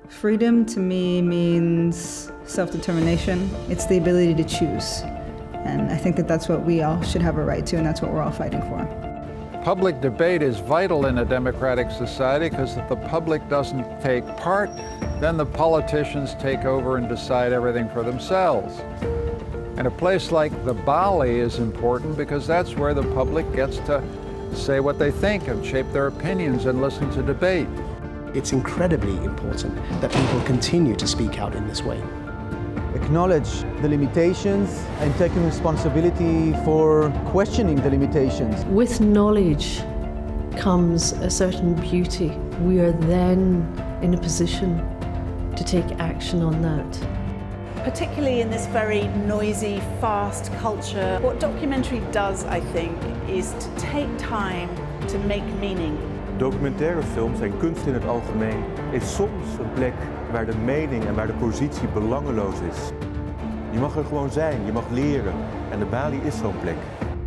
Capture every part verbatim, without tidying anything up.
Freedom to me means self-determination. It's the ability to choose. And I think that that's what we all should have a right to, and that's what we're all fighting for. Public debate is vital in a democratic society because if the public doesn't take part, then the politicians take over and decide everything for themselves. And a place like the Bali is important because that's where the public gets to say what they think and shape their opinions and listen to debate. It's incredibly important that people continue to speak out in this way. Acknowledge the limitations and taking responsibility for questioning the limitations. With knowledge comes a certain beauty. We are then in a position to take action on that. Particularly in this very noisy, fast culture, what documentary does, I think, is to take time to make meaning. Documentaire films en kunst in het algemeen is soms een plek waar de mening en waar de positie belangeloos is. Je mag er gewoon zijn, je mag leren en de Bali is zo'n plek.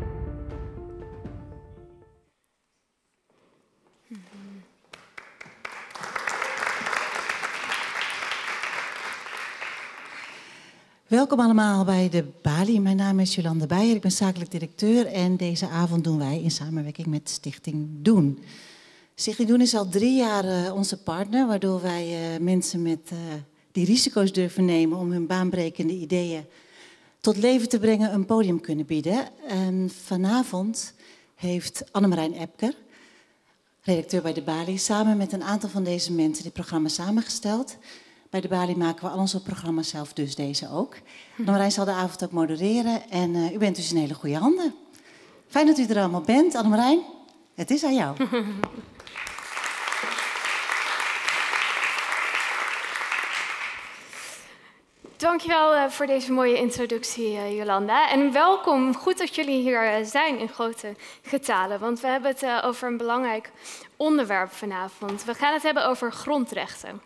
Welkom allemaal bij de Bali. Mijn naam is Jolande Beijer, ik ben zakelijk directeur en deze avond doen wij in samenwerking met Stichting Doen. Stichting Doen is al drie jaar uh, onze partner, waardoor wij uh, mensen met, uh, die risico's durven nemen om hun baanbrekende ideeën tot leven te brengen een podium kunnen bieden. En vanavond heeft Annemarijn Epker, redacteur bij de Bali, samen met een aantal van deze mensen dit programma samengesteld. Bij de Bali maken we al onze programma's zelf, dus deze ook. Annemarijn zal de avond ook modereren en uh, u bent dus in hele goede handen. Fijn dat u er allemaal bent. Annemarijn, het is aan jou. Dankjewel uh, voor deze mooie introductie, uh, Jolanda. En welkom, goed dat jullie hier uh, zijn in grote getalen. Want we hebben het uh, over een belangrijk onderwerp vanavond. We gaan het hebben over grondrechten.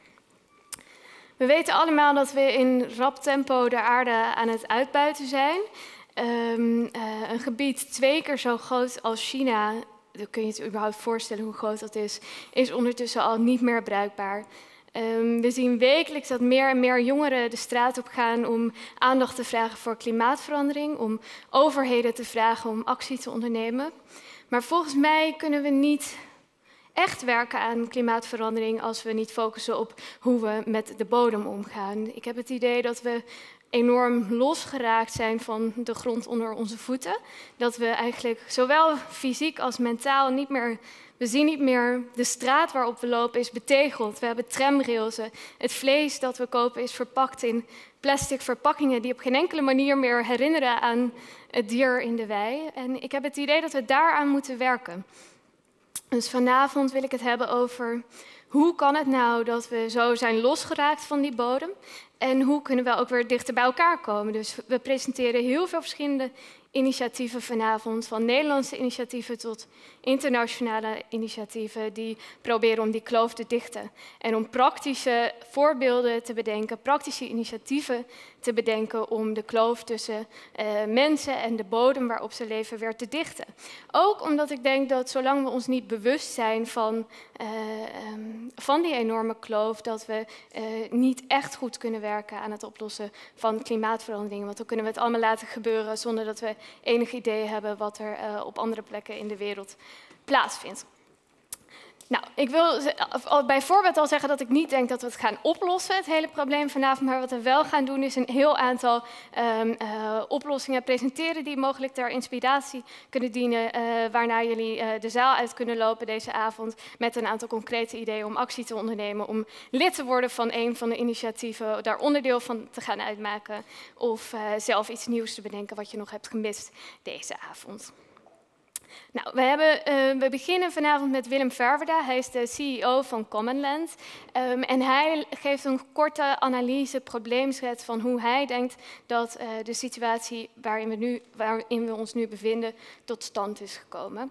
We weten allemaal dat we in rap tempo de aarde aan het uitbuiten zijn. Um, uh, een gebied twee keer zo groot als China, dan kun je het überhaupt voorstellen hoe groot dat is, is ondertussen al niet meer bruikbaar. Um, we zien wekelijks dat meer en meer jongeren de straat op gaan om aandacht te vragen voor klimaatverandering, om overheden te vragen om actie te ondernemen. Maar volgens mij kunnen we niet echt werken aan klimaatverandering als we niet focussen op hoe we met de bodem omgaan. Ik heb het idee dat we enorm losgeraakt zijn van de grond onder onze voeten. Dat we eigenlijk zowel fysiek als mentaal niet meer... We zien niet meer de straat waarop we lopen is betegeld. We hebben tramrailsen. Het vlees dat we kopen is verpakt in plastic verpakkingen die op geen enkele manier meer herinneren aan het dier in de wei. En ik heb het idee dat we daaraan moeten werken. Dus vanavond wil ik het hebben over hoe kan het nou dat we zo zijn losgeraakt van die bodem en hoe kunnen we ook weer dichter bij elkaar komen. Dus we presenteren heel veel verschillende initiatieven vanavond, van Nederlandse initiatieven tot internationale initiatieven die proberen om die kloof te dichten. En om praktische voorbeelden te bedenken, praktische initiatieven te bedenken om de kloof tussen uh, mensen en de bodem waarop ze leven weer te dichten. Ook omdat ik denk dat zolang we ons niet bewust zijn van, uh, um, van die enorme kloof, dat we uh, niet echt goed kunnen werken aan het oplossen van klimaatverandering. Want dan kunnen we het allemaal laten gebeuren zonder dat we enig idee hebben wat er uh, op andere plekken in de wereld plaatsvindt. Nou, ik wil bijvoorbeeld al zeggen dat ik niet denk dat we het gaan oplossen, het hele probleem vanavond. Maar wat we wel gaan doen is een heel aantal um, uh, oplossingen presenteren die mogelijk ter inspiratie kunnen dienen. Uh, waarna jullie uh, de zaal uit kunnen lopen deze avond met een aantal concrete ideeën om actie te ondernemen. Om lid te worden van een van de initiatieven, daar onderdeel van te gaan uitmaken. Of uh, zelf iets nieuws te bedenken wat je nog hebt gemist deze avond. Nou, we, hebben, uh, we beginnen vanavond met Willem Verwerda. Hij is de C E O van Commonland. Um, en hij geeft een korte analyse, probleemschets van hoe hij denkt dat uh, de situatie waarin we, nu, waarin we ons nu bevinden tot stand is gekomen.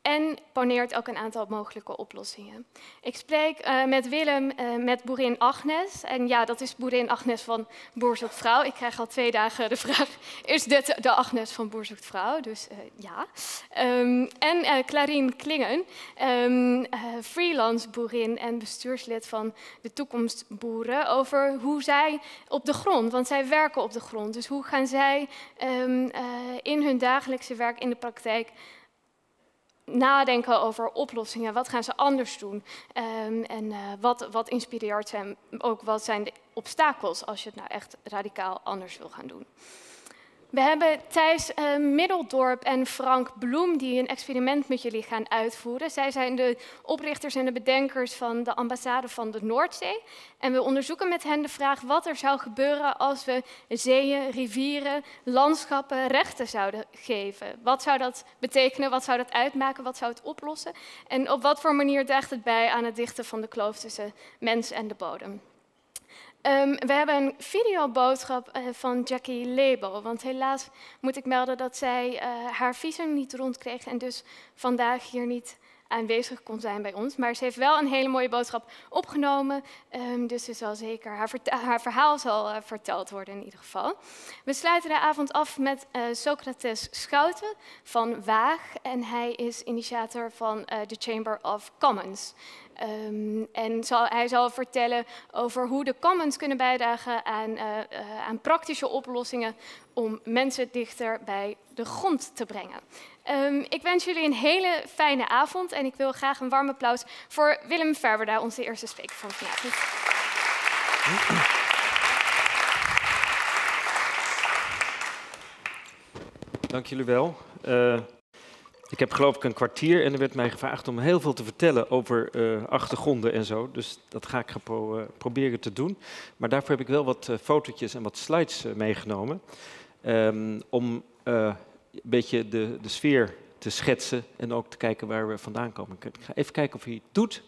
en poneert ook een aantal mogelijke oplossingen. Ik spreek uh, met Willem, uh, met boerin Agnes. En ja, dat is boerin Agnes van Boer Zoekt Vrouw. Ik krijg al twee dagen de vraag, is dit de Agnes van Boer Zoekt Vrouw? Dus uh, ja. Um, en uh, Clarien Klingen, um, uh, freelance boerin en bestuurslid van de Toekomstboeren, over hoe zij op de grond, want zij werken op de grond. Dus hoe gaan zij um, uh, in hun dagelijkse werk, in de praktijk, nadenken over oplossingen. Wat gaan ze anders doen? Um, en uh, wat, wat inspireert ze? Ook wat zijn de obstakels als je het nou echt radicaal anders wil gaan doen? We hebben Thijs uh, Middeldorp en Frank Bloem die een experiment met jullie gaan uitvoeren. Zij zijn de oprichters en de bedenkers van de ambassade van de Noordzee. En we onderzoeken met hen de vraag wat er zou gebeuren als we zeeën, rivieren, landschappen rechten zouden geven. Wat zou dat betekenen? Wat zou dat uitmaken? Wat zou het oplossen? En op wat voor manier draagt het bij aan het dichten van de kloof tussen mens en de bodem? Um, we hebben een videoboodschap uh, van Jackie Lebo, want helaas moet ik melden dat zij uh, haar visum niet rondkreeg en dus vandaag hier niet aanwezig kon zijn bij ons. Maar ze heeft wel een hele mooie boodschap opgenomen, um, dus ze zal zeker, haar, haar verhaal zal uh, verteld worden in ieder geval. We sluiten de avond af met uh, Socrates Schouten van Waag en hij is initiator van uh, de Chamber of Commons. Um, en zal, hij zal vertellen over hoe de commons kunnen bijdragen aan, uh, uh, aan praktische oplossingen om mensen dichter bij de grond te brengen. Um, ik wens jullie een hele fijne avond en ik wil graag een warm applaus voor Willem Verwerda, onze eerste spreker van vanavond. Dank jullie wel. Uh... Ik heb geloof ik een kwartier en er werd mij gevraagd om heel veel te vertellen over uh, achtergronden en zo. Dus dat ga ik pro uh, proberen te doen. Maar daarvoor heb ik wel wat uh, fotootjes en wat slides uh, meegenomen. Um, om uh, een beetje de, de sfeer te schetsen en ook te kijken waar we vandaan komen. Ik ga even kijken of hij het doet.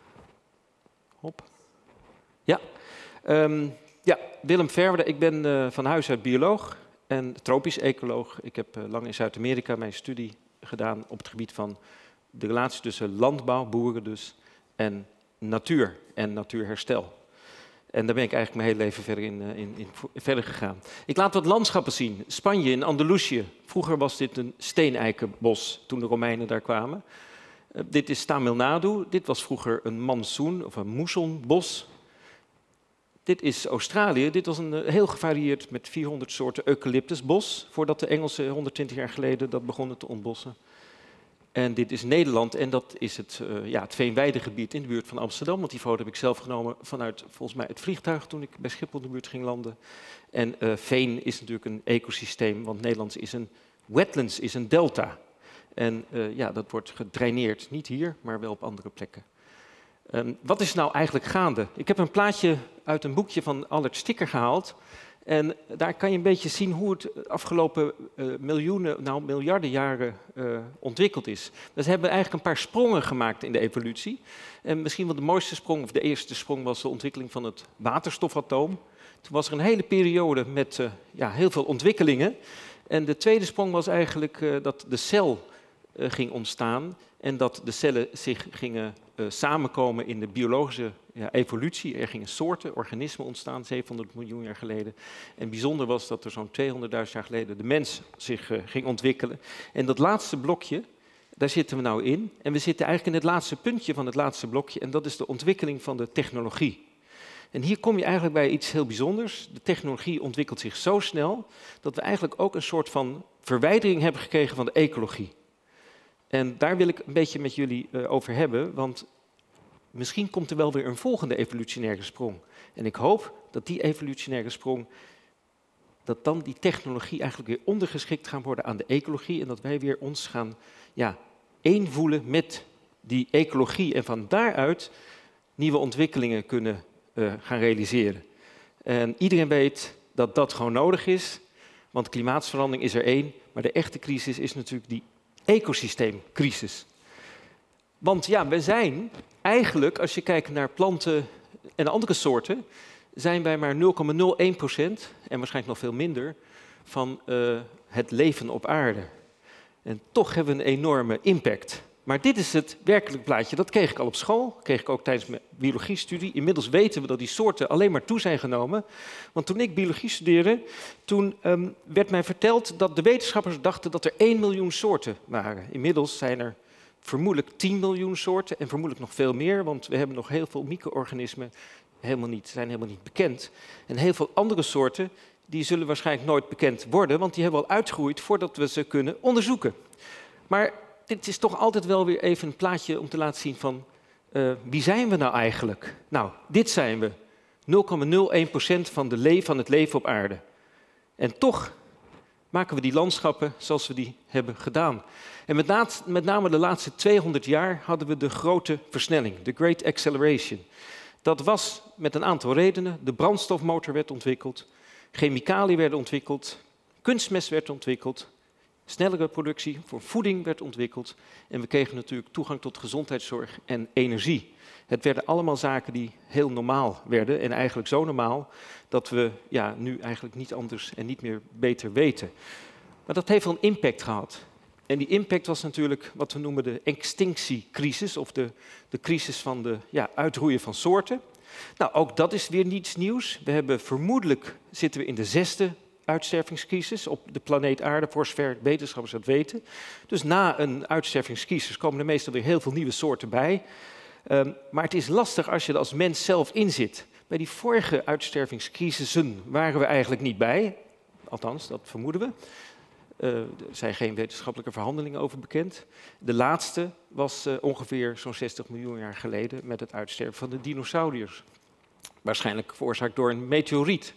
Hop. Ja. Um, ja, Willem Verwerda. Ik ben uh, van huis uit bioloog en tropisch ecoloog. Ik heb uh, lang in Zuid-Amerika mijn studie gedaan op het gebied van de relatie tussen landbouw, boeren dus, en natuur en natuurherstel. En daar ben ik eigenlijk mijn hele leven verder in, in, in verder gegaan. Ik laat wat landschappen zien. Spanje, in Andalusië. Vroeger was dit een steeneikenbos, toen de Romeinen daar kwamen. Uh, dit is Tamil Nadu. Dit was vroeger een monsoon of een moessonbos. Dit is Australië. Dit was een heel gevarieerd met vierhonderd soorten eucalyptusbos, voordat de Engelsen honderdtwintig jaar geleden dat begonnen te ontbossen. En dit is Nederland en dat is het, uh, ja, het veenweidegebied in de buurt van Amsterdam. Want die foto heb ik zelf genomen vanuit volgens mij het vliegtuig toen ik bij Schiphol in de buurt ging landen. En uh, veen is natuurlijk een ecosysteem, want Nederland is een wetlands, is een delta. En uh, ja, dat wordt gedraineerd, niet hier, maar wel op andere plekken. Um, wat is nou eigenlijk gaande? Ik heb een plaatje uit een boekje van Allard Sticker gehaald. En daar kan je een beetje zien hoe het afgelopen uh, miljoenen, nou miljarden jaren uh, ontwikkeld is. Dus we hebben eigenlijk een paar sprongen gemaakt in de evolutie. En misschien wel de mooiste sprong, of de eerste sprong, was de ontwikkeling van het waterstofatoom. Toen was er een hele periode met uh, ja, heel veel ontwikkelingen. En de tweede sprong was eigenlijk uh, dat de cel uh, ging ontstaan en dat de cellen zich gingen uh, samenkomen in de biologische ja, evolutie. Er gingen soorten, organismen ontstaan, zevenhonderd miljoen jaar geleden. En bijzonder was dat er zo'n tweehonderdduizend jaar geleden de mens zich uh, ging ontwikkelen. En dat laatste blokje, daar zitten we nou in. En we zitten eigenlijk in het laatste puntje van het laatste blokje. En dat is de ontwikkeling van de technologie. En hier kom je eigenlijk bij iets heel bijzonders. De technologie ontwikkelt zich zo snel dat we eigenlijk ook een soort van verwijdering hebben gekregen van de ecologie. En daar wil ik een beetje met jullie uh, over hebben, want misschien komt er wel weer een volgende evolutionaire sprong. En ik hoop dat die evolutionaire sprong, dat dan die technologie eigenlijk weer ondergeschikt gaan worden aan de ecologie en dat wij weer ons gaan ja, één voelen met die ecologie en van daaruit nieuwe ontwikkelingen kunnen uh, gaan realiseren. En iedereen weet dat dat gewoon nodig is, want klimaatverandering is er één, maar de echte crisis is natuurlijk die ecosysteemcrisis. Want ja, we zijn eigenlijk, als je kijkt naar planten en andere soorten, zijn wij maar nul komma nul één procent, en waarschijnlijk nog veel minder, van uh, het leven op aarde. En toch hebben we een enorme impact. Maar dit is het werkelijk plaatje. Dat kreeg ik al op school, kreeg ik ook tijdens mijn biologiestudie. Inmiddels weten we dat die soorten alleen maar toe zijn genomen. Want toen ik biologie studeerde, toen um, werd mij verteld dat de wetenschappers dachten dat er één miljoen soorten waren. Inmiddels zijn er vermoedelijk tien miljoen soorten en vermoedelijk nog veel meer, want we hebben nog heel veel micro-organismen helemaal niet, zijn helemaal niet bekend. En heel veel andere soorten die zullen waarschijnlijk nooit bekend worden, want die hebben al uitgegroeid voordat we ze kunnen onderzoeken. Maar dit is toch altijd wel weer even een plaatje om te laten zien van uh, wie zijn we nou eigenlijk? Nou, dit zijn we. nul komma nul één procent van, de le- van het leven op aarde. En toch maken we die landschappen zoals we die hebben gedaan. En met, na- met name de laatste tweehonderd jaar hadden we de grote versnelling, de Great Acceleration. Dat was met een aantal redenen. De brandstofmotor werd ontwikkeld, chemicaliën werden ontwikkeld, kunstmest werd ontwikkeld, snellere productie voor voeding werd ontwikkeld en we kregen natuurlijk toegang tot gezondheidszorg en energie. Het werden allemaal zaken die heel normaal werden en eigenlijk zo normaal dat we ja, nu eigenlijk niet anders en niet meer beter weten. Maar dat heeft wel een impact gehad. En die impact was natuurlijk wat we noemen de extinctiecrisis of de, de crisis van de ja, uitroeien van soorten. Nou, ook dat is weer niets nieuws. We hebben vermoedelijk zitten we in de zesde uitstervingscrisis op de planeet aarde, voor zover wetenschappers dat weten. Dus na een uitstervingscrisis komen er meestal weer heel veel nieuwe soorten bij. Um, maar het is lastig als je er als mens zelf in zit. Bij die vorige uitstervingscrisissen waren we eigenlijk niet bij. Althans, dat vermoeden we. Uh, er zijn geen wetenschappelijke verhandelingen over bekend. De laatste was uh, ongeveer zo'n zestig miljoen jaar geleden met het uitsterven van de dinosauriërs. Waarschijnlijk veroorzaakt door een meteoriet.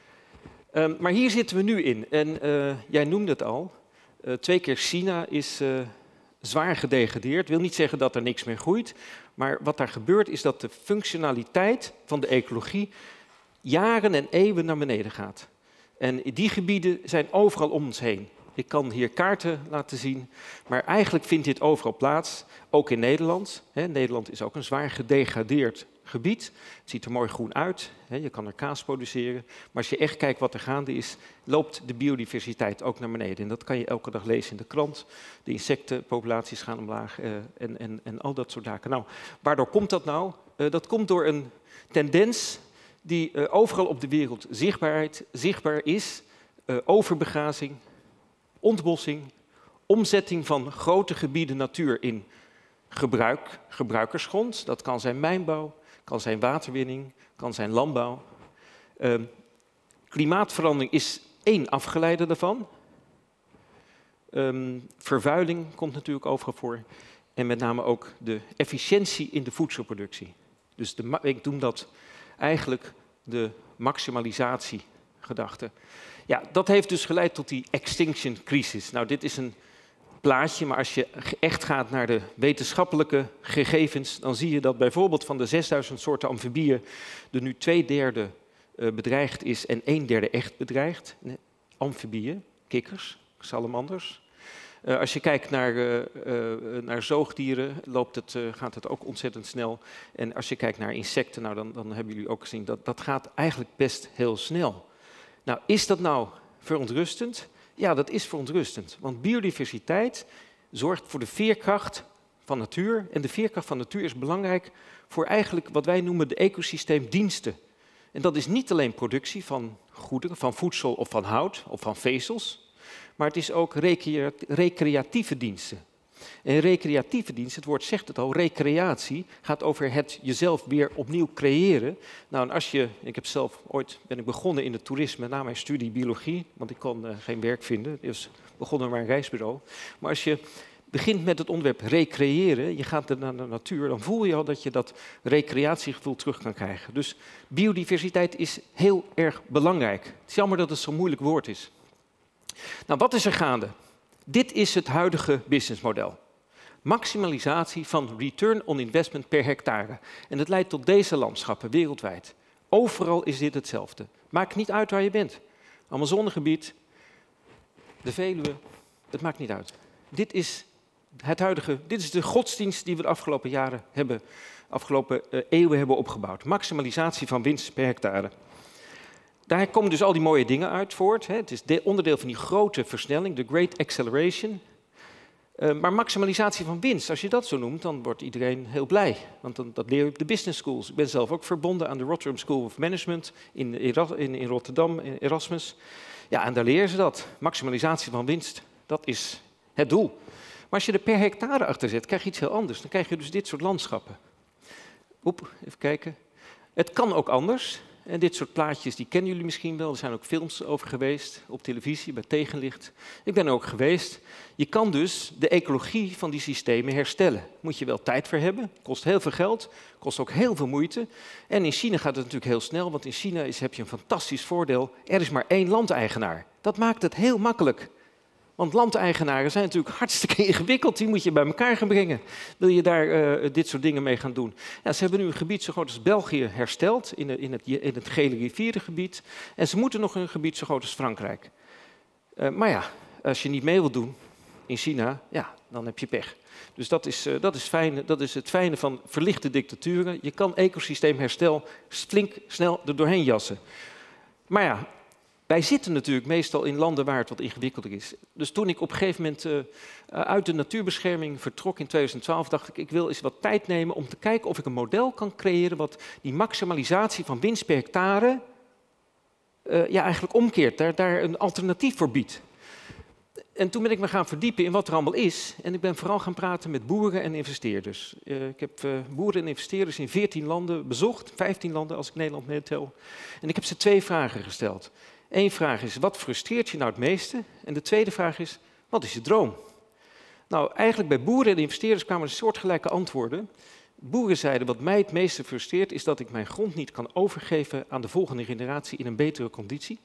Um, maar hier zitten we nu in. En uh, jij noemde het al. Uh, twee keer China is uh, zwaar gedegradeerd. Ik wil niet zeggen dat er niks meer groeit. Maar wat daar gebeurt is dat de functionaliteit van de ecologie jaren en eeuwen naar beneden gaat. En die gebieden zijn overal om ons heen. Ik kan hier kaarten laten zien, maar eigenlijk vindt dit overal plaats, ook in Nederland. He, Nederland is ook een zwaar gedegradeerd gebied. Het ziet er mooi groen uit, he, je kan er kaas produceren. Maar als je echt kijkt wat er gaande is, loopt de biodiversiteit ook naar beneden. En dat kan je elke dag lezen in de krant. De insectenpopulaties gaan omlaag uh, en, en, en al dat soort zaken. Nou, waardoor komt dat nou? Uh, dat komt door een tendens die uh, overal op de wereld zichtbaarheid, zichtbaar is. Uh, overbegrazing, ontbossing, omzetting van grote gebieden natuur in gebruik, gebruikersgrond. Dat kan zijn mijnbouw, kan zijn waterwinning, kan zijn landbouw. Uh, klimaatverandering is één afgeleide daarvan. Um, vervuiling komt natuurlijk overal voor. En met name ook de efficiëntie in de voedselproductie. Dus de, ik noem dat eigenlijk de maximalisatiegedachte. Ja, dat heeft dus geleid tot die extinction crisis. Nou, dit is een plaatje, maar als je echt gaat naar de wetenschappelijke gegevens, dan zie je dat bijvoorbeeld van de zesduizend soorten amfibieën er nu twee derde uh, bedreigd is en een derde echt bedreigd. Amfibieën, kikkers, salamanders. Uh, als je kijkt naar, uh, uh, naar zoogdieren, loopt het, uh, gaat het ook ontzettend snel. En als je kijkt naar insecten, nou, dan, dan hebben jullie ook gezien dat dat gaat eigenlijk best heel snel. Nou, is dat nou verontrustend? Ja, dat is verontrustend. Want biodiversiteit zorgt voor de veerkracht van natuur. En de veerkracht van natuur is belangrijk voor eigenlijk wat wij noemen de ecosysteemdiensten. En dat is niet alleen productie van goederen, van voedsel of van hout of van vezels. Maar het is ook recreatieve diensten. En recreatieve diensten, het woord zegt het al, recreatie gaat over het jezelf weer opnieuw creëren. Nou, en als je, ik heb zelf ooit ben ik begonnen in het toerisme na mijn studie biologie, want ik kon uh, geen werk vinden, dus begonnen maar een reisbureau. Maar als je begint met het onderwerp recreëren, je gaat naar de natuur, dan voel je al dat je dat recreatiegevoel terug kan krijgen. Dus biodiversiteit is heel erg belangrijk. Het is jammer dat het zo'n moeilijk woord is. Nou, wat is er gaande? Dit is het huidige businessmodel. Maximalisatie van return on investment per hectare. En het leidt tot deze landschappen wereldwijd. Overal is dit hetzelfde. Maakt niet uit waar je bent. Amazonegebied, de Veluwe, het maakt niet uit. Dit is het huidige, dit is de godsdienst die we de afgelopen jaren hebben, afgelopen uh, eeuwen hebben opgebouwd. Maximalisatie van winst per hectare. Daar komen dus al die mooie dingen uit voort. Hè. Het is onderdeel van die grote versnelling, de Great Acceleration. Uh, maar maximalisatie van winst, als je dat zo noemt, dan wordt iedereen heel blij. Want dan, dat leer je op de business schools. Ik ben zelf ook verbonden aan de Rotterdam School of Management in, in, in Rotterdam, in Erasmus. Ja, en daar leren ze dat. Maximalisatie van winst, dat is het doel. Maar als je er per hectare achter zet, krijg je iets heel anders. Dan krijg je dus dit soort landschappen. Oep, even kijken. Het kan ook anders. En dit soort plaatjes, die kennen jullie misschien wel. Er zijn ook films over geweest, op televisie, bij tegenlicht. Ik ben er ook geweest. Je kan dus de ecologie van die systemen herstellen. Moet je wel tijd voor hebben, kost heel veel geld, kost ook heel veel moeite. En in China gaat het natuurlijk heel snel, want in China is, heb je een fantastisch voordeel. Er is maar één landeigenaar. Dat maakt het heel makkelijk. Want landeigenaren zijn natuurlijk hartstikke ingewikkeld. Die moet je bij elkaar gaan brengen. Wil je daar uh, dit soort dingen mee gaan doen? Ja, ze hebben nu een gebied zo groot als België hersteld. In, de, in, het, in het gele rivierengebied. En ze moeten nog een gebied zo groot als Frankrijk. Uh, maar ja, als je niet mee wilt doen in China, ja, dan heb je pech. Dus dat is, uh, dat is, fijn, dat is het fijne van verlichte dictaturen. Je kan ecosysteemherstel flink snel er doorheen jassen. Maar ja, wij zitten natuurlijk meestal in landen waar het wat ingewikkelder is. Dus toen ik op een gegeven moment uh, uit de natuurbescherming vertrok in tweeduizend twaalf, dacht ik, ik wil eens wat tijd nemen om te kijken of ik een model kan creëren wat die maximalisatie van winst per hectare uh, ja, eigenlijk omkeert, daar, daar een alternatief voor biedt. En toen ben ik me gaan verdiepen in wat er allemaal is. En ik ben vooral gaan praten met boeren en investeerders. Uh, ik heb uh, boeren en investeerders in veertien landen bezocht, vijftien landen als ik Nederland meetel. En ik heb ze twee vragen gesteld. Eén vraag is, wat frustreert je nou het meeste? En de tweede vraag is, wat is je droom? Nou, eigenlijk bij boeren en investeerders kwamen er soortgelijke antwoorden. Boeren zeiden, wat mij het meeste frustreert, is dat ik mijn grond niet kan overgeven aan de volgende generatie in een betere conditie.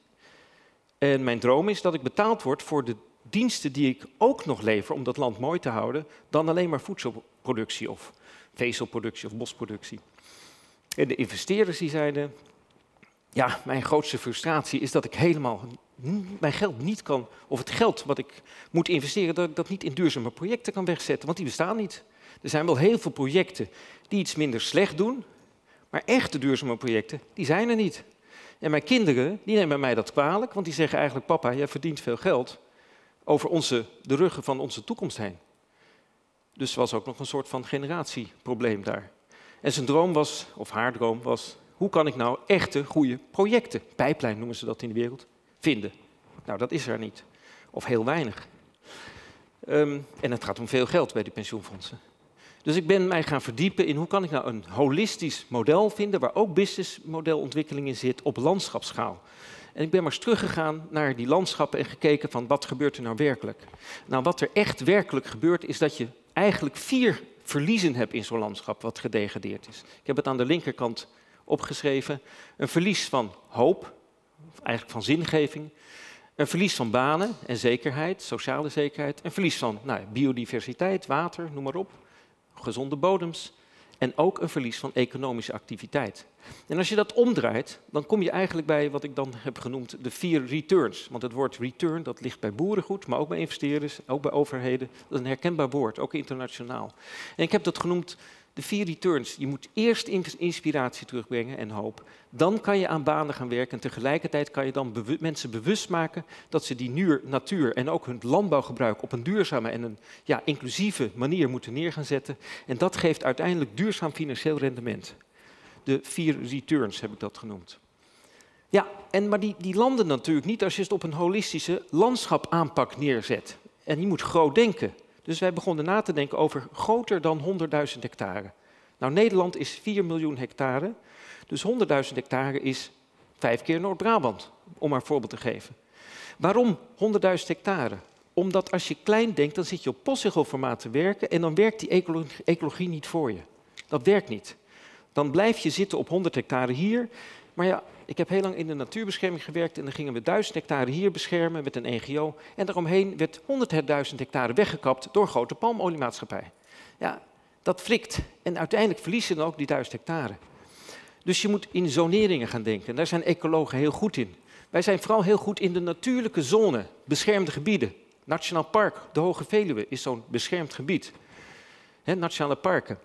En mijn droom is dat ik betaald word voor de diensten die ik ook nog lever om dat land mooi te houden, dan alleen maar voedselproductie of vezelproductie of bosproductie. En de investeerders die zeiden, ja, mijn grootste frustratie is dat ik helemaal mijn geld niet kan, of het geld wat ik moet investeren, dat ik dat niet in duurzame projecten kan wegzetten, want die bestaan niet. Er zijn wel heel veel projecten die iets minder slecht doen, maar echte duurzame projecten, die zijn er niet. En mijn kinderen, die nemen mij dat kwalijk, want die zeggen eigenlijk, papa, jij verdient veel geld over onze, de ruggen van onze toekomst heen. Dus er was ook nog een soort van generatieprobleem daar. En zijn droom was, of haar droom was, hoe kan ik nou echte goede projecten, pijplijn noemen ze dat in de wereld, vinden? Nou, dat is er niet. Of heel weinig. Um, en het gaat om veel geld bij die pensioenfondsen. Dus ik ben mij gaan verdiepen in hoe kan ik nou een holistisch model vinden, waar ook businessmodelontwikkeling in zit, op landschapsschaal. En ik ben maar eens teruggegaan naar die landschappen en gekeken van wat gebeurt er nou werkelijk. Nou, wat er echt werkelijk gebeurt, is dat je eigenlijk vier verliezen hebt in zo'n landschap wat gedegradeerd is. Ik heb het aan de linkerkant opgeschreven. Een verlies van hoop, eigenlijk van zingeving. Een verlies van banen en zekerheid, sociale zekerheid. Een verlies van nou, biodiversiteit, water, noem maar op. Gezonde bodems. En ook een verlies van economische activiteit. En als je dat omdraait, dan kom je eigenlijk bij wat ik dan heb genoemd de vier returns. Want het woord return, dat ligt bij boeren goed, maar ook bij investeerders, ook bij overheden. Dat is een herkenbaar woord, ook internationaal. En ik heb dat genoemd de vier returns. Je moet eerst inspiratie terugbrengen en hoop. Dan kan je aan banen gaan werken en tegelijkertijd kan je dan bewu- mensen bewust maken dat ze die nuur, natuur en ook hun landbouwgebruik op een duurzame en een ja, inclusieve manier moeten neer gaan zetten. En dat geeft uiteindelijk duurzaam financieel rendement. De vier returns heb ik dat genoemd. Ja, en, maar die, die landen natuurlijk niet als je het op een holistische landschapaanpak neerzet. En je moet groot denken. Dus wij begonnen na te denken over groter dan honderdduizend hectare. Nou, Nederland is vier miljoen hectare, dus honderdduizend hectare is vijf keer Noord-Brabant, om maar een voorbeeld te geven. Waarom honderdduizend hectare? Omdat als je klein denkt, dan zit je op postzegelformaat te werken en dan werkt die ecologie, ecologie niet voor je. Dat werkt niet. Dan blijf je zitten op honderd hectare hier, maar ja, ik heb heel lang in de natuurbescherming gewerkt en dan gingen we duizend hectare hier beschermen met een N G O. En daaromheen werd honderdduizend hectare weggekapt door grote palmoliemaatschappij. Ja, dat frikt. En uiteindelijk verliezen dan ook die duizend hectare. Dus je moet in zoneringen gaan denken. En daar zijn ecologen heel goed in. Wij zijn vooral heel goed in de natuurlijke zone, beschermde gebieden. Nationaal Park, de Hoge Veluwe, is zo'n beschermd gebied. He, nationale parken.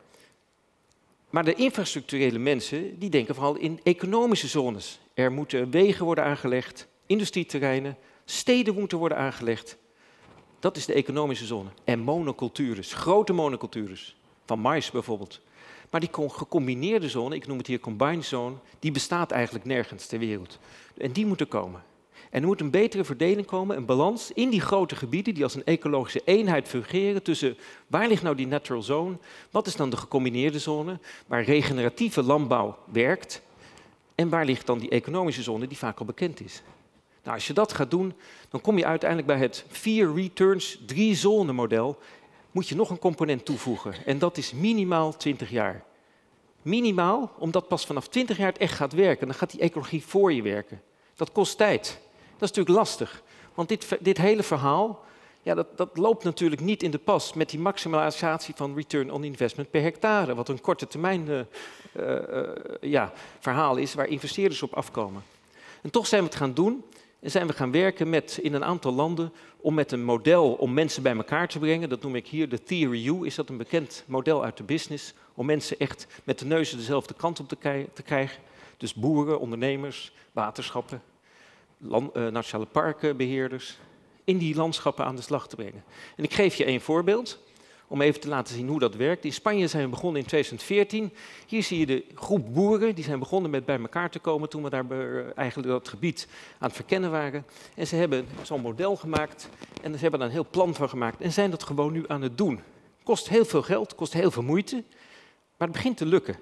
Maar de infrastructurele mensen, die denken vooral in economische zones. Er moeten wegen worden aangelegd, industrieterreinen, steden moeten worden aangelegd. Dat is de economische zone. En monocultures, grote monocultures, van mais bijvoorbeeld. Maar die gecombineerde zone, ik noem het hier combined zone, die bestaat eigenlijk nergens ter wereld. En die moet er komen. En er moet een betere verdeling komen, een balans in die grote gebieden die als een ecologische eenheid fungeren tussen waar ligt nou die natural zone, wat is dan de gecombineerde zone, waar regeneratieve landbouw werkt en waar ligt dan die economische zone die vaak al bekend is. Nou, als je dat gaat doen, dan kom je uiteindelijk bij het vier returns, drie zone model, moet je nog een component toevoegen en dat is minimaal twintig jaar. Minimaal, omdat pas vanaf twintig jaar het echt gaat werken, dan gaat die ecologie voor je werken. Dat kost tijd. Dat is natuurlijk lastig, want dit, dit hele verhaal, ja, dat, dat loopt natuurlijk niet in de pas met die maximalisatie van return on investment per hectare, wat een korte termijn uh, uh, ja, verhaal is waar investeerders op afkomen. En toch zijn we het gaan doen en zijn we gaan werken met, in een aantal landen om met een model om mensen bij elkaar te brengen, dat noem ik hier de Theory U, is dat een bekend model uit de business, om mensen echt met de neuzen dezelfde kant op te, kri te krijgen. Dus boeren, ondernemers, waterschappen, land, uh, nationale parken, beheerders, in die landschappen aan de slag te brengen. En ik geef je één voorbeeld, om even te laten zien hoe dat werkt. In Spanje zijn we begonnen in tweeduizend veertien. Hier zie je de groep boeren, die zijn begonnen met bij elkaar te komen toen we daar uh, eigenlijk dat gebied aan het verkennen waren. En ze hebben zo'n model gemaakt en ze hebben daar een heel plan van gemaakt en zijn dat gewoon nu aan het doen. Kost heel veel geld, kost heel veel moeite, maar het begint te lukken.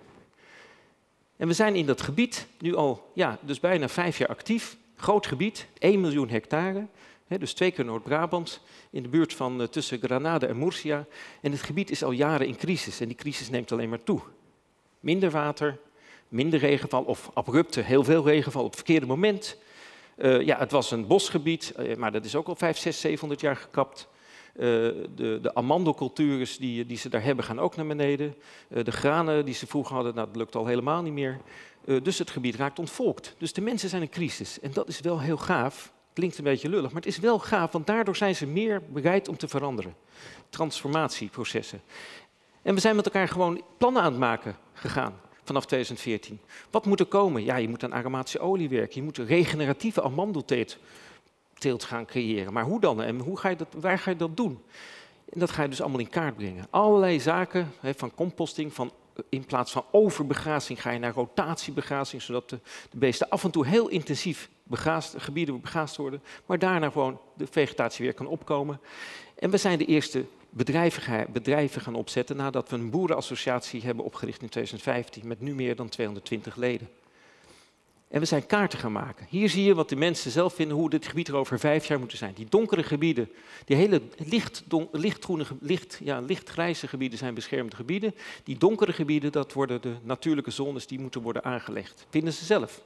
En we zijn in dat gebied nu al, ja, dus bijna vijf jaar actief. Groot gebied, één miljoen hectare, hè, dus twee keer Noord-Brabant, in de buurt van uh, tussen Granada en Murcia. En het gebied is al jaren in crisis en die crisis neemt alleen maar toe. Minder water, minder regenval of abrupte, heel veel regenval op het verkeerde moment. Uh, ja, het was een bosgebied, uh, maar dat is ook al vijf, zes, zevenhonderd jaar gekapt. Uh, de, de amandelcultures die, die ze daar hebben gaan ook naar beneden. Uh, de granen die ze vroeger hadden, nou, dat lukt al helemaal niet meer. Uh, dus het gebied raakt ontvolkt. Dus de mensen zijn in crisis. En dat is wel heel gaaf. Klinkt een beetje lullig, maar het is wel gaaf, want daardoor zijn ze meer bereid om te veranderen. Transformatieprocessen. En we zijn met elkaar gewoon plannen aan het maken gegaan vanaf tweeduizend veertien. Wat moet er komen? Ja, je moet aan aromatische olie werken. Je moet een regeneratieve amandelteelt teelt gaan creëren. Maar hoe dan? En hoe ga je dat, waar ga je dat doen? En dat ga je dus allemaal in kaart brengen. Allerlei zaken, hè, van composting, van in plaats van overbegrazing ga je naar rotatiebegrazing, zodat de, de beesten af en toe heel intensief begraasd, gebieden begraasd worden, maar daarna gewoon de vegetatie weer kan opkomen. En we zijn de eerste bedrijven, bedrijven gaan opzetten nadat we een boerenassociatie hebben opgericht in tweeduizend vijftien met nu meer dan tweehonderdtwintig leden. En we zijn kaarten gaan maken. Hier zie je wat de mensen zelf vinden, hoe dit gebied er over vijf jaar moet zijn. Die donkere gebieden, die hele licht, don, lichtgroene, licht, ja, lichtgrijze gebieden zijn beschermde gebieden. Die donkere gebieden, dat worden de natuurlijke zones die moeten worden aangelegd. Vinden ze zelf.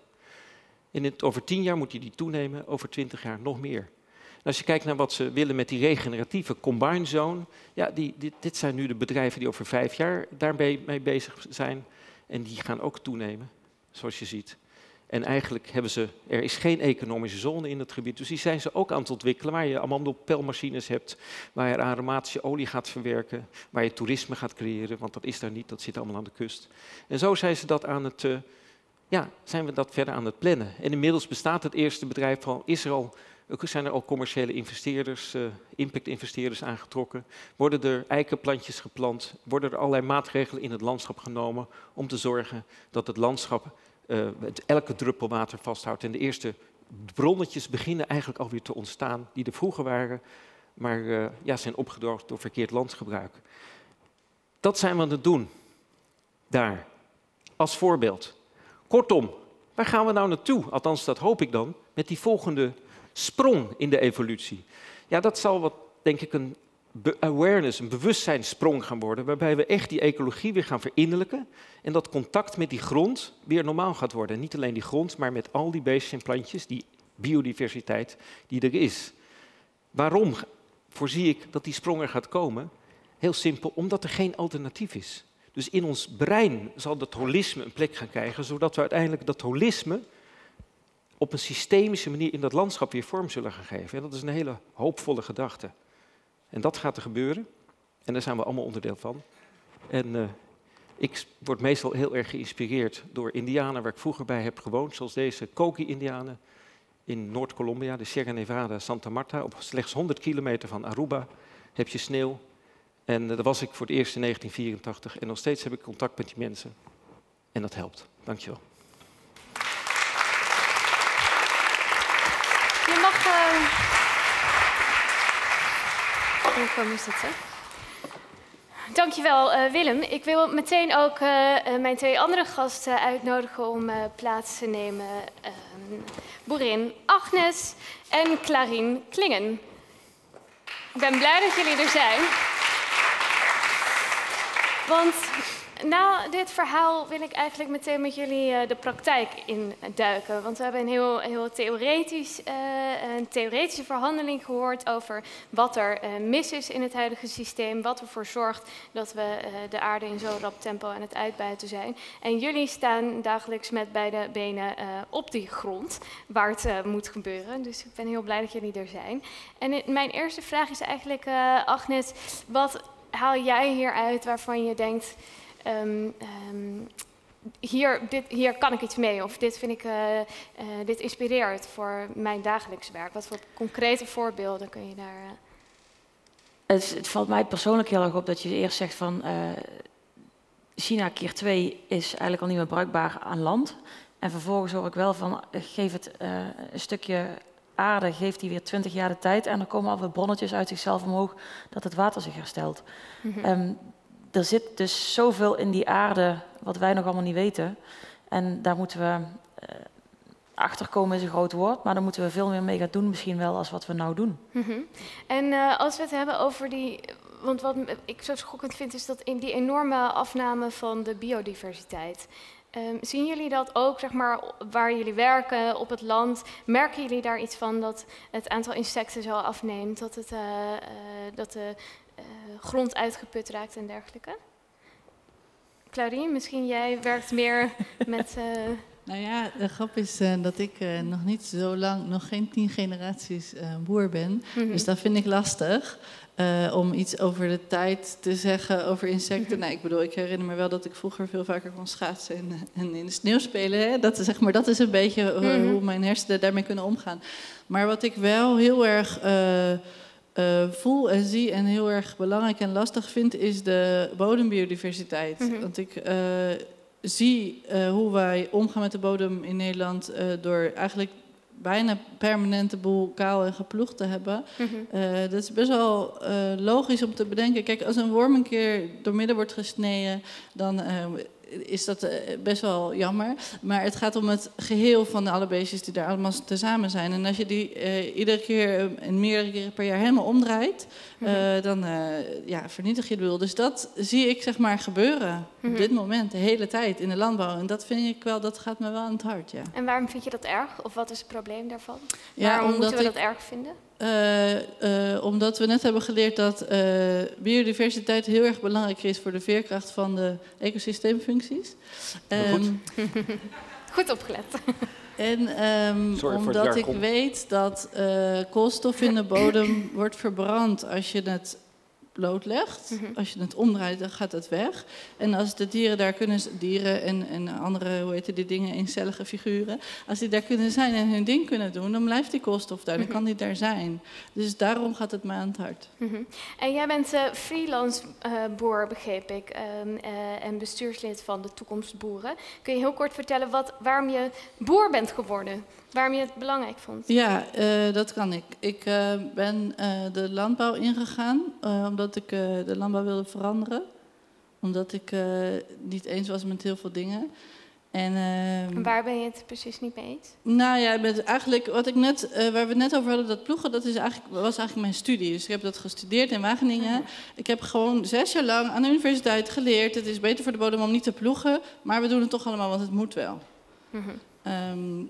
En het, over tien jaar moet je die toenemen, over twintig jaar nog meer. En als je kijkt naar wat ze willen met die regeneratieve combined zone, ja, die, dit, dit zijn nu de bedrijven die over vijf jaar daarmee mee bezig zijn. En die gaan ook toenemen, zoals je ziet. En eigenlijk hebben ze, er is geen economische zone in het gebied, dus die zijn ze ook aan het ontwikkelen, waar je amandelpelmachines hebt, waar je aromatische olie gaat verwerken, waar je toerisme gaat creëren, want dat is daar niet, dat zit allemaal aan de kust. En zo zijn ze dat aan het, uh, ja, zijn we dat verder aan het plannen. En inmiddels bestaat het eerste bedrijf al, is er al, zijn er al commerciële investeerders, uh, impact-investeerders aangetrokken, worden er eikenplantjes geplant, worden er allerlei maatregelen in het landschap genomen om te zorgen dat het landschap Uh, het elke druppel water vasthoudt. En de eerste bronnetjes beginnen eigenlijk alweer te ontstaan, die er vroeger waren, maar uh, ja, zijn opgedroogd door verkeerd landgebruik. Dat zijn we aan het doen, daar, als voorbeeld. Kortom, waar gaan we nou naartoe? Althans, dat hoop ik dan, met die volgende sprong in de evolutie. Ja, dat zal wat, denk ik, een awareness, een bewustzijnssprong gaan worden, waarbij we echt die ecologie weer gaan verinnerlijken en dat contact met die grond weer normaal gaat worden. En niet alleen die grond, maar met al die beestjes en plantjes, die biodiversiteit die er is. Waarom voorzie ik dat die sprong er gaat komen? Heel simpel, omdat er geen alternatief is. Dus in ons brein zal dat holisme een plek gaan krijgen, zodat we uiteindelijk dat holisme op een systemische manier in dat landschap weer vorm zullen gaan geven. En dat is een hele hoopvolle gedachte. En dat gaat er gebeuren. En daar zijn we allemaal onderdeel van. En uh, ik word meestal heel erg geïnspireerd door indianen waar ik vroeger bij heb gewoond, zoals deze Koki-indianen. in Noord-Colombia, de Sierra Nevada, Santa Marta, op slechts honderd kilometer van Aruba, heb je sneeuw. En uh, daar was ik voor het eerst in negentien vierentachtig en nog steeds heb ik contact met die mensen. En dat helpt. Dankjewel. Je mag uh, even komen zitten. Dankjewel uh, Willem. Ik wil meteen ook uh, uh, mijn twee andere gasten uitnodigen om uh, plaats te nemen. Uh, boerin Agnes en Clarien Klingen. Ik ben blij dat jullie er zijn. Want na dit verhaal wil ik eigenlijk meteen met jullie uh, de praktijk induiken. Want we hebben een heel, heel theoretisch, uh, een theoretische verhandeling gehoord over wat er uh, mis is in het huidige systeem. Wat ervoor zorgt dat we uh, de aarde in zo'n rap tempo aan het uitbuiten zijn. En jullie staan dagelijks met beide benen uh, op die grond waar het uh, moet gebeuren. Dus ik ben heel blij dat jullie er zijn. En het, mijn eerste vraag is eigenlijk, uh, Agnes, wat haal jij hieruit waarvan je denkt, Um, um, hier, dit, hier kan ik iets mee, of dit vind ik, uh, uh, dit inspireert voor mijn dagelijks werk. Wat voor concrete voorbeelden kun je daar... Uh... Het, het valt mij persoonlijk heel erg op dat je eerst zegt van uh, China keer twee is eigenlijk al niet meer bruikbaar aan land. En vervolgens hoor ik wel van, geef het uh, een stukje aarde, geeft die weer twintig jaar de tijd en er komen alweer bronnetjes uit zichzelf omhoog dat het water zich herstelt. Mm-hmm. um, Er zit dus zoveel in die aarde wat wij nog allemaal niet weten. En daar moeten we uh, achterkomen is een groot woord, maar daar moeten we veel meer mee gaan doen misschien wel als wat we nou doen. Mm-hmm. En uh, als we het hebben over die... Want wat ik zo schokkend vind is dat in die enorme afname van de biodiversiteit. Um, zien jullie dat ook, zeg maar, waar jullie werken op het land? Merken jullie daar iets van dat het aantal insecten zo afneemt? Dat, het, uh, uh, dat de uh, grond uitgeput raakt en dergelijke? Clarien, misschien jij werkt meer met... Uh... Nou ja, de grap is uh, dat ik uh, nog niet zo lang, nog geen tien generaties uh, boer ben. Mm-hmm. Dus dat vind ik lastig. Uh, om iets over de tijd te zeggen over insecten. Mm-hmm. Nou, ik bedoel, ik herinner me wel dat ik vroeger veel vaker kon schaatsen en, en in de sneeuw spelen. Hè? Dat, zeg maar, dat is een beetje uh, mm-hmm. hoe mijn hersenen daarmee kunnen omgaan. Maar wat ik wel heel erg uh, uh, voel en zie en heel erg belangrijk en lastig vind, is de bodembiodiversiteit. Mm-hmm. Want ik uh, zie uh, hoe wij omgaan met de bodem in Nederland uh, door eigenlijk bijna permanent de boel kaal en geploegd te hebben. Mm-hmm. Uh, dat is best wel uh, logisch om te bedenken. Kijk, als een worm een keer doormidden wordt gesneden, dan uh, is dat uh, best wel jammer. Maar het gaat om het geheel van alle beestjes die daar allemaal tezamen zijn. En als je die uh, iedere keer uh, en meerdere keren per jaar helemaal omdraait, mm-hmm. uh, dan uh, ja, vernietig je de boel. Dus dat zie ik, zeg maar, gebeuren mm-hmm. op dit moment, de hele tijd in de landbouw. En dat vind ik wel, dat gaat me wel aan het hart, ja. En waarom vind je dat erg? Of wat is het probleem daarvan? Ja, waarom moeten we ik, dat erg vinden? Uh, uh, omdat we net hebben geleerd dat uh, biodiversiteit heel erg belangrijk is voor de veerkracht van de ecosysteemfuncties. Um, goed. Goed opgelet. En um, omdat ik weet dat uh, koolstof in de bodem wordt verbrand als je het blootlegt. Mm-hmm. Als je het omdraait, dan gaat het weg. En als de dieren daar kunnen, dieren en, en andere, hoe heet die dingen, eencellige figuren, als die daar kunnen zijn en hun ding kunnen doen, dan blijft die koolstof daar, dan kan die daar zijn. Dus daarom gaat het mij aan het hart. Mm-hmm. En jij bent uh, freelance uh, boer, begreep ik, um, uh, en bestuurslid van de Toekomstboeren. Kun je heel kort vertellen wat, waarom je boer bent geworden? Waarom je het belangrijk vond? Ja, uh, dat kan ik. Ik uh, ben uh, de landbouw ingegaan, uh, omdat ik uh, de landbouw wilde veranderen. Omdat ik uh, niet eens was met heel veel dingen. En, uh, waar ben je het precies niet mee eens? Nou ja, met eigenlijk wat ik net, uh, waar we het net over hadden, dat ploegen, dat is eigenlijk, was eigenlijk mijn studie. Dus ik heb dat gestudeerd in Wageningen. Mm-hmm. Ik heb gewoon zes jaar lang aan de universiteit geleerd. Het is beter voor de bodem om niet te ploegen, maar we doen het toch allemaal, want het moet wel. Mm-hmm. Um,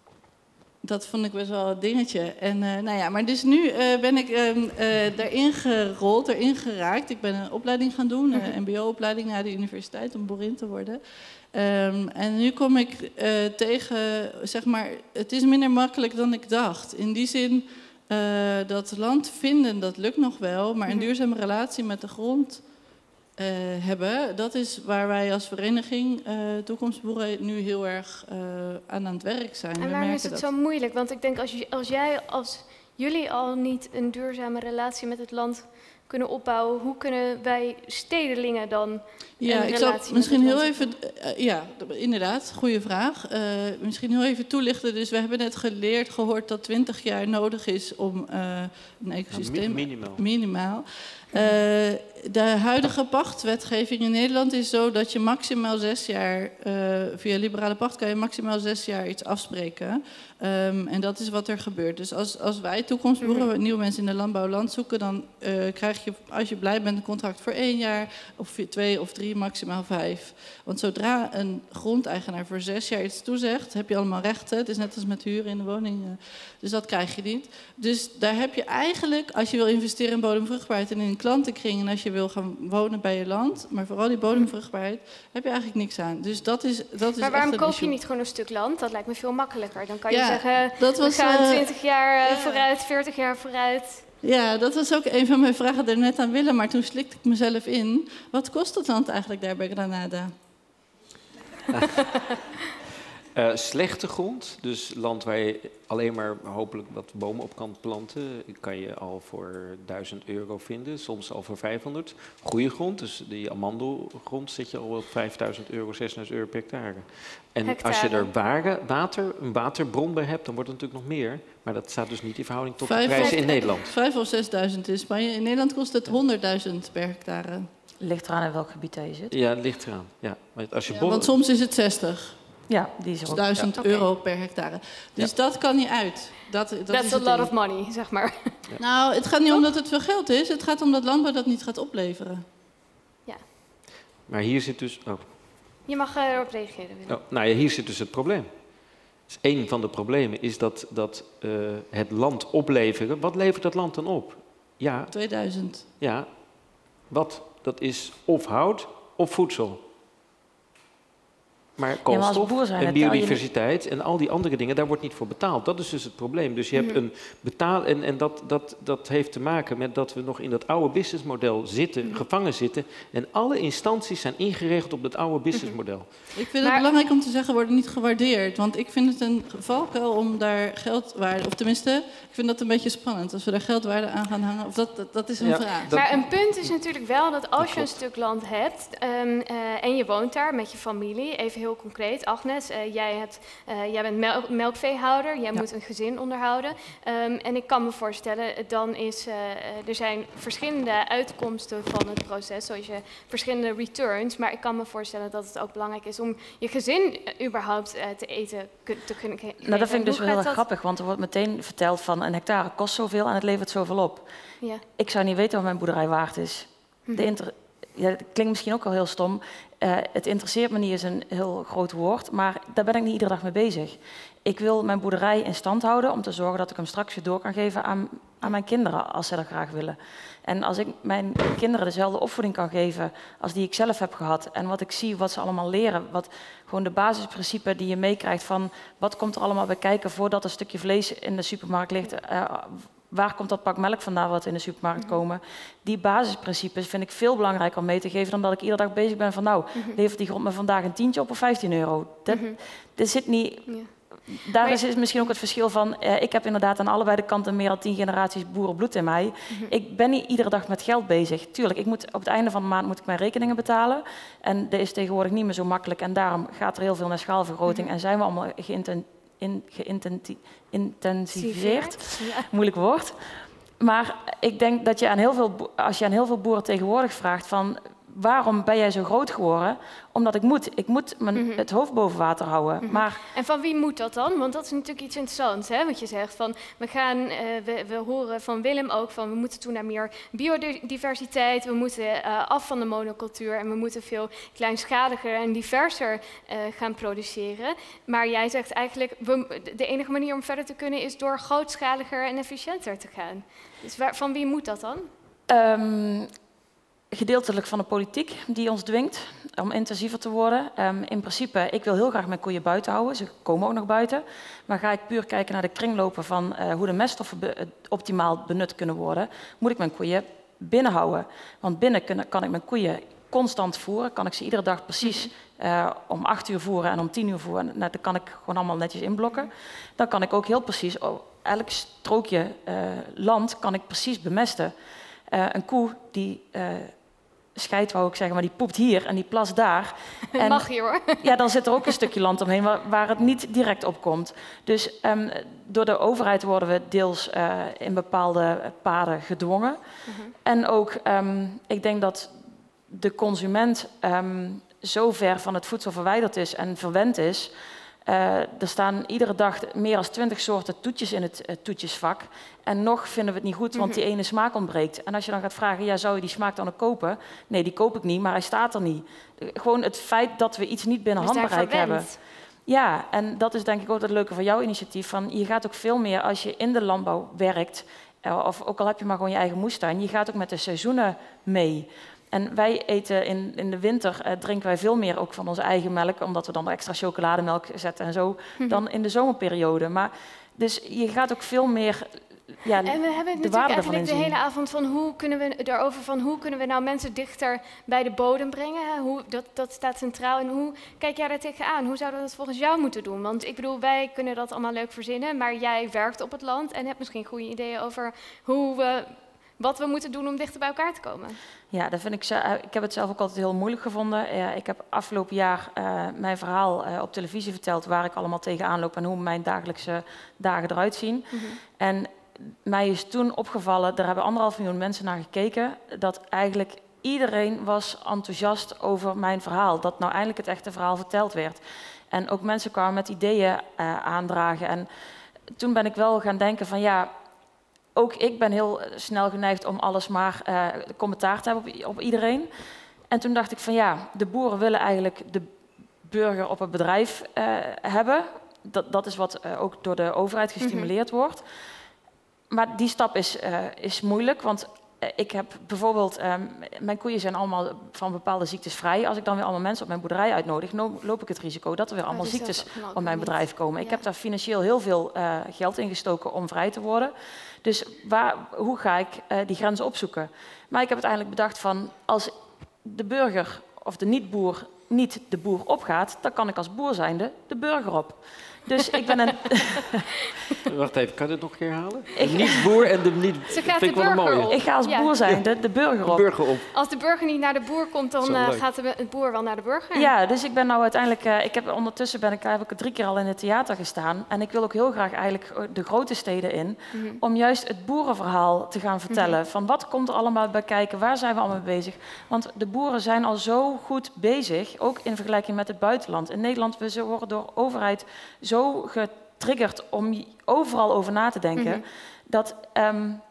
Dat vond ik best wel een dingetje. En, uh, nou ja, maar dus nu uh, ben ik uh, uh, daarin gerold, erin geraakt. Ik ben een opleiding gaan doen, een M B O-opleiding naar de universiteit om boerin te worden. Um, en nu kom ik uh, tegen, zeg maar, het is minder makkelijk dan ik dacht. In die zin uh, dat land vinden, dat lukt nog wel, maar een duurzame relatie met de grond uh, hebben. Dat is waar wij als vereniging uh, Toekomstboeren nu heel erg uh, aan aan het werk zijn. En We waarom is merken het dat. zo moeilijk? Want ik denk als, je, als jij, als jullie al niet een duurzame relatie met het land kunnen opbouwen, hoe kunnen wij stedelingen dan Ja, een ik zal relatie misschien met het heel land even, uh, ja, inderdaad, goede vraag. Uh, misschien heel even toelichten. Dus we hebben net geleerd, gehoord dat twintig jaar nodig is om uh, een ecosysteem... Ja, mi- minimaal. Minimaal. Uh, de huidige pachtwetgeving in Nederland is zo dat je maximaal zes jaar, uh, via liberale pacht kan je maximaal zes jaar iets afspreken. Um, en dat is wat er gebeurt. Dus als, als wij toekomstboeren, mm-hmm. nieuwe mensen in de landbouw land zoeken, dan uh, krijg je, als je blij bent, een contract voor één jaar, of vier, twee of drie, maximaal vijf. Want zodra een grondeigenaar voor zes jaar iets toezegt, heb je allemaal rechten. Het is net als met huren in de woning. Uh, dus dat krijg je niet. Dus daar heb je eigenlijk, als je wil investeren in bodemvruchtbaarheid en in een klantenkring en als je wil gaan wonen bij je land, maar vooral die bodemvruchtbaarheid, heb je eigenlijk niks aan. Dus dat is, dat is Maar waarom echt koop issue. je niet gewoon een stuk land? Dat lijkt me veel makkelijker. Dan kan je Ja, zeggen, dat was, we gaan uh, twintig jaar uh, ja. vooruit, veertig jaar vooruit. Ja, dat was ook een van mijn vragen er net aan Willem, maar toen slikte ik mezelf in. Wat kost het land eigenlijk daar bij Granada? Uh, slechte grond, dus land waar je alleen maar hopelijk wat bomen op kan planten, kan je al voor duizend euro vinden, soms al voor vijfhonderd. Goede grond, dus die amandelgrond zit je al op vijfduizend euro, zesduizend euro per hectare. En Hectare. als je er ware, water, een waterbron bij hebt, dan wordt het natuurlijk nog meer. Maar dat staat dus niet in verhouding tot de Vijf prijzen of- in Nederland. Vijf of zesduizend in Spanje. In Nederland kost het honderdduizend per hectare. Ligt eraan in welk gebied je zit. Ja, het ligt eraan. Ja. Maar als je Ja, bon- want soms is het zestig. Ja, die is er ook. duizend Ja. euro per hectare. Dus Ja. dat kan niet uit. Dat, dat That's is a het lot ding. of money, zeg maar. Nou, het gaat niet om dat het veel geld is. Het gaat om dat landbouw dat niet gaat opleveren. Ja. Maar hier zit dus... Oh. Je mag uh, erop reageren, Willem. Oh, nou ja, hier zit dus het probleem. Dus een van de problemen is dat, dat uh, het land opleveren... Wat levert dat land dan op? Ja, tweeduizend. ja, wat? Dat is of hout of voedsel. Maar Ja, maar als koolstof boer zijn, en dan tel je biodiversiteit en al die andere dingen, daar wordt niet voor betaald. Dat is dus het probleem. Dus je hebt Mhm. een betaal... En, en dat, dat, dat heeft te maken met dat we nog in dat oude businessmodel zitten, Mhm. gevangen zitten. En alle instanties zijn ingeregeld op dat oude businessmodel. Ik vind Maar- het belangrijk om te zeggen, worden niet gewaardeerd. Want ik vind het een valkuil om daar geldwaarde... Of tenminste, ik vind dat een beetje spannend. Als we daar geldwaarde aan gaan hangen. Of dat, dat, dat is een Ja, vraag. dat- Maar een punt is natuurlijk wel dat als je een klopt. stuk land hebt ehm, eh, en je woont daar met je familie, even heel concreet, Agnes, eh, jij, hebt, eh, jij bent mel- melkveehouder, jij Ja. moet een gezin onderhouden. Ehm, en ik kan me voorstellen, dan is, eh, eh, er zijn verschillende uitkomsten van het proces, zoals je verschillende returns, maar ik kan me voorstellen dat het ook belangrijk is om je gezin eh, überhaupt eh, te eten kun- te kunnen ge- geven. Nou, dat vind ik dus Hoe wel heel gaat erg dat? grappig, want er wordt meteen verteld van een hectare kost zoveel en het levert zoveel op. Ja. Ik zou niet weten wat mijn boerderij waard is. De inter- ja, dat klinkt misschien ook al heel stom. Uh, het interesseert me niet, is een heel groot woord, maar daar ben ik niet iedere dag mee bezig. Ik wil mijn boerderij in stand houden om te zorgen dat ik hem straks weer door kan geven aan, aan mijn kinderen, als ze dat graag willen. En als ik mijn kinderen dezelfde opvoeding kan geven als die ik zelf heb gehad, en wat ik zie, wat ze allemaal leren, wat gewoon de basisprincipes die je meekrijgt van wat komt er allemaal bij kijken voordat een stukje vlees in de supermarkt ligt, uh, waar komt dat pak melk vandaan wat in de supermarkt komen? Die basisprincipes vind ik veel belangrijker om mee te geven dan dat ik iedere dag bezig ben van nou, levert die grond me vandaag een tientje op of vijftien euro? Dat, dat zit niet... Ja. Daar Maar- is, is misschien ook het verschil van, eh, ik heb inderdaad aan allebei de kanten meer dan tien generaties boerenbloed in mij. Ik ben niet iedere dag met geld bezig. Tuurlijk, ik moet, op het einde van de maand moet ik mijn rekeningen betalen. En dat is tegenwoordig niet meer zo makkelijk. En daarom gaat er heel veel naar schaalvergroting. En zijn we allemaal geïnten, in, geïntenti- intensiveerd. Ja. Moeilijk woord. Maar ik denk dat je aan heel veel, bo- als je aan heel veel boeren tegenwoordig vraagt van waarom ben jij zo groot geworden? Omdat ik moet. Ik moet mijn, Mhm. het hoofd boven water houden. Mhm. Maar En van wie moet dat dan? Want dat is natuurlijk iets interessants, hè? Wat je zegt van we gaan, eh, we, we horen van Willem ook van we moeten toe naar meer biodiversiteit, we moeten eh, af van de monocultuur en we moeten veel kleinschaliger en diverser eh, gaan produceren. Maar jij zegt eigenlijk we, de enige manier om verder te kunnen is door grootschaliger en efficiënter te gaan. Dus waar, van wie moet dat dan? Um, gedeeltelijk van de politiek die ons dwingt om intensiever te worden. Um, in principe, ik wil heel graag mijn koeien buiten houden. Ze komen ook nog buiten. Maar ga ik puur kijken naar de kringlopen van uh, hoe de meststoffen be optimaal benut kunnen worden, moet ik mijn koeien binnen houden. Want binnen kun, kan ik mijn koeien constant voeren. Kan ik ze iedere dag precies uh, om acht uur voeren en om tien uur voeren. Nou, dat kan ik gewoon allemaal netjes inblokken. Dan kan ik ook heel precies, oh, elk strookje uh, land kan ik precies bemesten. Uh, een koe die uh, scheidt, wou ik zeggen, maar die poept hier en die plast daar. En, mag hier hoor. Ja, dan zit er ook een stukje land omheen waar, waar het niet direct op komt. Dus um, door de overheid worden we deels uh, in bepaalde paden gedwongen. Mm-hmm. En ook, um, ik denk dat de consument um, zo ver van het voedsel verwijderd is en verwend is. Uh, er staan iedere dag meer dan twintig soorten toetjes in het uh, toetjesvak. En nog vinden we het niet goed, want die ene smaak ontbreekt. En als je dan gaat vragen, ja, zou je die smaak dan ook kopen? Nee, die koop ik niet, maar hij staat er niet. Gewoon het feit dat we iets niet binnen handbereik hebben. Ja, en dat is denk ik ook het leuke van jouw initiatief. Van, je gaat ook veel meer als je in de landbouw werkt, uh, of ook al heb je maar gewoon je eigen moestuin, je gaat ook met de seizoenen mee. En wij eten in, in de winter, uh, drinken wij veel meer ook van onze eigen melk, omdat we dan extra chocolademelk zetten en zo, Mm-hmm. dan in de zomerperiode. Maar, dus je gaat ook veel meer ja, en we hebben het de natuurlijk waarde ervan eigenlijk de inzien. hele avond van hoe kunnen we erover van hoe kunnen we nou mensen dichter bij de bodem brengen. Hè? Hoe, dat, dat staat centraal. En hoe kijk jij daar tegenaan? Hoe zouden we dat volgens jou moeten doen? Want ik bedoel, wij kunnen dat allemaal leuk verzinnen, maar jij werkt op het land en hebt misschien goede ideeën over hoe we, wat we moeten doen om dichter bij elkaar te komen. Ja, dat vind ik, ik heb het zelf ook altijd heel moeilijk gevonden. Uh, ik heb afgelopen jaar uh, mijn verhaal uh, op televisie verteld waar ik allemaal tegenaan loop en hoe mijn dagelijkse dagen eruit zien. Mm-hmm. En mij is toen opgevallen, daar hebben anderhalf miljoen mensen naar gekeken, dat eigenlijk iedereen was enthousiast over mijn verhaal. Dat nou eindelijk het echte verhaal verteld werd. En ook mensen kwamen met ideeën uh, aandragen. En toen ben ik wel gaan denken van ja, ook ik ben heel snel geneigd om alles maar uh, commentaar te hebben op, op iedereen. En toen dacht ik van ja, de boeren willen eigenlijk de burger op het bedrijf uh, hebben. Dat, dat is wat uh, ook door de overheid gestimuleerd mm-hmm. wordt. Maar die stap is, uh, is moeilijk, want uh, ik heb bijvoorbeeld, um, mijn koeien zijn allemaal van bepaalde ziektes vrij. Als ik dan weer allemaal mensen op mijn boerderij uitnodig, no, loop ik het risico dat er weer allemaal oh, dus ziektes op mijn bedrijf komen. Ja. Ik heb daar financieel heel veel uh, geld in gestoken om vrij te worden. Dus waar, hoe ga ik uh, die grenzen opzoeken? Maar ik heb uiteindelijk bedacht van, als de burger of de niet-boer niet de boer opgaat, dan kan ik als boer zijnde de burger op. Dus ik ben een... Wacht even, kan je het nog een keer halen? De niet-boer en de niet... Ze gaat de burger op. Ik ga als ja. boer zijn, de, de burger op. De burger op. Als de burger niet naar de boer komt, dan uh, gaat de, de boer wel naar de burger. Ja, dus ik ben nou uiteindelijk... Uh, ik heb, ondertussen ben ik, heb ik drie keer al in het theater gestaan. En ik wil ook heel graag eigenlijk de grote steden in. Mm-hmm. Om juist het boerenverhaal te gaan vertellen. Mm-hmm. Van wat komt er allemaal bij kijken? Waar zijn we allemaal mee bezig? Want de boeren zijn al zo goed bezig. Ook in vergelijking met het buitenland. In Nederland we worden door de overheid zo getriggerd om overal over na te denken, mm-hmm. dat um,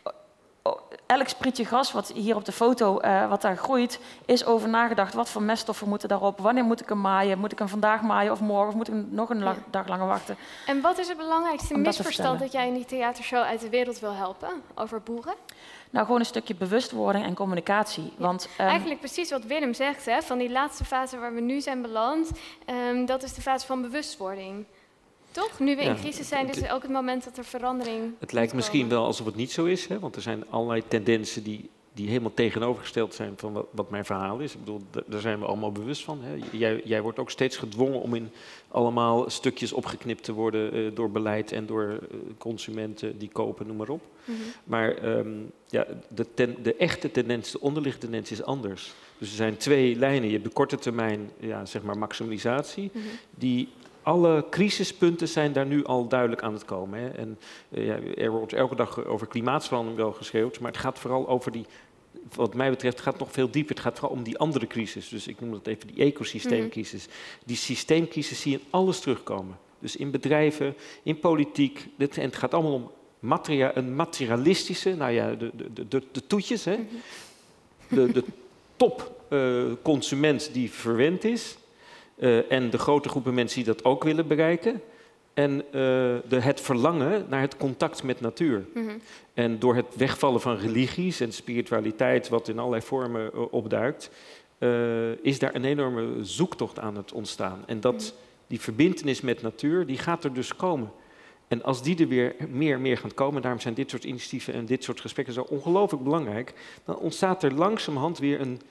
elk sprietje gras wat hier op de foto uh, wat daar groeit, is over nagedacht. Wat voor meststoffen moeten daarop? Wanneer moet ik hem maaien? Moet ik hem vandaag maaien of morgen? Of moet ik nog een ja. dag langer wachten? En wat is het belangrijkste misverstand dat jij in die theatershow uit de wereld wil helpen over boeren? Nou, gewoon een stukje bewustwording en communicatie. Ja. Want, um, eigenlijk precies wat Willem zegt, hè, van die laatste fase waar we nu zijn beland, um, dat is de fase van bewustwording. Toch? Nu we in ja, crisis zijn, is er ook het moment dat er verandering... Het lijkt misschien wel alsof het niet zo is, hè? Want er zijn allerlei tendensen die, die helemaal tegenovergesteld zijn van wat, wat mijn verhaal is. Ik bedoel, daar zijn we allemaal bewust van. Hè? Jij, jij wordt ook steeds gedwongen om in allemaal stukjes opgeknipt te worden uh, door beleid en door uh, consumenten die kopen, noem maar op. Mm-hmm. Maar um, ja, de, ten, de echte tendens, de onderliggende tendens is anders. Dus er zijn twee lijnen. Je hebt de korte termijn, ja, zeg maar maximalisatie, mm-hmm. die... Alle crisispunten zijn daar nu al duidelijk aan het komen. Hè. En, uh, ja, er wordt elke dag over klimaatverandering wel geschreeuwd, maar het gaat vooral over die, wat mij betreft, het gaat nog veel dieper. Het gaat vooral om die andere crisis. Dus ik noem dat even die ecosysteemcrisis. Mm-hmm. Die systeemcrisis zie je in alles terugkomen. Dus in bedrijven, in politiek. Dit, en het gaat allemaal om materia, een materialistische, nou ja, de, de, de, de toetjes. Hè. Mm-hmm. De, de topconsument uh, die verwend is. Uh, en de grote groepen mensen die dat ook willen bereiken. En uh, de, het verlangen naar het contact met natuur. Mm-hmm. En door het wegvallen van religies en spiritualiteit, wat in allerlei vormen uh, opduikt, uh, is daar een enorme zoektocht aan het ontstaan. En dat, mm-hmm. die verbintenis met natuur, die gaat er dus komen. En als die er weer meer en meer gaan komen, daarom zijn dit soort initiatieven en dit soort gesprekken zo ongelooflijk belangrijk, dan ontstaat er langzamerhand weer een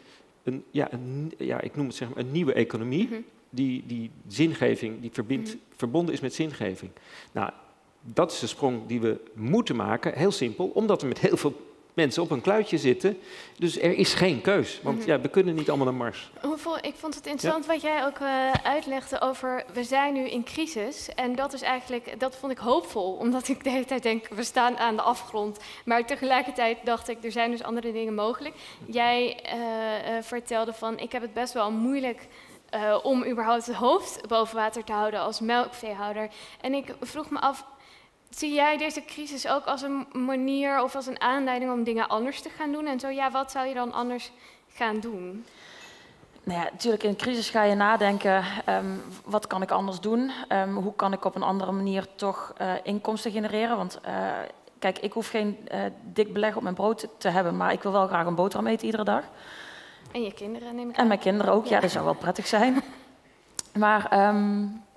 een, ja, een, ja, ik noem het zeg maar een nieuwe economie, mm-hmm. die, die zingeving, die verbindt, mm-hmm. verbonden is met zingeving. Nou, dat is de sprong die we moeten maken, heel simpel, omdat we met heel veel mensen op een kluitje zitten. Dus er is geen keus, want mm-hmm. ja, we kunnen niet allemaal naar Mars. Hoeveel, ik vond het interessant ja? wat jij ook uh, uitlegde over, we zijn nu in crisis. En dat is eigenlijk, dat vond ik hoopvol, omdat ik de hele tijd denk, we staan aan de afgrond. Maar tegelijkertijd dacht ik, er zijn dus andere dingen mogelijk. Jij uh, uh, vertelde van, ik heb het best wel moeilijk uh, om überhaupt het hoofd boven water te houden als melkveehouder. En ik vroeg me af, zie jij deze crisis ook als een manier of als een aanleiding om dingen anders te gaan doen? En zo ja, wat zou je dan anders gaan doen? Nou ja, natuurlijk in een crisis ga je nadenken, um, wat kan ik anders doen? Um, hoe kan ik op een andere manier toch uh, inkomsten genereren? Want uh, kijk, ik hoef geen uh, dik beleg op mijn brood te hebben, maar ik wil wel graag een boterham eten iedere dag. En je kinderen neem ik aan. En mijn kinderen ook, ja, ja dat zou wel prettig zijn. Maar, um,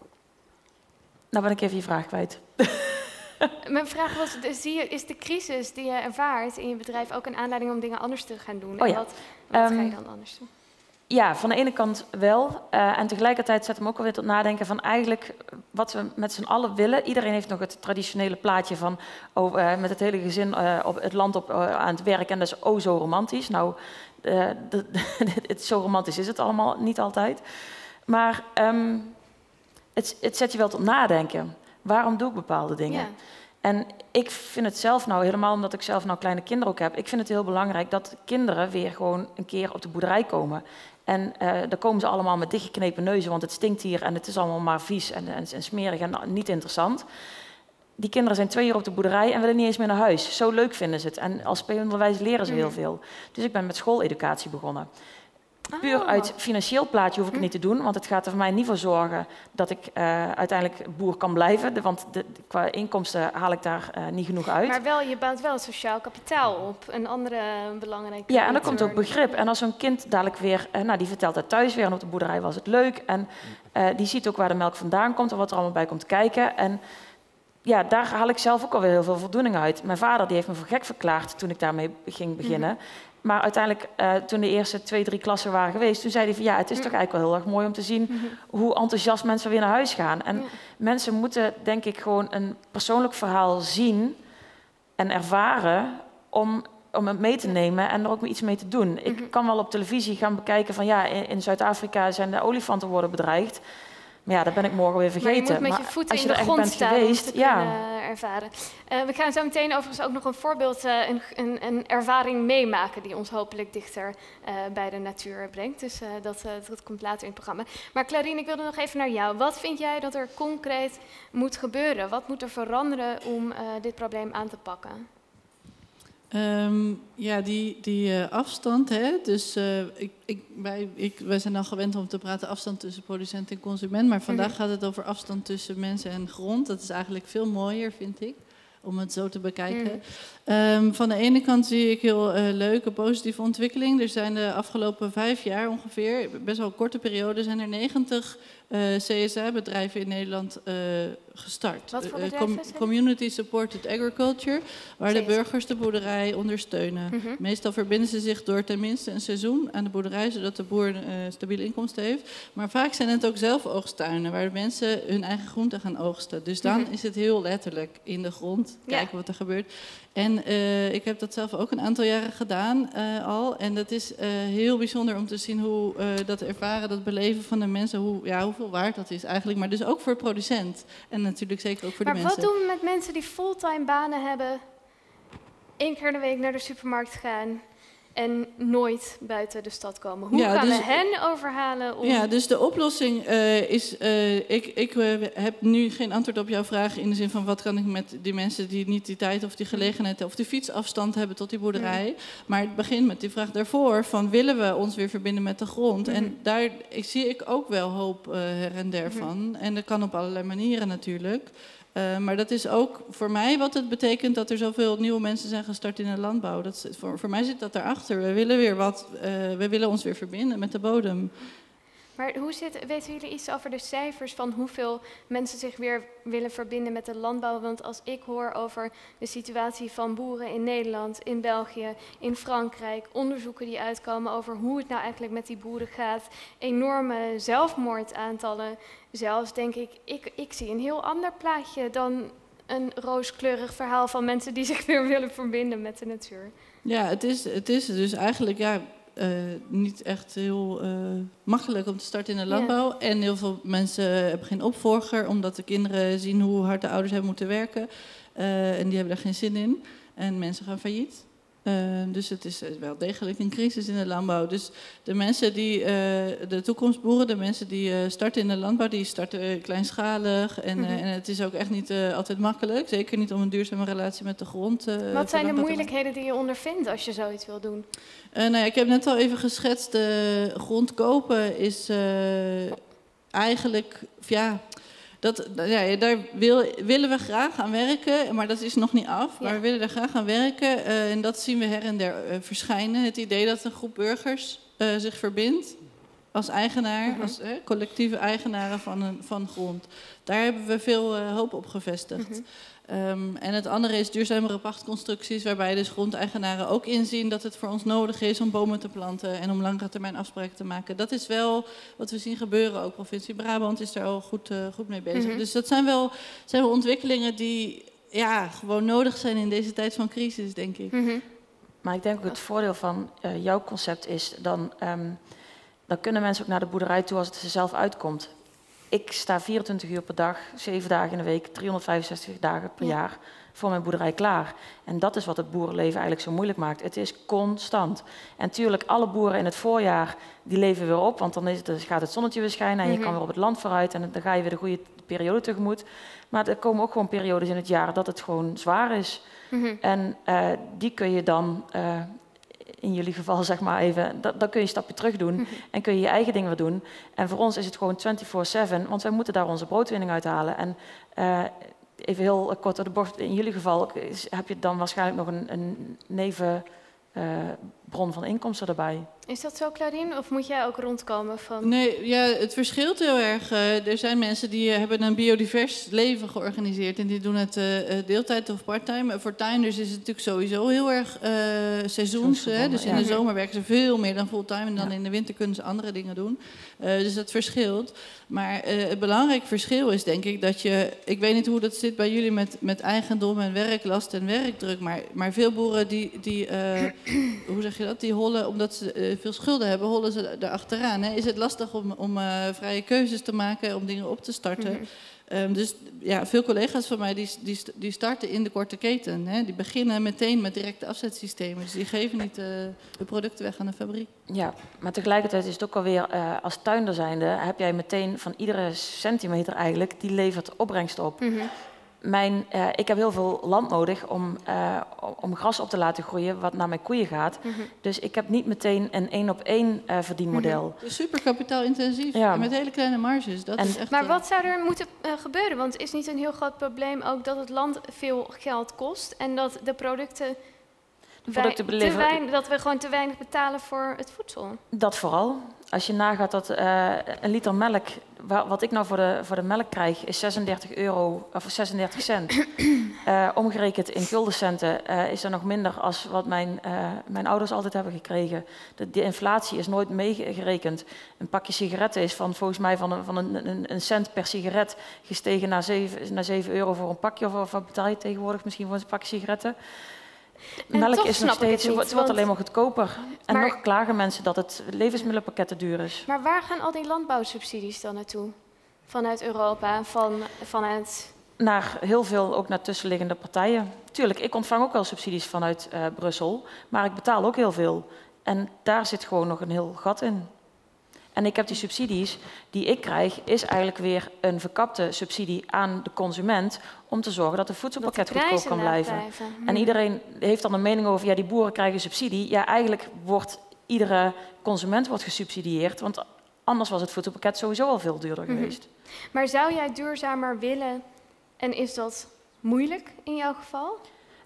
nou ben ik even je vraag kwijt. Mijn vraag was, zie je, is de crisis die je ervaart in je bedrijf ook een aanleiding om dingen anders te gaan doen? Oh ja. En wat, wat um, ga je dan anders doen? Ja, van de ene kant wel. Uh, en tegelijkertijd zet hem ook alweer tot nadenken van eigenlijk wat we met z'n allen willen. Iedereen heeft nog het traditionele plaatje van oh, uh, met het hele gezin uh, op het land op, uh, aan het werk en dat is oh zo romantisch. Nou, uh, de, de, het, zo romantisch is het allemaal niet altijd. Maar um, het, het zet je wel tot nadenken. Waarom doe ik bepaalde dingen? Ja. En ik vind het zelf nou, helemaal omdat ik zelf nou kleine kinderen ook heb, ik vind het heel belangrijk dat kinderen weer gewoon een keer op de boerderij komen. En uh, daar komen ze allemaal met dichtgeknepen neuzen, want het stinkt hier en het is allemaal maar vies en, en, en smerig en nou, niet interessant. Die kinderen zijn twee uur op de boerderij en willen niet eens meer naar huis. Zo leuk vinden ze het. En als speelonderwijs leren ze heel veel. Dus ik ben met schooleducatie begonnen. Puur Oh. uit financieel plaatje hoef ik het niet te doen, want het gaat er voor mij niet voor zorgen dat ik uh, uiteindelijk boer kan blijven. De, want de, de, qua inkomsten haal ik daar uh, niet genoeg uit. Maar wel, je bouwt wel sociaal kapitaal op, een andere belangrijke... Ja, en er komt ook begrip. En als zo'n kind dadelijk weer, uh, nou die vertelt het thuis weer en op de boerderij was het leuk. En uh, die ziet ook waar de melk vandaan komt en wat er allemaal bij komt kijken. En ja, daar haal ik zelf ook alweer heel veel voldoening uit. Mijn vader die heeft me voor gek verklaard toen ik daarmee ging beginnen. Mm-hmm. Maar uiteindelijk, uh, toen de eerste twee, drie klassen waren geweest, toen zei hij van ja, het is toch eigenlijk wel heel erg mooi om te zien mm-hmm. hoe enthousiast mensen weer naar huis gaan. En ja. mensen moeten, denk ik, gewoon een persoonlijk verhaal zien en ervaren om, om het mee te nemen en er ook iets mee te doen. Mm-hmm. Ik kan wel op televisie gaan bekijken van ja, in, in Zuid-Afrika zijn de olifanten worden bedreigd. Maar ja, dat ben ik morgen weer vergeten. Maar je moet met je voeten als je in de er grond bent staan geweest, om te ja. kunnen ervaren. Uh, we gaan zo meteen overigens ook nog een voorbeeld, uh, een, een, een ervaring meemaken die ons hopelijk dichter uh, bij de natuur brengt. Dus uh, dat, uh, dat komt later in het programma. Maar Clarine, ik wilde nog even naar jou. Wat vind jij dat er concreet moet gebeuren? Wat moet er veranderen om uh, dit probleem aan te pakken? Um, ja, die, die uh, afstand, hè? Dus uh, ik, ik, wij, ik, wij zijn dan gewend om te praten afstand tussen producent en consument, maar vandaag mm-hmm. gaat het over afstand tussen mensen en grond. Dat is eigenlijk veel mooier, vind ik, om het zo te bekijken. Mm. Um, van de ene kant zie ik heel uh, leuke, positieve ontwikkeling. Er zijn de afgelopen vijf jaar ongeveer, best wel een korte periode, zijn er negentig uh, C S A-bedrijven in Nederland uh, gestart. Wat voor uh, bedrijven? com- Community Supported Agriculture, waar C S A. De burgers de boerderij ondersteunen. Mm-hmm. Meestal verbinden ze zich door tenminste een seizoen aan de boerderij, zodat de boer uh, stabiele inkomsten heeft. Maar vaak zijn het ook zelfoogsttuinen, waar de mensen hun eigen groenten gaan oogsten. Dus dan mm-hmm. is het heel letterlijk in de grond, kijken ja. wat er gebeurt. En uh, ik heb dat zelf ook een aantal jaren gedaan uh, al. En dat is uh, heel bijzonder om te zien hoe uh, dat ervaren, dat beleven van de mensen, hoe, ja, hoeveel waard dat is eigenlijk. Maar dus ook voor producent. En natuurlijk zeker ook voor maar de mensen. Maar wat doen we met mensen die fulltime banen hebben, één keer in de week naar de supermarkt gaan en nooit buiten de stad komen? Hoe ja, gaan dus, we hen overhalen om... Ja, dus de oplossing uh, is... Uh, ik ik uh, heb nu geen antwoord op jouw vraag in de zin van wat kan ik met die mensen die niet die tijd of die gelegenheid of die fietsafstand hebben tot die boerderij. Ja. Maar het begint met die vraag daarvoor van willen we ons weer verbinden met de grond? Mm-hmm. En daar ik, zie ik ook wel hoop uh, her en der van. Mm-hmm. En dat kan op allerlei manieren natuurlijk. Uh, maar dat is ook voor mij wat het betekent dat er zoveel nieuwe mensen zijn gestart in de landbouw. Dat is, voor, voor mij zit dat daarachter. We willen weer wat, uh, we willen ons weer verbinden met de bodem. Maar hoe zit, weten jullie iets over de cijfers van hoeveel mensen zich weer willen verbinden met de landbouw? Want als ik hoor over de situatie van boeren in Nederland, in België, in Frankrijk, onderzoeken die uitkomen over hoe het nou eigenlijk met die boeren gaat, enorme zelfmoordaantallen, zelfs denk ik, ik, ik zie een heel ander plaatje dan een rooskleurig verhaal van mensen die zich weer willen verbinden met de natuur. Ja, het is, het is dus eigenlijk ja, uh, niet echt heel uh, makkelijk om te starten in de landbouw. Ja. En heel veel mensen hebben geen opvolger, omdat de kinderen zien hoe hard de ouders hebben moeten werken. Uh, en die hebben daar geen zin in. En mensen gaan failliet. Uh, dus het is wel degelijk een crisis in de landbouw. Dus de mensen die, uh, de toekomstboeren, de mensen die uh, starten in de landbouw, die starten uh, kleinschalig. En, uh, mm-hmm. en het is ook echt niet uh, altijd makkelijk. Zeker niet om een duurzame relatie met de grond. Uh, Wat zijn de moeilijkheden die je ondervindt als je zoiets wil doen? Uh, nou ja, ik heb net al even geschetst, uh, grond kopen is uh, eigenlijk, ja... Dat, ja, daar wil, willen we graag aan werken, maar dat is nog niet af. Maar ja. we willen daar graag aan werken uh, en dat zien we her en der uh, verschijnen. Het idee dat een groep burgers uh, zich verbindt als eigenaar, uh-huh. als uh, collectieve eigenaren van, een, van grond. Daar hebben we veel uh, hoop op gevestigd. Uh-huh. Um, en het andere is duurzamere pachtconstructies, waarbij dus grondeigenaren ook inzien dat het voor ons nodig is om bomen te planten en om langere termijn afspraken te maken. Dat is wel wat we zien gebeuren. Ook provincie Brabant is daar al goed, uh, goed mee bezig. Mm-hmm. Dus dat zijn wel, zijn wel ontwikkelingen die ja, gewoon nodig zijn in deze tijd van crisis, denk ik. Mm-hmm. Maar ik denk ook het voordeel van uh, jouw concept is, dan, um, dan kunnen mensen ook naar de boerderij toe als het er zelf uitkomt. Ik sta vierentwintig uur per dag, zeven dagen in de week, driehonderdvijfenzestig dagen per ja. jaar voor mijn boerderij klaar. En dat is wat het boerenleven eigenlijk zo moeilijk maakt. Het is constant. En natuurlijk, alle boeren in het voorjaar, die leven weer op, want dan, is het, dan gaat het zonnetje weer schijnen en je mm-hmm. kan weer op het land vooruit en dan ga je weer de goede periode tegemoet. Maar er komen ook gewoon periodes in het jaar dat het gewoon zwaar is. Mm-hmm. En uh, die kun je dan... Uh, in jullie geval zeg maar even, dan kun je een stapje terug doen mm-hmm. en kun je je eigen dingen weer doen. En voor ons is het gewoon vierentwintig zeven, want wij moeten daar onze broodwinning uithalen. En uh, even heel kort door de bocht, in jullie geval is, heb je dan waarschijnlijk nog een, een nevenbron uh, van inkomsten erbij. Is dat zo, Claudine? Of moet jij ook rondkomen van... Nee, ja, het verschilt heel erg. Uh, er zijn mensen die uh, hebben een biodivers leven georganiseerd en die doen het uh, deeltijd of parttime. Voor tuinders is het natuurlijk sowieso heel erg uh, seizoens. Hè? Dus in de zomer werken ze veel meer dan fulltime en dan ja. in de winter kunnen ze andere dingen doen. Uh, dus dat verschilt. Maar uh, het belangrijke verschil is denk ik dat je... Ik weet niet hoe dat zit bij jullie met, met eigendom en werklast en werkdruk, maar, maar veel boeren die, die uh, hoe zeg je dat, die hollen omdat ze... Uh, veel schulden hebben, hollen ze erachteraan. Hè? Is het lastig om, om uh, vrije keuzes te maken, om dingen op te starten? Mm-hmm. Um, dus ja, veel collega's van mij die, die, die starten in de korte keten. Hè? Die beginnen meteen met directe afzetsystemen. Dus die geven niet uh, de producten weg aan de fabriek. Ja, maar tegelijkertijd is het ook alweer, uh, als tuinder zijnde, heb jij meteen van iedere centimeter eigenlijk, die levert opbrengst op. Mm-hmm. Mijn, uh, ik heb heel veel land nodig om, uh, om gras op te laten groeien wat naar mijn koeien gaat. Mm-hmm. Dus ik heb niet meteen een één op één uh, verdienmodel. Mm-hmm. Dus super kapitaalintensief, ja. Met hele kleine marges. Dat en, is echt, maar uh... wat zou er moeten uh, gebeuren? Want het is niet een heel groot probleem ook dat het land veel geld kost en dat de producten... producten wij, te weinig, dat we gewoon te weinig betalen voor het voedsel. Dat vooral. Als je nagaat dat uh, een liter melk, wat ik nou voor de, voor de melk krijg, is zesendertig euro, of zesendertig cent. uh, omgerekend in guldencenten uh, is er nog minder als wat mijn, uh, mijn ouders altijd hebben gekregen. De, de inflatie is nooit meegerekend. Een pakje sigaretten is van, volgens mij van, een, van een, een, een cent per sigaret gestegen naar zeven, naar zeven euro voor een pakje. Of wat betaal je tegenwoordig misschien voor een pakje sigaretten? En melk is nog steeds, het, niet, het wordt alleen maar goedkoper. En maar, nog klagen mensen dat het levensmiddelenpakket te duur is. Maar waar gaan al die landbouwsubsidies dan naartoe? Vanuit Europa, van, vanuit... Naar heel veel, ook naar tussenliggende partijen. Tuurlijk, ik ontvang ook wel subsidies vanuit uh, Brussel, maar ik betaal ook heel veel. En daar zit gewoon nog een heel gat in. En ik heb die subsidies die ik krijg, is eigenlijk weer een verkapte subsidie aan de consument om te zorgen dat het voedselpakket dat goedkoop kan blijven. blijven. Hmm. En iedereen heeft dan een mening over, ja, die boeren krijgen subsidie. Ja, eigenlijk wordt iedere consument wordt gesubsidieerd, want anders was het voedselpakket sowieso al veel duurder hmm. geweest. Maar zou jij duurzamer willen en is dat moeilijk in jouw geval?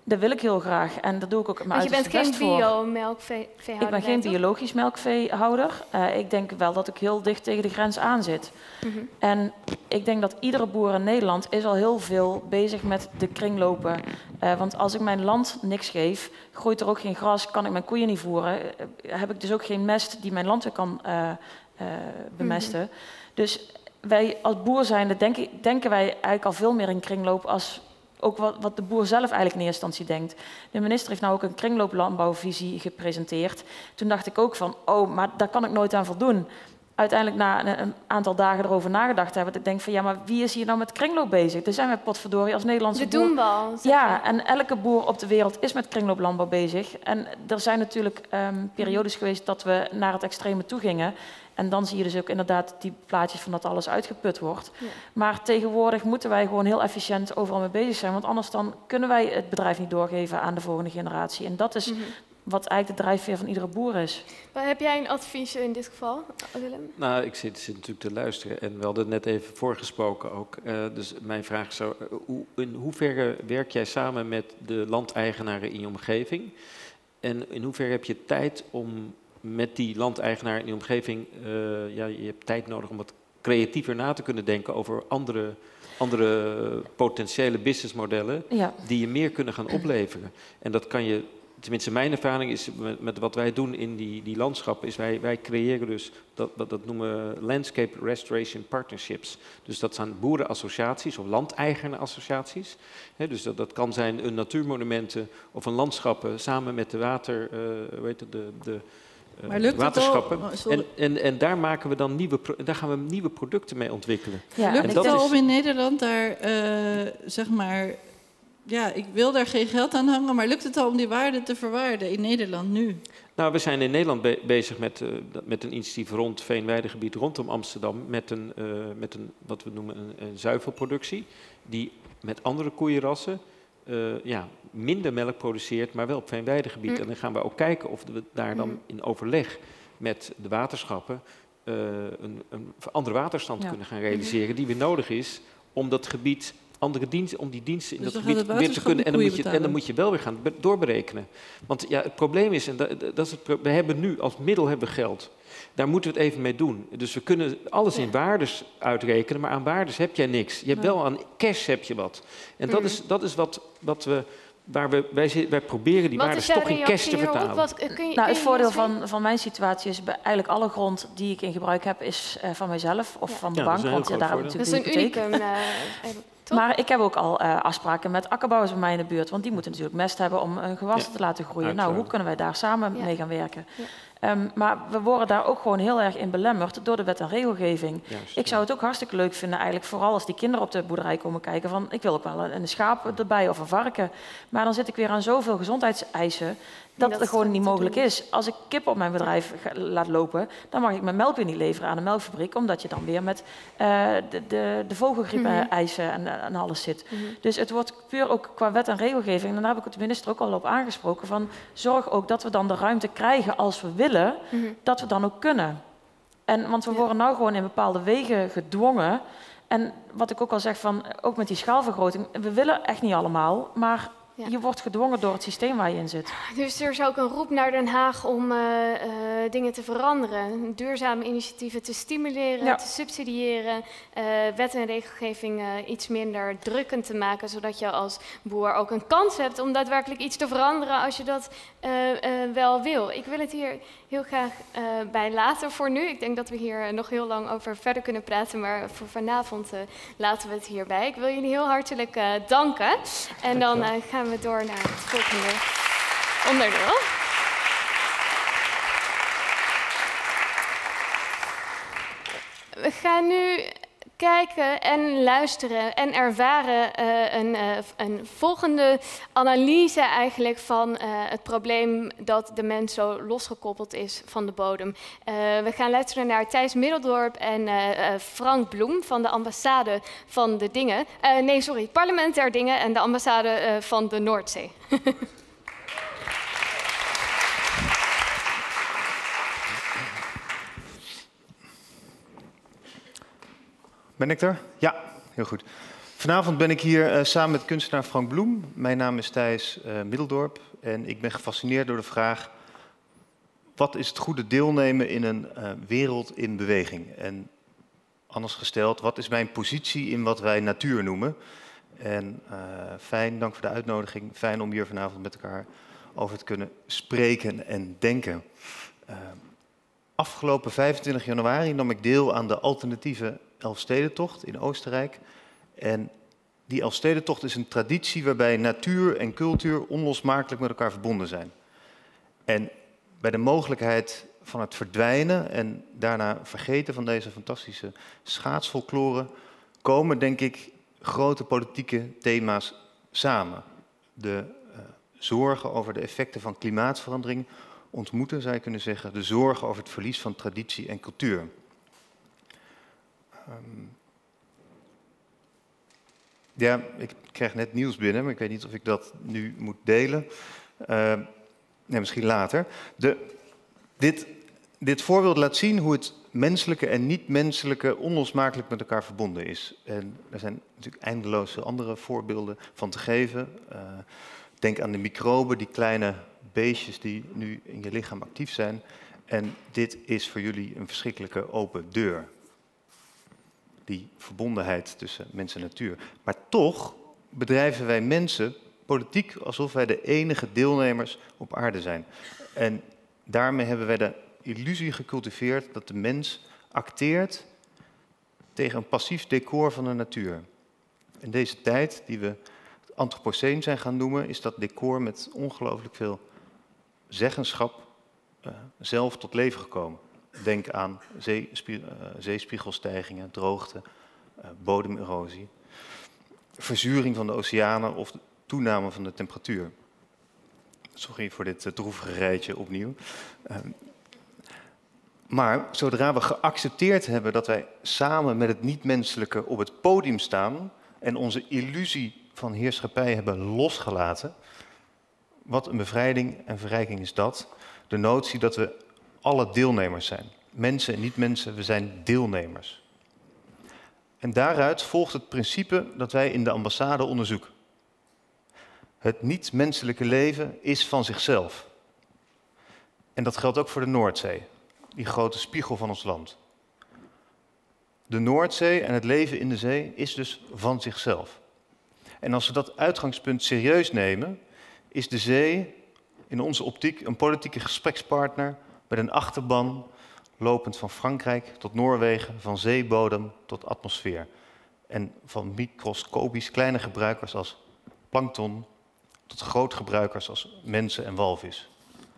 Dat wil ik heel graag en dat doe ik ook mijn Want je uiterste bent best geen voor. bio-melkveehouder? Ik ben geen biologisch melkveehouder. Uh, ik denk wel dat ik heel dicht tegen de grens aan zit. Mm-hmm. En ik denk dat iedere boer in Nederland is al heel veel bezig met de kringlopen. Uh, want als ik mijn land niks geef, groeit er ook geen gras, kan ik mijn koeien niet voeren. Uh, heb ik dus ook geen mest die mijn land weer kan uh, uh, bemesten. Mm-hmm. Dus wij als boer zijnde denken, denken wij eigenlijk al veel meer in kringloop als ook wat, wat de boer zelf eigenlijk in eerste instantie denkt. De minister heeft nou ook een kringlooplandbouwvisie gepresenteerd. Toen dacht ik ook van, oh, maar daar kan ik nooit aan voldoen. Uiteindelijk na een, een aantal dagen erover nagedacht hebben, dat ik denk van, ja, maar wie is hier nou met kringloop bezig? Daar zijn wij potverdorie als Nederlandse boer. Dat doen we al. Ja, en elke boer op de wereld is met kringlooplandbouw bezig. En er zijn natuurlijk um, periodes geweest dat we naar het extreme toe gingen. En dan zie je dus ook inderdaad die plaatjes van dat alles uitgeput wordt. Ja. Maar tegenwoordig moeten wij gewoon heel efficiënt overal mee bezig zijn. Want anders dan kunnen wij het bedrijf niet doorgeven aan de volgende generatie. En dat is mm-hmm. wat eigenlijk de drijfveer van iedere boer is. Maar heb jij een advies in dit geval, Willem? Nou, ik zit, zit natuurlijk te luisteren. En we hadden het net even voorgesproken ook. Uh, dus mijn vraag is zo, uh, hoe, in hoeverre werk jij samen met de landeigenaren in je omgeving? En in hoeverre heb je tijd om met die landeigenaar in je omgeving, uh, ja, je hebt tijd nodig om wat creatiever na te kunnen denken over andere, andere potentiële businessmodellen ja. die je meer kunnen gaan opleveren. En dat kan je, tenminste mijn ervaring is met, met wat wij doen in die, die landschappen, is wij, wij creëren dus, dat, dat, dat noemen we Landscape Restoration Partnerships. Dus dat zijn boerenassociaties of landeigenaarassociaties. He, dus dat, dat kan zijn een natuurmonumenten of een landschappen samen met de water, uh, hoe heet het, de... de Maar lukt waterschappen. Het al? En, en, en daar maken we dan nieuwe, daar gaan we nieuwe producten mee ontwikkelen. Ja. Lukt het al om in Nederland daar, uh, zeg maar, ja, ik wil daar geen geld aan hangen, maar lukt het al om die waarde te verwaarden in Nederland nu? Nou, we zijn in Nederland be bezig met, uh, met een initiatief rond veenweidegebied rondom Amsterdam, met een, uh, met een wat we noemen een, een zuivelproductie, die met andere koeienrassen Uh, ja, minder melk produceert, maar wel op veenweidegebied. Mm. En dan gaan we ook kijken of we daar dan mm. in overleg met de waterschappen uh, een, een andere waterstand ja. kunnen gaan realiseren die weer nodig is om dat gebied, andere diensten, om die diensten in dus dat gebied weer te kunnen. En dan, moet je, en dan moet je wel weer gaan doorberekenen. Want ja, het probleem is, en dat, dat is het, we hebben nu als middel hebben geld. Daar moeten we het even mee doen. Dus we kunnen alles in waardes uitrekenen, maar aan waardes heb jij niks. Je hebt wel aan cash heb je wat. En dat is, dat is wat, wat we, waar we, wij, wij proberen die wat waardes toch in cash te vertalen. Wat, kun je, nou, het voordeel van, van mijn situatie is, bij eigenlijk alle grond die ik in gebruik heb, is uh, van mijzelf of ja. van de ja, bank. Want ja, daar heb ik natuurlijk dat is een unicum. Uh, Maar ik heb ook al uh, afspraken met akkerbouwers bij mij in de buurt. Want die moeten natuurlijk mest hebben om een gewas ja. te laten groeien. Uiteraard. Nou, hoe kunnen wij daar samen ja. mee gaan werken? Ja. Um, maar we worden daar ook gewoon heel erg in belemmerd door de wet en regelgeving. Juist, ik zou het ook hartstikke leuk vinden, eigenlijk vooral als die kinderen op de boerderij komen kijken van ik wil ook wel een, een schaap erbij of een varken. Maar dan zit ik weer aan zoveel gezondheidseisen dat, dat het gewoon niet mogelijk doen. is. Als ik kip op mijn bedrijf ga, laat lopen, dan mag ik mijn melk weer niet leveren aan de melkfabriek, omdat je dan weer met uh, de, de, de vogelgriep mm-hmm. eisen en, en alles zit. Mm-hmm. Dus het wordt puur ook qua wet en regelgeving, en daar heb ik de minister ook al op aangesproken, van zorg ook dat we dan de ruimte krijgen als we willen, mm-hmm. dat we dan ook kunnen. En, want we ja. worden nou gewoon in bepaalde wegen gedwongen. En wat ik ook al zeg, van, ook met die schaalvergroting, we willen echt niet allemaal, maar ja. je wordt gedwongen door het systeem waar je in zit. Dus er is ook een roep naar Den Haag om uh, uh, dingen te veranderen. Duurzame initiatieven te stimuleren, ja. te subsidiëren. Uh, wet en regelgeving uh, iets minder drukkend te maken. Zodat je als boer ook een kans hebt om daadwerkelijk iets te veranderen als je dat uh, uh, wel wil. Ik wil het hier heel graag uh, bij laten voor nu. Ik denk dat we hier uh, nog heel lang over verder kunnen praten. Maar voor vanavond uh, laten we het hierbij. Ik wil jullie heel hartelijk uh, danken. En dan uh, gaan we we door naar het volgende onderdeel. We gaan nu kijken en luisteren en ervaren uh, een, uh, een volgende analyse eigenlijk van uh, het probleem dat de mens zo losgekoppeld is van de bodem. Uh, we gaan luisteren naar Thijs Middeldorp en uh, Frank Bloem van de ambassade van de Dingen. Uh, nee, sorry, Parlementair Dingen en de ambassade uh, van de Noordzee. Ben ik er? Ja, heel goed. Vanavond ben ik hier uh, samen met kunstenaar Frank Bloem. Mijn naam is Thijs uh, Middeldorp en ik ben gefascineerd door de vraag: wat is het goede deelnemen in een uh, wereld in beweging? En anders gesteld, wat is mijn positie in wat wij natuur noemen? En uh, fijn, dank voor de uitnodiging. Fijn om hier vanavond met elkaar over te kunnen spreken en denken. Uh, afgelopen vijfentwintig januari nam ik deel aan de alternatieve Elfstedentocht in Oostenrijk. En die Elfstedentocht is een traditie waarbij natuur en cultuur onlosmakelijk met elkaar verbonden zijn. En bij de mogelijkheid van het verdwijnen en daarna vergeten van deze fantastische schaatsfolklore komen, denk ik, grote politieke thema's samen. De uh, zorgen over de effecten van klimaatverandering ontmoeten, zou je kunnen zeggen, de zorgen over het verlies van traditie en cultuur. Um, ja, ik krijg net nieuws binnen, maar ik weet niet of ik dat nu moet delen. Uh, nee, misschien later. De, dit, dit voorbeeld laat zien hoe het menselijke en niet-menselijke onlosmakelijk met elkaar verbonden is. En er zijn natuurlijk eindeloze andere voorbeelden van te geven. Uh, denk aan de microben, die kleine beestjes die nu in je lichaam actief zijn. En dit is voor jullie een verschrikkelijke open deur. Die verbondenheid tussen mens en natuur. Maar toch bedrijven wij mensen politiek alsof wij de enige deelnemers op aarde zijn. En daarmee hebben wij de illusie gecultiveerd dat de mens acteert tegen een passief decor van de natuur. In deze tijd, die we het Anthropoceen zijn gaan noemen, is dat decor met ongelooflijk veel zeggenschap uh, zelf tot leven gekomen. Denk aan zeespie uh, zeespiegelstijgingen, droogte, uh, bodemerosie, verzuring van de oceanen of de toename van de temperatuur. Sorry voor dit uh, droevige rijtje opnieuw. Uh, maar zodra we geaccepteerd hebben dat wij samen met het niet-menselijke op het podium staan en onze illusie van heerschappij hebben losgelaten, wat een bevrijding en verrijking is dat. De notie dat we alle deelnemers zijn. Mensen en niet-mensen, we zijn deelnemers. En daaruit volgt het principe dat wij in de ambassade onderzoeken. Het niet-menselijke leven is van zichzelf. En dat geldt ook voor de Noordzee, die grote spiegel van ons land. De Noordzee en het leven in de zee is dus van zichzelf. En als we dat uitgangspunt serieus nemen, is de zee in onze optiek een politieke gesprekspartner met een achterban lopend van Frankrijk tot Noorwegen, van zeebodem tot atmosfeer. En van microscopisch kleine gebruikers als plankton tot grootgebruikers als mensen en walvis.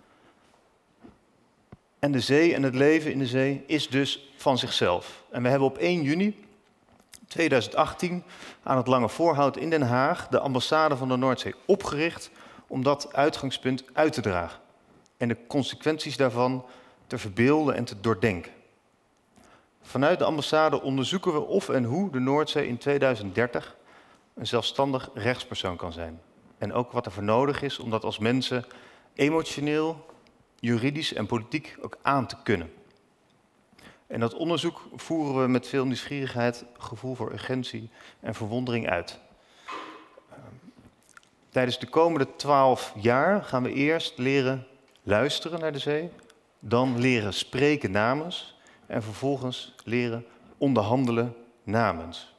En de zee en het leven in de zee is dus van zichzelf. En we hebben op één juni tweeduizend achttien aan het Lange Voorhout in Den Haag de ambassade van de Noordzee opgericht om dat uitgangspunt uit te dragen en de consequenties daarvan te verbeelden en te doordenken. Vanuit de ambassade onderzoeken we of en hoe de Noordzee in tweeduizend dertig een zelfstandig rechtspersoon kan zijn. En ook wat er voor nodig is om dat als mensen emotioneel, juridisch en politiek ook aan te kunnen. En dat onderzoek voeren we met veel nieuwsgierigheid, gevoel voor urgentie en verwondering uit. Tijdens de komende twaalf jaar gaan we eerst leren luisteren naar de zee, dan leren spreken namens en vervolgens leren onderhandelen namens.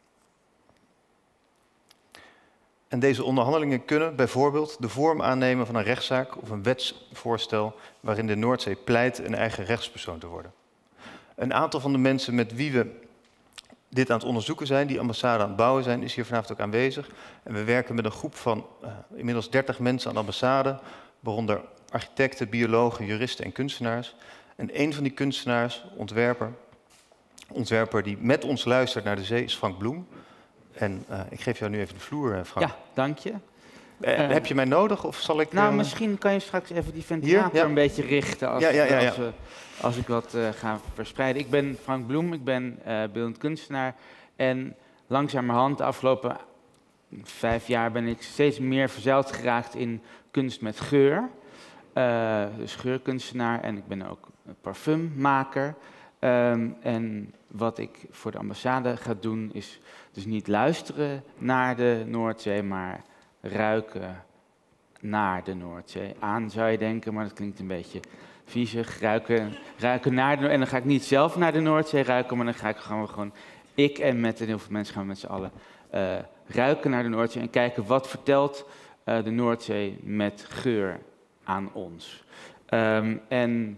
En deze onderhandelingen kunnen bijvoorbeeld de vorm aannemen van een rechtszaak of een wetsvoorstel waarin de Noordzee pleit een eigen rechtspersoon te worden. Een aantal van de mensen met wie we dit aan het onderzoeken zijn, die ambassade aan het bouwen zijn, is hier vanavond ook aanwezig. En we werken met een groep van uh, inmiddels dertig mensen aan de ambassade, waaronder architecten, biologen, juristen en kunstenaars. En een van die kunstenaars, ontwerper, ontwerper die met ons luistert naar de zee, is Frank Bloem. En uh, ik geef jou nu even de vloer, Frank. Ja, dank je. Uh, uh, heb je mij nodig of zal ik... Nou, uh, misschien kan je straks even die ventilator ja. een beetje richten als, ja, ja, ja, ja. als, we, als ik wat uh, ga verspreiden. Ik ben Frank Bloem, ik ben uh, beeldend kunstenaar. En langzamerhand, de afgelopen vijf jaar, ben ik steeds meer verzeild geraakt in kunst met geur. Uh, dus geurkunstenaar en ik ben ook parfummaker. Um, en wat ik voor de ambassade ga doen is dus niet luisteren naar de Noordzee, maar ruiken naar de Noordzee. Aan zou je denken, maar dat klinkt een beetje viezig. Ruiken, ruiken naar de Noordzee. En dan ga ik niet zelf naar de Noordzee ruiken, maar dan ga ik gewoon, gewoon ik en met heel veel mensen gaan we met z'n allen uh, ruiken naar de Noordzee en kijken wat vertelt uh, de Noordzee met geur aan ons. Um, en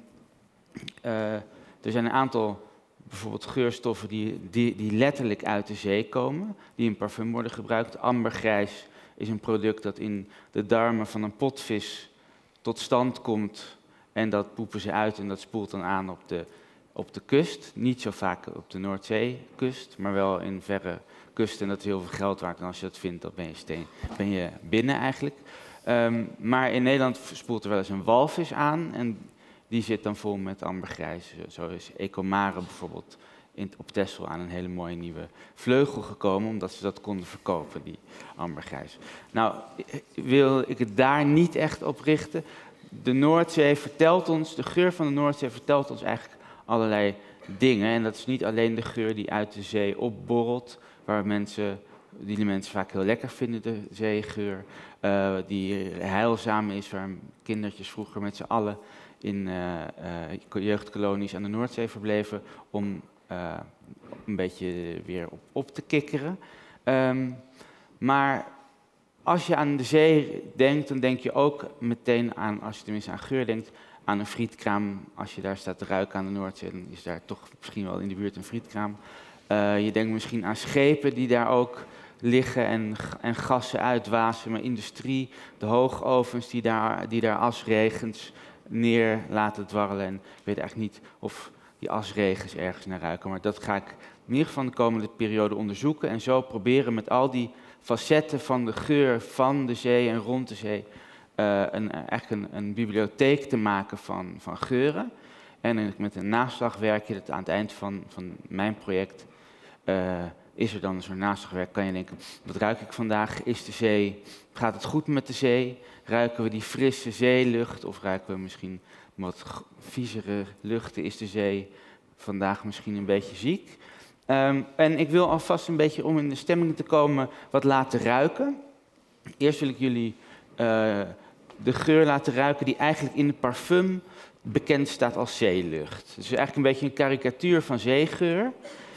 uh, er zijn een aantal bijvoorbeeld geurstoffen die, die, die letterlijk uit de zee komen, die in parfum worden gebruikt. Ambergrijs is een product dat in de darmen van een potvis tot stand komt en dat poepen ze uit en dat spoelt dan aan op de, op de kust. Niet zo vaak op de Noordzeekust, maar wel in verre kusten en dat is heel veel geld waard. En als je dat vindt, dan ben je, steen, ben je binnen eigenlijk. Um, maar in Nederland spoelt er wel eens een walvis aan en die zit dan vol met ambergrijs. Zo is Ecomare bijvoorbeeld in, op Texel aan een hele mooie nieuwe vleugel gekomen, omdat ze dat konden verkopen, die ambergrijs. Nou, wil ik het daar niet echt op richten. De Noordzee vertelt ons, de geur van de Noordzee vertelt ons eigenlijk allerlei dingen. En dat is niet alleen de geur die uit de zee opborrelt, waar mensen, die de mensen vaak heel lekker vinden, de zeegeur. Uh, die heilzaam is, waar kindertjes vroeger met z'n allen in uh, uh, jeugdkolonies aan de Noordzee verbleven om uh, een beetje weer op, op te kikkeren. Um, maar als je aan de zee denkt, dan denk je ook meteen aan, als je tenminste aan geur denkt, aan een frietkraam. Als je daar staat te ruiken aan de Noordzee, dan is daar toch misschien wel in de buurt een frietkraam. Uh, je denkt misschien aan schepen die daar ook liggen en, en gassen uitwasemen, industrie, de hoogovens die daar, die daar asregens neer laten dwarrelen. En ik weet eigenlijk niet of die asregens ergens naar ruiken, maar dat ga ik in ieder geval de komende periode onderzoeken en zo proberen met al die facetten van de geur van de zee en rond de zee uh, een, eigenlijk een, een bibliotheek te maken van, van geuren. En met een naslagwerkje, dat aan het eind van, van mijn project uh, is er dan een soort naslagwerk, kan je denken, wat ruik ik vandaag? Is de zee, gaat het goed met de zee? Ruiken we die frisse zeelucht of ruiken we misschien wat viezere luchten? Is de zee vandaag misschien een beetje ziek? Um, en ik wil alvast een beetje, om in de stemming te komen, wat laten ruiken. Eerst wil ik jullie uh, de geur laten ruiken die eigenlijk in het parfum bekend staat als zeelucht. Het is eigenlijk een beetje een karikatuur van zeegeur.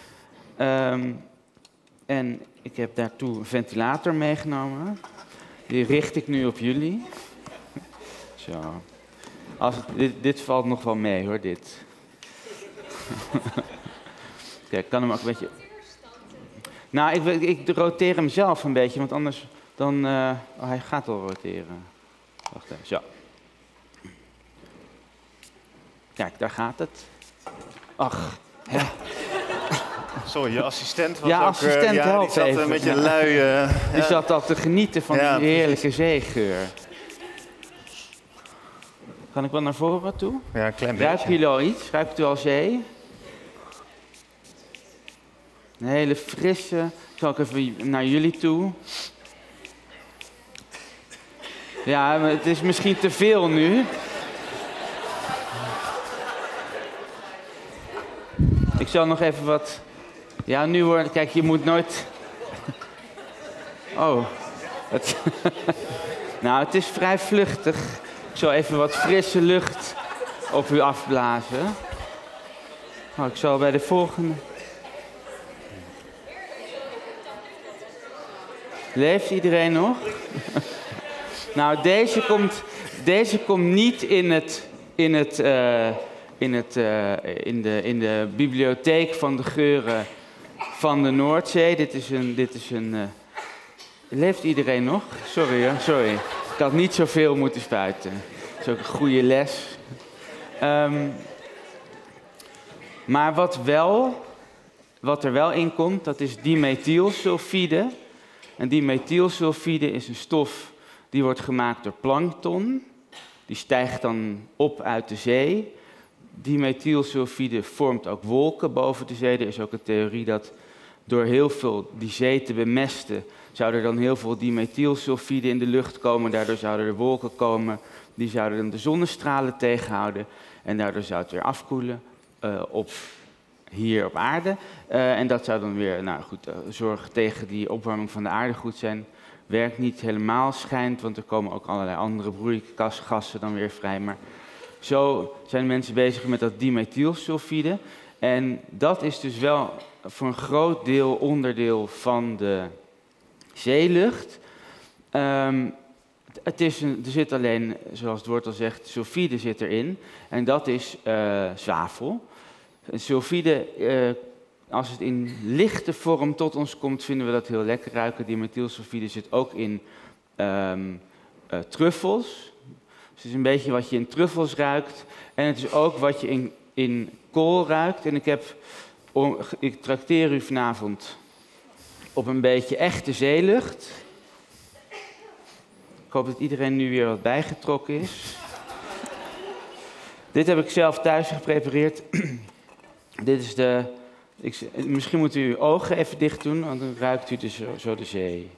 Um, en ik heb daartoe een ventilator meegenomen. Die richt ik nu op jullie. Zo. Als het, dit, dit valt nog wel mee hoor, dit. Kijk, ik kan hem ook een beetje... Nou, ik, ik roteer hem zelf een beetje, want anders dan... Uh... Oh, hij gaat al roteren. Wacht even, zo. Kijk, daar gaat het. Ach, ja. Sorry, je assistent was ja, ook... assistent uh, ja, die zat even. een beetje lui... Uh, die ja. zat al te genieten van ja, die heerlijke precies. zeegeur. Kan ik wel naar voren toe? Ja, een klein beetje. Ruiken jullie al iets? Ruikt u al zee? Een hele frisse... Ik zal ook even naar jullie toe. Ja, maar het is misschien te veel nu. Ik zal nog even wat... Ja, nu hoor, kijk, je moet nooit... Oh. Het... nou, het is vrij vluchtig. Ik zal even wat frisse lucht op u afblazen. Oh, ik zal bij de volgende... Leeft iedereen nog? nou, deze komt, deze komt niet in, het, in, het, uh, in, het, uh, in, de, in de bibliotheek van de geuren van de Noordzee. Dit is een... Dit is een uh... Leeft iedereen nog? Sorry hoor, sorry. Ik had niet zoveel moeten spuiten. Dat is ook een goede les. Um, maar wat, wel, wat er wel in komt, dat is dimethylsulfide. En dimethylsulfide is een stof die wordt gemaakt door plankton. Die stijgt dan op uit de zee. Dimethylsulfide vormt ook wolken boven de zee. Er is ook een theorie dat door heel veel die zee te bemesten, zou er dan heel veel dimethylsulfide in de lucht komen. Daardoor zouden er wolken komen. Die zouden dan de zonnestralen tegenhouden. En daardoor zou het weer afkoelen uh, op hier op aarde. Uh, en dat zou dan weer nou goed, uh, zorgen tegen die opwarming van de aarde goed zijn. Werkt niet helemaal schijnt, want er komen ook allerlei andere broeikasgassen dan weer vrij. Maar zo zijn mensen bezig met dat dimethylsulfide. En dat is dus wel voor een groot deel onderdeel van de zeelucht. Um, het is een, er zit alleen, zoals het woord al zegt, sulfide zit erin. En dat is uh, zwavel. Sulfide, uh, als het in lichte vorm tot ons komt, vinden we dat heel lekker ruiken. Dimethylsulfide zit ook in um, uh, truffels. Dus het is een beetje wat je in truffels ruikt. En het is ook wat je in, in kool ruikt. En ik, heb, om, ik trakteer u vanavond op een beetje echte zeelucht. Ik hoop dat iedereen nu weer wat bijgetrokken is. Dit heb ik zelf thuis geprepareerd. Dit is de... Ik, misschien moet u uw ogen even dicht doen, want dan ruikt u dus zo, zo de zee.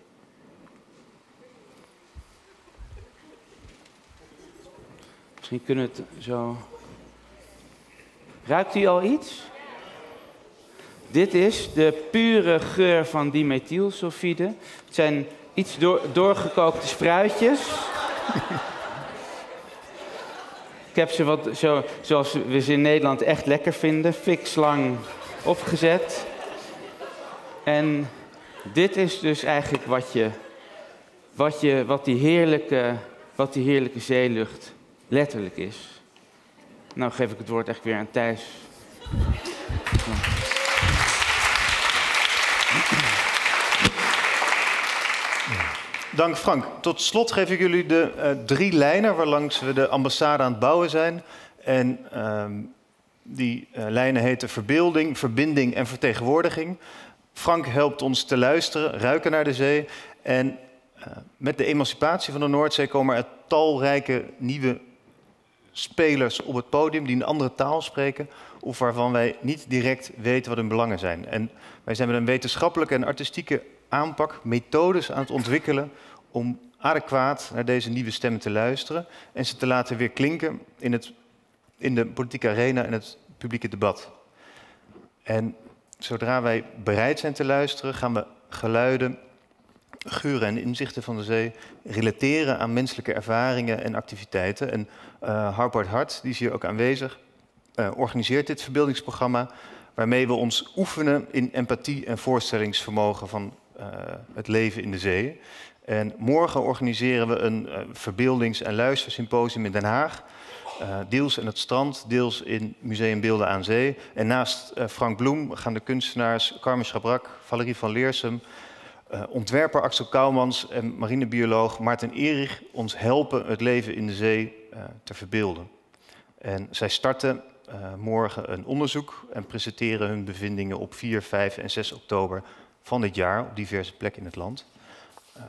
Misschien kunnen we het zo... Ruikt u al iets? Dit is de pure geur van dimethylsulfide. Het zijn iets door, doorgekookte spruitjes. Ik heb ze wat, zo, zoals we ze in Nederland echt lekker vinden, fikslang opgezet. En dit is dus eigenlijk wat, je, wat, je, wat, die heerlijke, wat die heerlijke zeelucht letterlijk is. Nou geef ik het woord echt weer aan Thijs. Dank Frank. Tot slot geef ik jullie de uh, drie lijnen waarlangs we de ambassade aan het bouwen zijn. En uh, die uh, lijnen heten verbeelding, verbinding en vertegenwoordiging. Frank helpt ons te luisteren, ruiken naar de zee. En uh, met de emancipatie van de Noordzee komen er talrijke nieuwe spelers op het podium die een andere taal spreken, of waarvan wij niet direct weten wat hun belangen zijn. En wij zijn met een wetenschappelijke en artistieke aanpak methodes aan het ontwikkelen om adequaat naar deze nieuwe stemmen te luisteren en ze te laten weer klinken in, het, in de politieke arena en het publieke debat. En zodra wij bereid zijn te luisteren, gaan we geluiden, geuren en inzichten van de zee relateren aan menselijke ervaringen en activiteiten. En uh, Harpard Hart, die is hier ook aanwezig, uh, organiseert dit verbeeldingsprogramma waarmee we ons oefenen in empathie en voorstellingsvermogen van uh, het leven in de zee. En morgen organiseren we een uh, verbeeldings- en luistersymposium in Den Haag. Uh, deels in het strand, deels in Museum Beelden aan Zee. En naast uh, Frank Bloem gaan de kunstenaars Carmen Schabrak, Valerie van Leersum, uh, ontwerper Axel Kouwmans en marinebioloog Maarten Erich ons helpen het leven in de zee uh, te verbeelden. En zij starten uh, morgen een onderzoek en presenteren hun bevindingen op vier, vijf en zes oktober van dit jaar op diverse plekken in het land. Uh,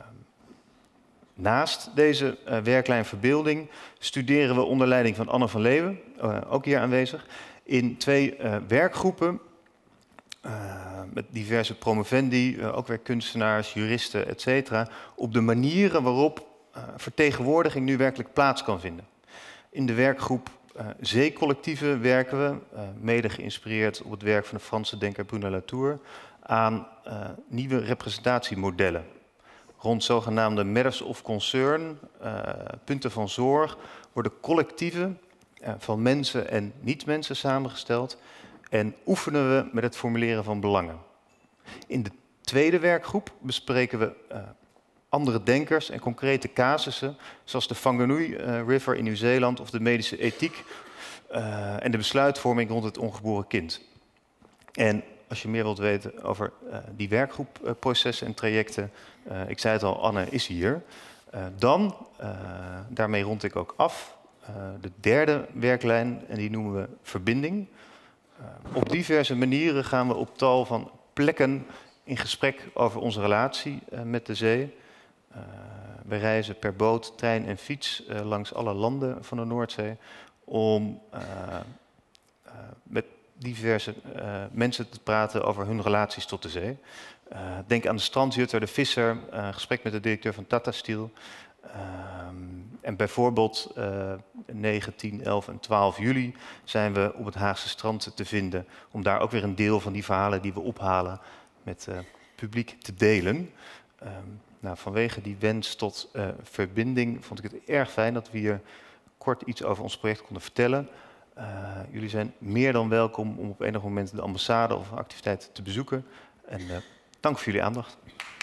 Naast deze uh, werklijn verbeelding studeren we onder leiding van Anne van Leeuwen, uh, ook hier aanwezig, in twee uh, werkgroepen uh, met diverse promovendi, uh, ook weer kunstenaars, juristen, et cetera, op de manieren waarop uh, vertegenwoordiging nu werkelijk plaats kan vinden. In de werkgroep uh, Zeecollectieven werken we, uh, mede geïnspireerd op het werk van de Franse denker Bruno Latour, aan uh, nieuwe representatiemodellen. Rond zogenaamde matters of concern, uh, punten van zorg, worden collectieven uh, van mensen en niet-mensen samengesteld en oefenen we met het formuleren van belangen. In de tweede werkgroep bespreken we uh, andere denkers en concrete casussen, zoals de Whanganui uh, River in Nieuw-Zeeland of de medische ethiek uh, en de besluitvorming rond het ongeboren kind. En als je meer wilt weten over uh, die werkgroepprocessen en trajecten, uh, ik zei het al, Anne is hier. Uh, dan, uh, daarmee rond ik ook af, uh, de derde werklijn en die noemen we verbinding. Uh, op diverse manieren gaan we op tal van plekken in gesprek over onze relatie uh, met de zee. Uh, we reizen per boot, trein en fiets uh, langs alle landen van de Noordzee om uh, uh, met diverse uh, mensen te praten over hun relaties tot de zee. Uh, denk aan de strandjutter, de visser, uh, gesprek met de directeur van Tata Steel. Um, en bijvoorbeeld uh, negen, tien, elf en twaalf juli zijn we op het Haagse strand te vinden. Om daar ook weer een deel van die verhalen die we ophalen met het uh, publiek te delen. Um, nou, vanwege die wens tot uh, verbinding vond ik het erg fijn dat we hier kort iets over ons project konden vertellen. Uh, jullie zijn meer dan welkom om op enig moment de ambassade of een activiteit te bezoeken. En uh, dank voor jullie aandacht.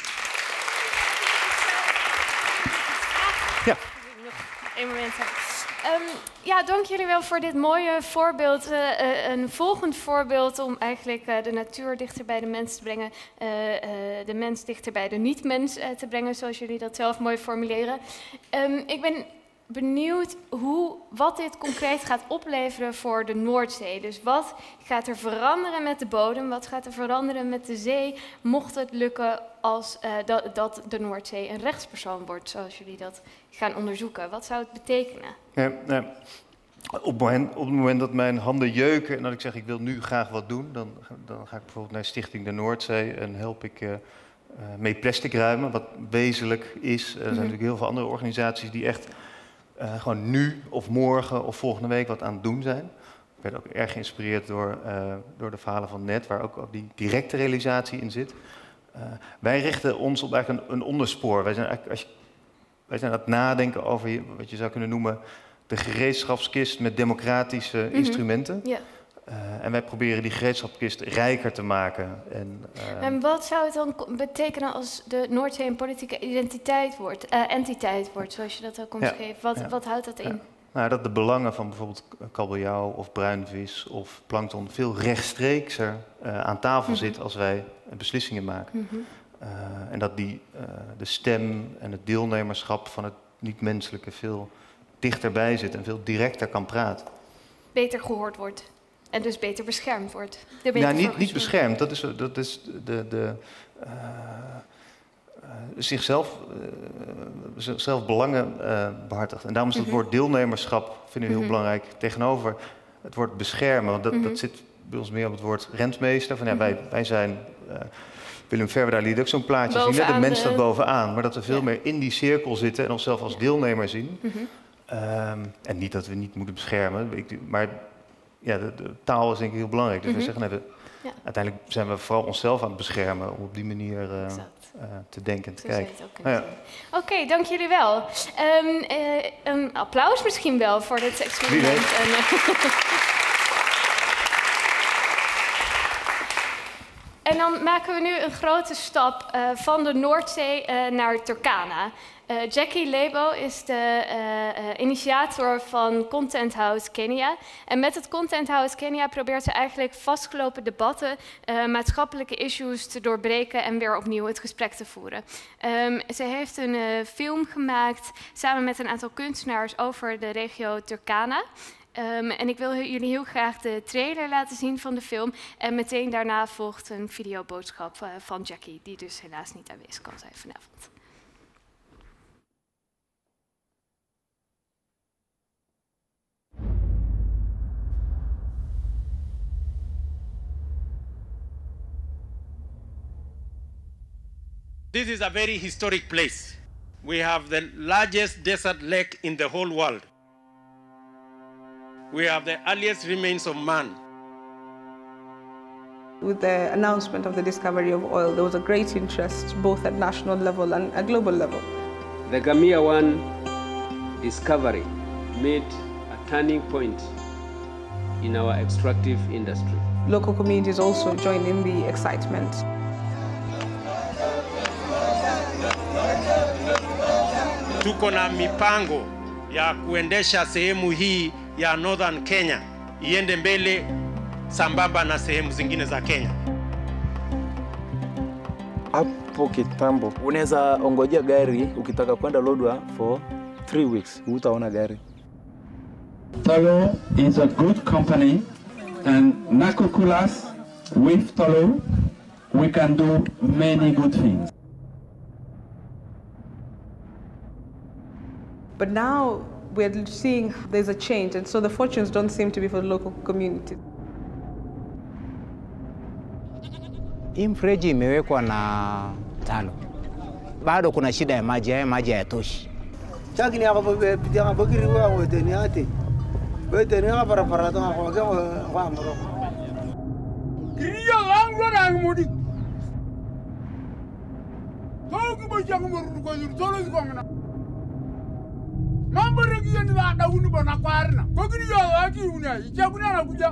Ja. Eén moment. Um, ja, dank jullie wel voor dit mooie voorbeeld. Uh, uh, een volgend voorbeeld om eigenlijk uh, de natuur dichter bij de mens te brengen. Uh, uh, de mens dichter bij de niet-mens uh, te brengen, zoals jullie dat zelf mooi formuleren. Um, ik ben benieuwd hoe, wat dit concreet gaat opleveren voor de Noordzee. Dus wat gaat er veranderen met de bodem? Wat gaat er veranderen met de zee? Mocht het lukken als uh, dat, dat de Noordzee een rechtspersoon wordt, zoals jullie dat gaan onderzoeken. Wat zou het betekenen? Ja, nou, op, het moment, op het moment dat mijn handen jeuken en dat ik zeg ik wil nu graag wat doen, dan, dan ga ik bijvoorbeeld naar Stichting de Noordzee en help ik uh, uh, mee plastic ruimen, wat wezenlijk is. Er zijn mm-hmm. natuurlijk heel veel andere organisaties die echt uh, gewoon nu of morgen of volgende week wat aan het doen zijn. Ik werd ook erg geïnspireerd door, uh, door de verhalen van net, waar ook, ook die directe realisatie in zit. Uh, wij richten ons op eigenlijk een, een onderspoor. Wij zijn, eigenlijk, als je, wij zijn aan het nadenken over wat je zou kunnen noemen de gereedschapskist met democratische mm-hmm. instrumenten. Yeah. Uh, en wij proberen die gereedschapskist rijker te maken. En, uh, en wat zou het dan betekenen als de Noordzee een politieke identiteit wordt, uh, entiteit wordt, zoals je dat ook omschreef? Ja, wat, ja. wat houdt dat in? Ja. Nou, dat de belangen van bijvoorbeeld kabeljauw of bruinvis of plankton veel rechtstreekser uh, aan tafel mm-hmm. zit als wij beslissingen maken. Mm-hmm. uh, en dat die, uh, de stem en het deelnemerschap van het niet-menselijke veel dichterbij zit en veel directer kan praten. Beter gehoord wordt en dus beter beschermd wordt. Ja, niet, niet beschermd, dat is, dat is de... de uh, Uh, zichzelf, uh, zichzelf belangen uh, behartigt. En daarom is het mm-hmm. woord deelnemerschap, vinden we heel mm-hmm. belangrijk, tegenover het woord beschermen. Want dat, mm-hmm. dat zit bij ons meer op het woord rentmeester. Van, ja, mm-hmm. wij, wij zijn, uh, Willem Verwerda liet ook zo'n plaatje zien, de mens staat bovenaan. Maar dat we veel ja. meer in die cirkel zitten en onszelf als ja. deelnemer zien. Mm-hmm. um, en niet dat we niet moeten beschermen, ik, maar ja, de, de taal is denk ik heel belangrijk. Dus mm-hmm. we zeggen, nee, we, ja. uiteindelijk zijn we vooral onszelf aan het beschermen om op die manier uh, uh, te denken en te Zo kijken. Ah, ja. Oké, okay, dank jullie wel. Um, uh, een applaus misschien wel voor dit experiment. En, uh, en dan maken we nu een grote stap uh, van de Noordzee uh, naar Turkana. Uh, Jackie Lebo is de uh, uh, initiator van Content House Kenya. En met het Content House Kenya probeert ze eigenlijk vastgelopen debatten, uh, maatschappelijke issues te doorbreken en weer opnieuw het gesprek te voeren. Um, ze heeft een uh, film gemaakt samen met een aantal kunstenaars over de regio Turkana. Um, en ik wil jullie heel graag de trailer laten zien van de film. En meteen daarna volgt een videoboodschap uh, van Jackie, die dus helaas niet aanwezig kan zijn vanavond. This is a very historic place. We have the largest desert lake in the whole world. We have the earliest remains of man. With the announcement of the discovery of oil, there was a great interest both at national level and at global level. The Gamia one discovery made a turning point in our extractive industry. Local communities also joined in the excitement. Tuko na mipango ya kuendesha sehemu hii ya Northern Kenya iende mbele sambamba na sehemu zingine za Kenya. Hapo kitambo unaweza ongojea gari ukitaka kwenda Lodwar for three weeks, hutaona gari. Tullow is a good company and Nakokulas with Tullow we can do many good things. But now we're seeing there's a change, and so the fortunes don't seem to be for the local community. Hii mfereji imewekwa na Tullow. Bado kuna shida ya maji, haya maji hayatoshi. Chakini ako bidang bagiri wa ko deni ate. Be deni nga para para to ako ga wa amro. Kiriya anglo na ngudi. Ko ko ba jang mo ko yur tolo ko ngana. Mambo regi yeni da da unu bona kwarna. Ko kiriya aki unya ichakuna na kuja.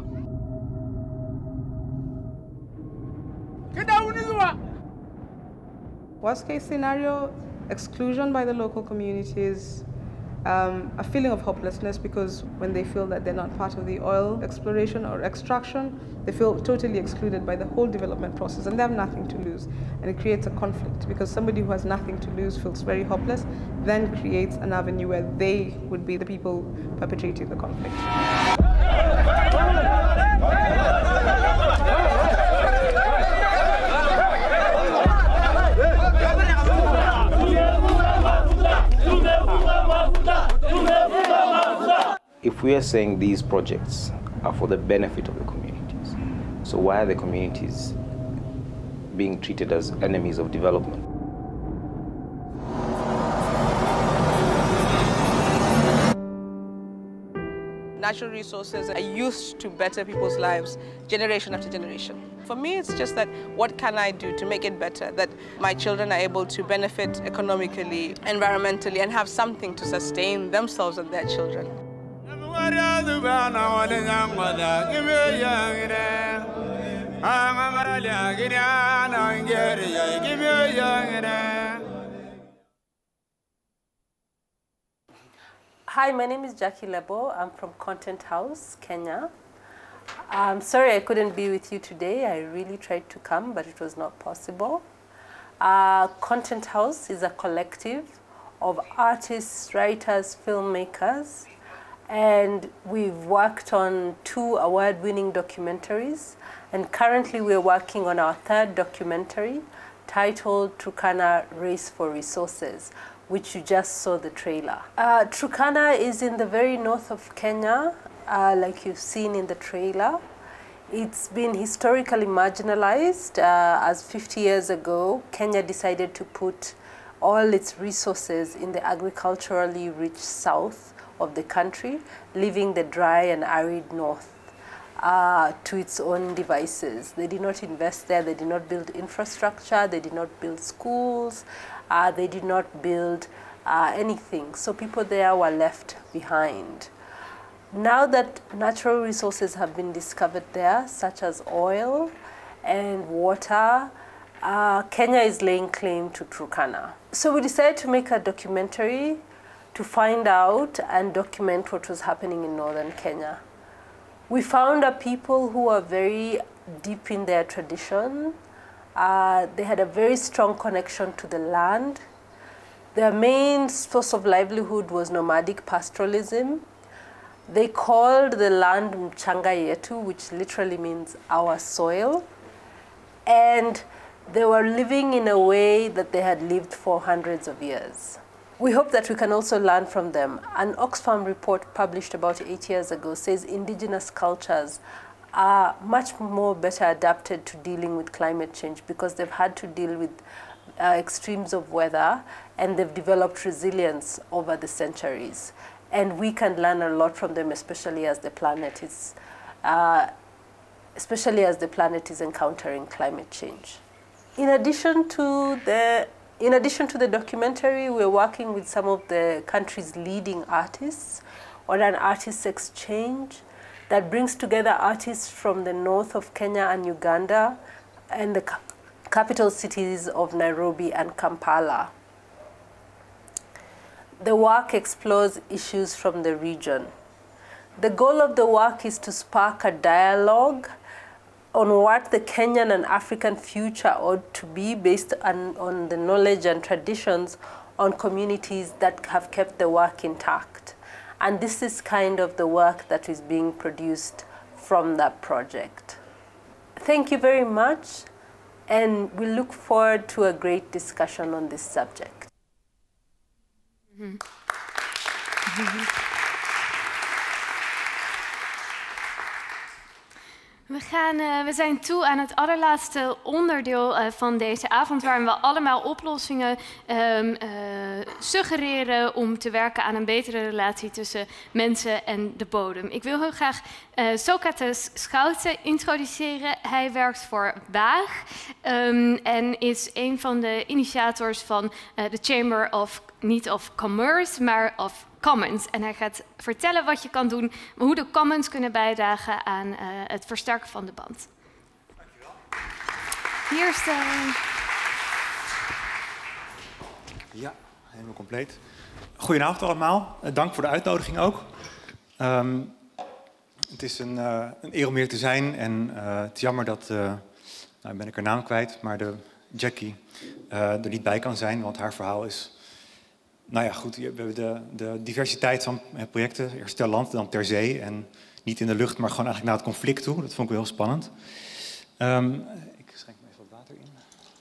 Kada unu wa. Worst case scenario, exclusion by the local communities, um, a feeling of hopelessness because when they feel that they're not part of the oil exploration or extraction, they feel totally excluded by the whole development process and they have nothing to lose. And it creates a conflict because somebody who has nothing to lose feels very hopeless, then creates an avenue where they would be the people perpetrating the conflict. If we are saying these projects are for the benefit of the communities, so why are the communities being treated as enemies of development? Natural resources are used to better people's lives generation after generation. For me, it's just that what can I do to make it better, that my children are able to benefit economically, environmentally, and have something to sustain themselves and their children. Hi, my name is Jackie Lebo. I'm from Content House, Kenya. I'm sorry I couldn't be with you today. I really tried to come, but it was not possible. Uh, Content House is a collective of artists, writers, filmmakers, and we've worked on two award-winning documentaries, and currently we're working on our third documentary titled Turkana Race for Resources, which you just saw the trailer. Uh, Turkana is in the very north of Kenya, uh, like you've seen in the trailer. It's been historically marginalized, uh, as fifty years ago, Kenya decided to put all its resources in the agriculturally rich south of the country, leaving the dry and arid north uh, to its own devices. They did not invest there, they did not build infrastructure, they did not build schools, uh, they did not build uh, anything. So people there were left behind. Now that natural resources have been discovered there, such as oil and water, uh, Kenya is laying claim to Turkana. So we decided to make a documentary to find out and document what was happening in northern Kenya. We found a people who are very deep in their tradition. Uh, they had a very strong connection to the land. Their main source of livelihood was nomadic pastoralism. They called the land Mchanga Yetu, which literally means our soil. And they were living in a way that they had lived for hundreds of years. We hope that we can also learn from them. An Oxfam report published about eight years ago says indigenous cultures are much more better adapted to dealing with climate change because they've had to deal with uh, extremes of weather and they've developed resilience over the centuries. And we can learn a lot from them, especially as the planet is, uh, especially as the planet is encountering climate change. In addition to the In addition to the documentary, we're working with some of the country's leading artists on an artists exchange that brings together artists from the north of Kenya and Uganda and the capital cities of Nairobi and Kampala. The work explores issues from the region. The goal of the work is to spark a dialogue on what the Kenyan and African future ought to be based on, on the knowledge and traditions on communities that have kept the work intact. And this is kind of the work that is being produced from that project. Thank you very much, and we look forward to a great discussion on this subject. Mm-hmm. Mm-hmm. We, gaan, uh, we zijn toe aan het allerlaatste onderdeel uh, van deze avond, waarin we allemaal oplossingen um, uh, suggereren om te werken aan een betere relatie tussen mensen en de bodem. Ik wil heel graag uh, Socrates Schouten introduceren. Hij werkt voor Waag um, en is een van de initiators van uh, de Chamber of, niet of Commerce, maar of Commons. En hij gaat vertellen wat je kan doen, hoe de Commons kunnen bijdragen aan uh, het versterken van de band. Dankjewel. Hier is de... Ja, helemaal compleet. Goedenavond allemaal. Uh, dank voor de uitnodiging ook. Um, het is een, uh, een eer om hier te zijn en uh, het is jammer dat, uh, nou ben ik haar naam kwijt, maar de Jackie uh, er niet bij kan zijn, want haar verhaal is... Nou ja, goed, we hebben de, de diversiteit van projecten, eerst ter land, dan ter zee. En niet in de lucht, maar gewoon eigenlijk naar het conflict toe. Dat vond ik wel heel spannend. Um, ik schenk me even wat water in.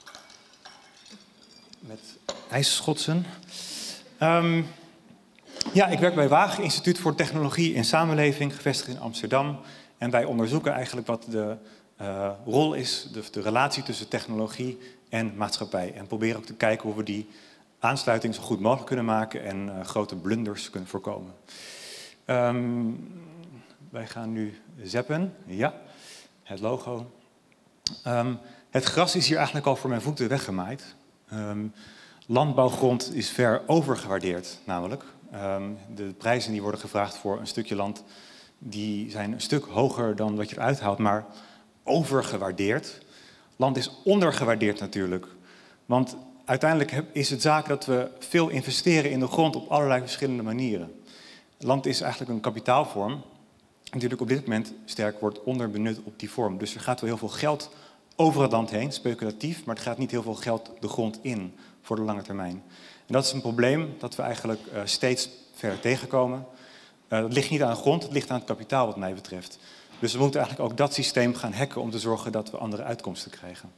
Met ijsschotsen. Um, ja, ik werk bij Waag, Instituut voor Technologie en Samenleving, gevestigd in Amsterdam. En wij onderzoeken eigenlijk wat de uh, rol is, de, de relatie tussen technologie en maatschappij. En proberen ook te kijken hoe we die aansluiting zo goed mogelijk kunnen maken en uh, grote blunders kunnen voorkomen. Um, wij gaan nu zappen. Ja, het logo. Um, het gras is hier eigenlijk al voor mijn voeten weggemaaid. Um, landbouwgrond is ver overgewaardeerd, namelijk. Um, de prijzen die worden gevraagd voor een stukje land, die zijn een stuk hoger dan wat je eruit haalt, maar overgewaardeerd. Land is ondergewaardeerd natuurlijk, want uiteindelijk is het zaak dat we veel investeren in de grond op allerlei verschillende manieren. Land is eigenlijk een kapitaalvorm, die natuurlijk op dit moment sterk wordt onderbenut op die vorm. Dus er gaat wel heel veel geld over het land heen, speculatief, maar er gaat niet heel veel geld de grond in voor de lange termijn. En dat is een probleem dat we eigenlijk uh, steeds verder tegenkomen. Uh, dat ligt niet aan de grond, het ligt aan het kapitaal wat mij betreft. Dus we moeten eigenlijk ook dat systeem gaan hacken om te zorgen dat we andere uitkomsten krijgen.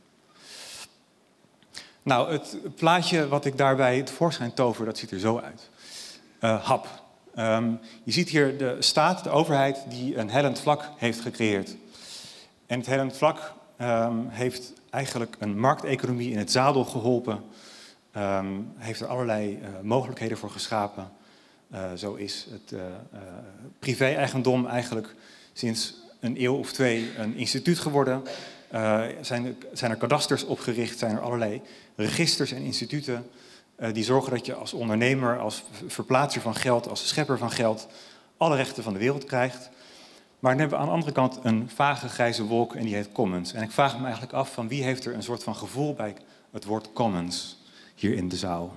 Nou, het plaatje wat ik daarbij tevoorschijn tover, dat ziet er zo uit. Uh, hap. Um, je ziet hier de staat, de overheid, die een hellend vlak heeft gecreëerd. En het hellend vlak um, heeft eigenlijk een markteconomie in het zadel geholpen. Um, heeft er allerlei uh, mogelijkheden voor geschapen. Uh, zo is het uh, uh, privé-eigendom eigenlijk sinds een eeuw of twee een instituut geworden. Uh, zijn, zijn er kadasters opgericht, zijn er allerlei registers en instituten uh, die zorgen dat je als ondernemer, als verplaatser van geld, als schepper van geld, alle rechten van de wereld krijgt. Maar dan hebben we aan de andere kant een vage grijze wolk en die heet commons. En ik vraag me eigenlijk af van wie heeft er een soort van gevoel bij het woord commons hier in de zaal.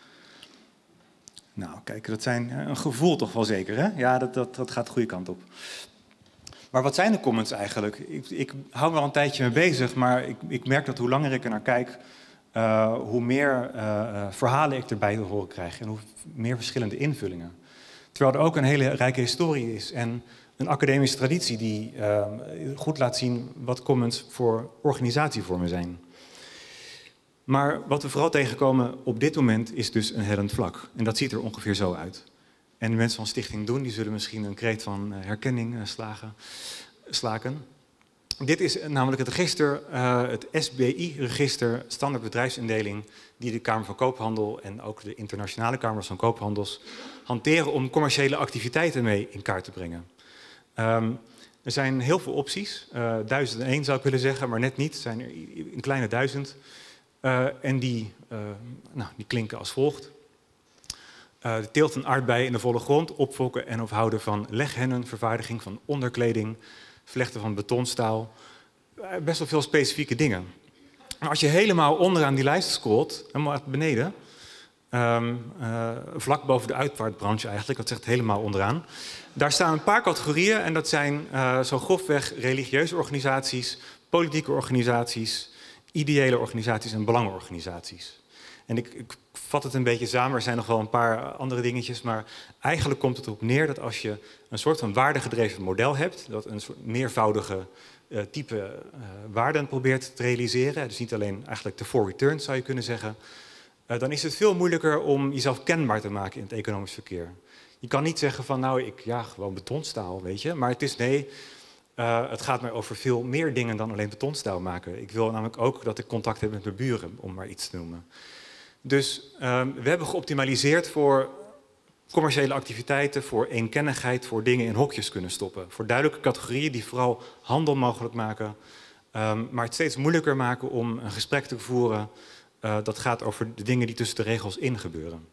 Nou, kijk, dat zijn een gevoel toch wel zeker, hè? Ja, dat, dat, dat gaat de goede kant op. Maar wat zijn de commons eigenlijk? Ik, ik hou wel een tijdje mee bezig, maar ik, ik merk dat hoe langer ik er naar kijk, uh, hoe meer uh, verhalen ik erbij te horen krijg en hoe meer verschillende invullingen. Terwijl er ook een hele rijke historie is en een academische traditie die uh, goed laat zien wat commons voor organisatievormen zijn. Maar wat we vooral tegenkomen op dit moment is dus een hellend vlak. En dat ziet er ongeveer zo uit. En de mensen van Stichting Doen die zullen misschien een kreet van herkenning slagen, slaken. Dit is namelijk het register, uh, het S B I-register, standaard bedrijfsindeling, die de Kamer van Koophandel en ook de internationale kamers van koophandels hanteren om commerciële activiteiten mee in kaart te brengen. Um, er zijn heel veel opties, uh, duizend en één zou ik willen zeggen, maar net niet. Er zijn er een kleine duizend. Uh, en die, uh, nou, die klinken als volgt. Uh, de teelt van aardbeien in de volle grond, opfokken en of houden van leghennen, vervaardiging van onderkleding, vlechten van betonstaal. Uh, best wel veel specifieke dingen. Maar als je helemaal onderaan die lijst scrolt, helemaal uit beneden, um, uh, vlak boven de uitvaartbranche eigenlijk, dat zegt helemaal onderaan, daar staan een paar categorieën en dat zijn uh, zo grofweg religieuze organisaties, politieke organisaties, ideële organisaties en belangenorganisaties. En ik, ik vat het een beetje samen, er zijn nog wel een paar andere dingetjes, maar eigenlijk komt het erop neer dat als je een soort van waardegedreven model hebt, dat een soort meervoudige uh, type uh, waarden probeert te realiseren, dus niet alleen eigenlijk de four returns zou je kunnen zeggen, uh, dan is het veel moeilijker om jezelf kenbaar te maken in het economisch verkeer. Je kan niet zeggen van nou, ik ja, gewoon betonstaal, weet je, maar het is nee, Uh, het gaat mij over veel meer dingen dan alleen betonstijl maken. Ik wil namelijk ook dat ik contact heb met mijn buren, om maar iets te noemen. Dus um, we hebben geoptimaliseerd voor commerciële activiteiten, voor eenkennigheid, voor dingen in hokjes kunnen stoppen. Voor duidelijke categorieën die vooral handel mogelijk maken, um, maar het steeds moeilijker maken om een gesprek te voeren. Uh, dat gaat over de dingen die tussen de regels in gebeuren.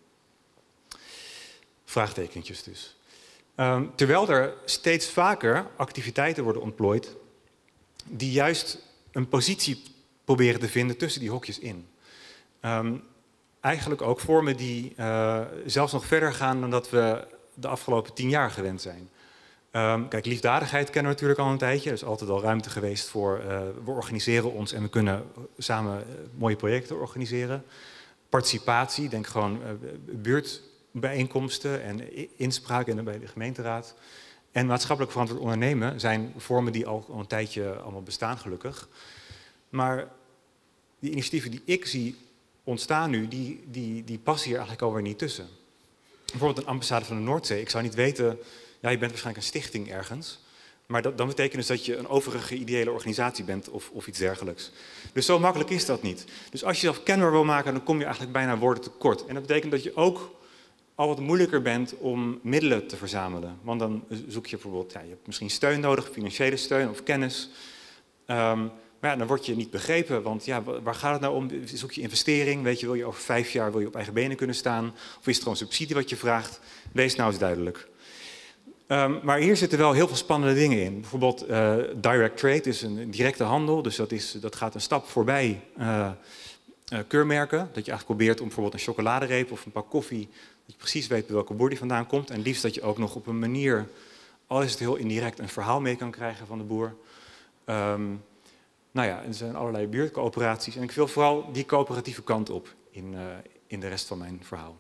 Vraagtekentjes dus. Um, terwijl er steeds vaker activiteiten worden ontplooid die juist een positie proberen te vinden tussen die hokjes in. Um, eigenlijk ook vormen die uh, zelfs nog verder gaan dan dat we de afgelopen tien jaar gewend zijn. Um, kijk, liefdadigheid kennen we natuurlijk al een tijdje. Er is altijd al ruimte geweest voor, uh, we organiseren ons en we kunnen samen uh, mooie projecten organiseren. Participatie, denk gewoon uh, buurtbijeenkomsten en inspraak en bij de gemeenteraad. En maatschappelijk verantwoord ondernemen zijn vormen die al, al een tijdje allemaal bestaan, gelukkig. Maar die initiatieven die ik zie ontstaan nu, die, die, die passen hier eigenlijk alweer niet tussen. Bijvoorbeeld een ambassade van de Noordzee. Ik zou niet weten, ja, je bent waarschijnlijk een stichting ergens. Maar dat, dan betekent dus dat je een overige ideële organisatie bent of, of iets dergelijks. Dus zo makkelijk is dat niet. Dus als je jezelf kenbaar wil maken, dan kom je eigenlijk bijna woorden tekort. En dat betekent dat je ook al wat moeilijker bent om middelen te verzamelen. Want dan zoek je bijvoorbeeld, ja, je hebt misschien steun nodig, financiële steun of kennis. Um, maar ja, dan word je niet begrepen, want ja, waar gaat het nou om? Zoek je investering, weet je, wil je over vijf jaar wil je op eigen benen kunnen staan? Of is het gewoon subsidie wat je vraagt? Wees nou eens duidelijk. Um, maar hier zitten wel heel veel spannende dingen in. Bijvoorbeeld uh, direct trade is een directe handel, dus dat, is, dat gaat een stap voorbij uh, uh, keurmerken. Dat je eigenlijk probeert om bijvoorbeeld een chocoladereep of een pak koffie, dat je precies weet bij welke boer die vandaan komt. En liefst dat je ook nog op een manier, al is het heel indirect, een verhaal mee kan krijgen van de boer. Um, nou ja, er zijn allerlei buurtcoöperaties en ik wil vooral die coöperatieve kant op in, uh, in de rest van mijn verhaal.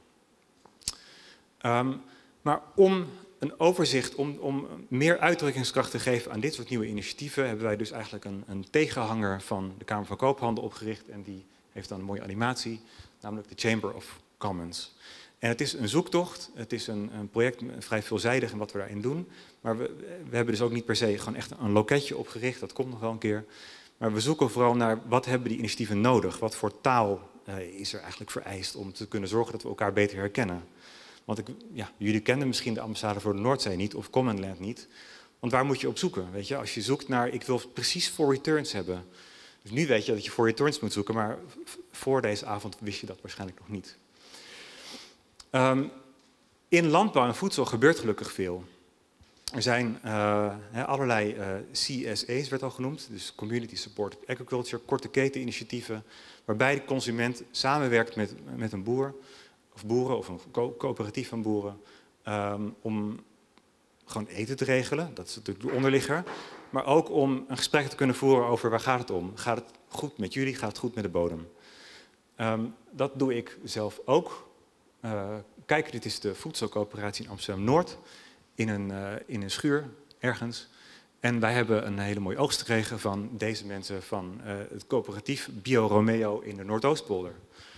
Um, maar om een overzicht, om, om meer uitdrukkingskracht te geven aan dit soort nieuwe initiatieven, hebben wij dus eigenlijk een, een tegenhanger van de Kamer van Koophandel opgericht en die heeft dan een mooie animatie, namelijk de Chamber of Commons. En het is een zoektocht, het is een, een project vrij veelzijdig in wat we daarin doen, maar we, we hebben dus ook niet per se gewoon echt een loketje opgericht, dat komt nog wel een keer. Maar we zoeken vooral naar wat hebben die initiatieven nodig, wat voor taal uh, is er eigenlijk vereist om te kunnen zorgen dat we elkaar beter herkennen. Want ik, ja, jullie kennen misschien de ambassade voor de Noordzee niet of Commonland niet. Want waar moet je op zoeken? Weet je? Als je zoekt naar, ik wil precies voor returns hebben. Dus nu weet je dat je voor returns moet zoeken, maar voor deze avond wist je dat waarschijnlijk nog niet. Um, in landbouw en voedsel gebeurt gelukkig veel. Er zijn uh, allerlei uh, C S A's, werd al genoemd, dus Community Supported Agriculture, korte keten initiatieven, waarbij de consument samenwerkt met, met een boer, of boeren, of een co coöperatief van boeren, um, om gewoon eten te regelen, dat is natuurlijk de onderligger, maar ook om een gesprek te kunnen voeren over waar gaat het om. Gaat het goed met jullie, gaat het goed met de bodem? Um, dat doe ik zelf ook. Uh, kijk, dit is de voedselcoöperatie in Amsterdam-Noord. In een, uh, in een schuur ergens. En wij hebben een hele mooie oogst gekregen van deze mensen van uh, het coöperatief Bio Romeo in de Noordoostpolder.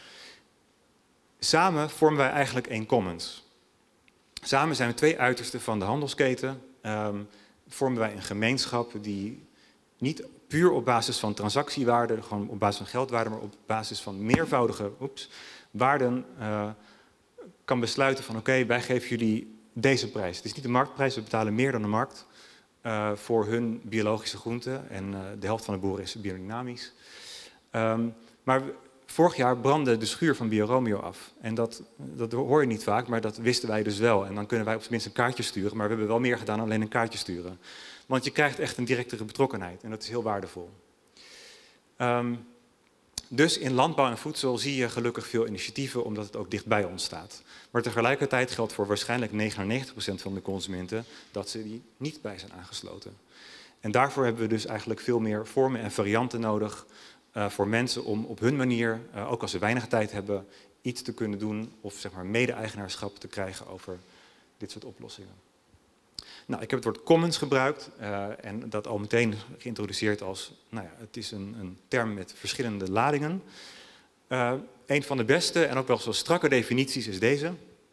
Samen vormen wij eigenlijk één commons. Samen zijn we twee uitersten van de handelsketen. Um, vormen wij een gemeenschap die niet puur op basis van transactiewaarde, gewoon op basis van geldwaarde, maar op basis van meervoudige oeps, waarden uh, kan besluiten van oké, okay, wij geven jullie deze prijs. Het is niet de marktprijs, we betalen meer dan de markt uh, voor hun biologische groenten. En uh, de helft van de boeren is biodynamisch. Um, maar vorig jaar brandde de schuur van Bio Romeo af. En dat, dat hoor je niet vaak, maar dat wisten wij dus wel. En dan kunnen wij op zijn minst een kaartje sturen. Maar we hebben wel meer gedaan dan alleen een kaartje sturen. Want je krijgt echt een directere betrokkenheid. En dat is heel waardevol. Um, Dus in landbouw en voedsel zie je gelukkig veel initiatieven, omdat het ook dichtbij ons staat. Maar tegelijkertijd geldt voor waarschijnlijk negenennegentig procent van de consumenten dat ze die niet bij zijn aangesloten. En daarvoor hebben we dus eigenlijk veel meer vormen en varianten nodig uh, voor mensen om op hun manier, uh, ook als ze weinig tijd hebben, iets te kunnen doen of zeg maar mede-eigenaarschap te krijgen over dit soort oplossingen. Nou, ik heb het woord commons gebruikt uh, en dat al meteen geïntroduceerd als, nou ja, het is een, een term met verschillende ladingen. Uh, een van de beste en ook wel zo strakke definities is deze.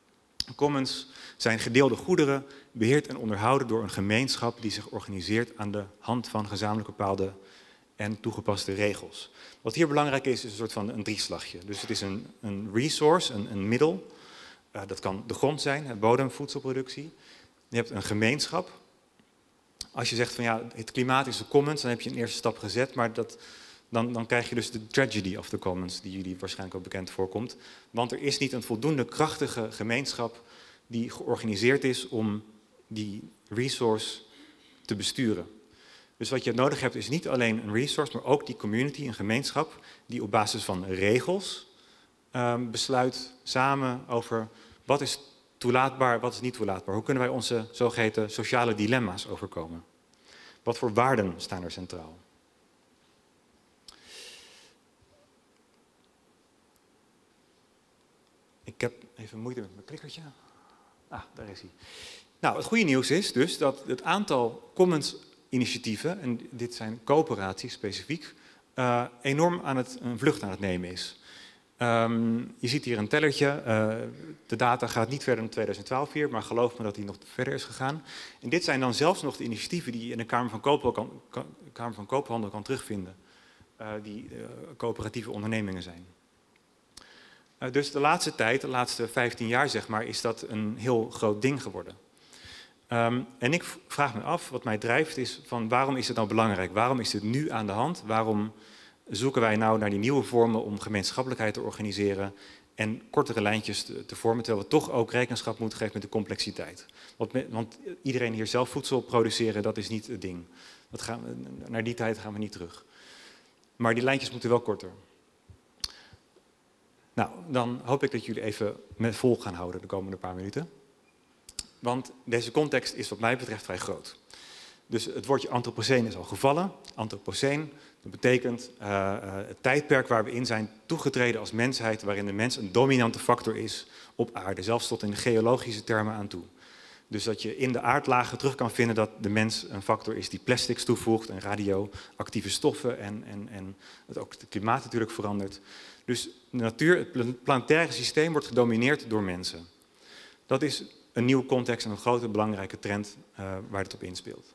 Commons zijn gedeelde goederen, beheerd en onderhouden door een gemeenschap die zich organiseert aan de hand van gezamenlijk bepaalde en toegepaste regels. Wat hier belangrijk is, is een soort van een drieslagje. Dus het is een, een resource, een, een middel. Uh, dat kan de grond zijn, bodem, voedselproductie. Je hebt een gemeenschap. Als je zegt van ja, het klimaat is de commons, dan heb je een eerste stap gezet, maar dat, dan, dan krijg je dus de tragedy of the commons, die jullie waarschijnlijk ook bekend voorkomt. Want er is niet een voldoende krachtige gemeenschap die georganiseerd is om die resource te besturen. Dus wat je nodig hebt is niet alleen een resource, maar ook die community, een gemeenschap, die op basis van regels um, besluit samen over wat is toelaatbaar, wat is niet toelaatbaar. Hoe kunnen wij onze zogeheten sociale dilemma's overkomen? Wat voor waarden staan er centraal? Ik heb even moeite met mijn klikkertje. Ah, daar is hij. Nou, het goede nieuws is dus dat het aantal commons-initiatieven, en dit zijn coöperaties specifiek, uh, enorm aan het, een vlucht aan het nemen is. Um, je ziet hier een tellertje. Uh, de data gaat niet verder dan tweeduizend twaalf hier, maar geloof me dat die nog verder is gegaan. En dit zijn dan zelfs nog de initiatieven die je in de Kamer van Koophandel kan, kan, Kamer van Koophandel kan terugvinden, uh, die uh, coöperatieve ondernemingen zijn. Uh, dus de laatste tijd, de laatste vijftien jaar zeg maar, is dat een heel groot ding geworden. Um, en ik vraag me af, wat mij drijft is van waarom is het nou belangrijk? Waarom is dit nu aan de hand? Waarom zoeken wij nou naar die nieuwe vormen om gemeenschappelijkheid te organiseren en kortere lijntjes te, te vormen, terwijl we toch ook rekenschap moeten geven met de complexiteit. Want, want iedereen hier zelf voedsel produceren, dat is niet het ding. Dat gaan we, naar die tijd gaan we niet terug. Maar die lijntjes moeten wel korter. Nou, dan hoop ik dat jullie even met vol gaan houden de komende paar minuten. Want deze context is wat mij betreft vrij groot. Dus het woordje antropoceen is al gevallen. Antropoceen, dat betekent uh, uh, het tijdperk waar we in zijn toegetreden als mensheid, waarin de mens een dominante factor is op aarde, zelfs tot in de geologische termen aan toe. Dus dat je in de aardlagen terug kan vinden dat de mens een factor is die plastics toevoegt en radioactieve stoffen en, en, en dat ook het klimaat natuurlijk verandert. Dus de natuur, het planetaire systeem wordt gedomineerd door mensen. Dat is een nieuwe context en een grote belangrijke trend uh, waar het op inspeelt.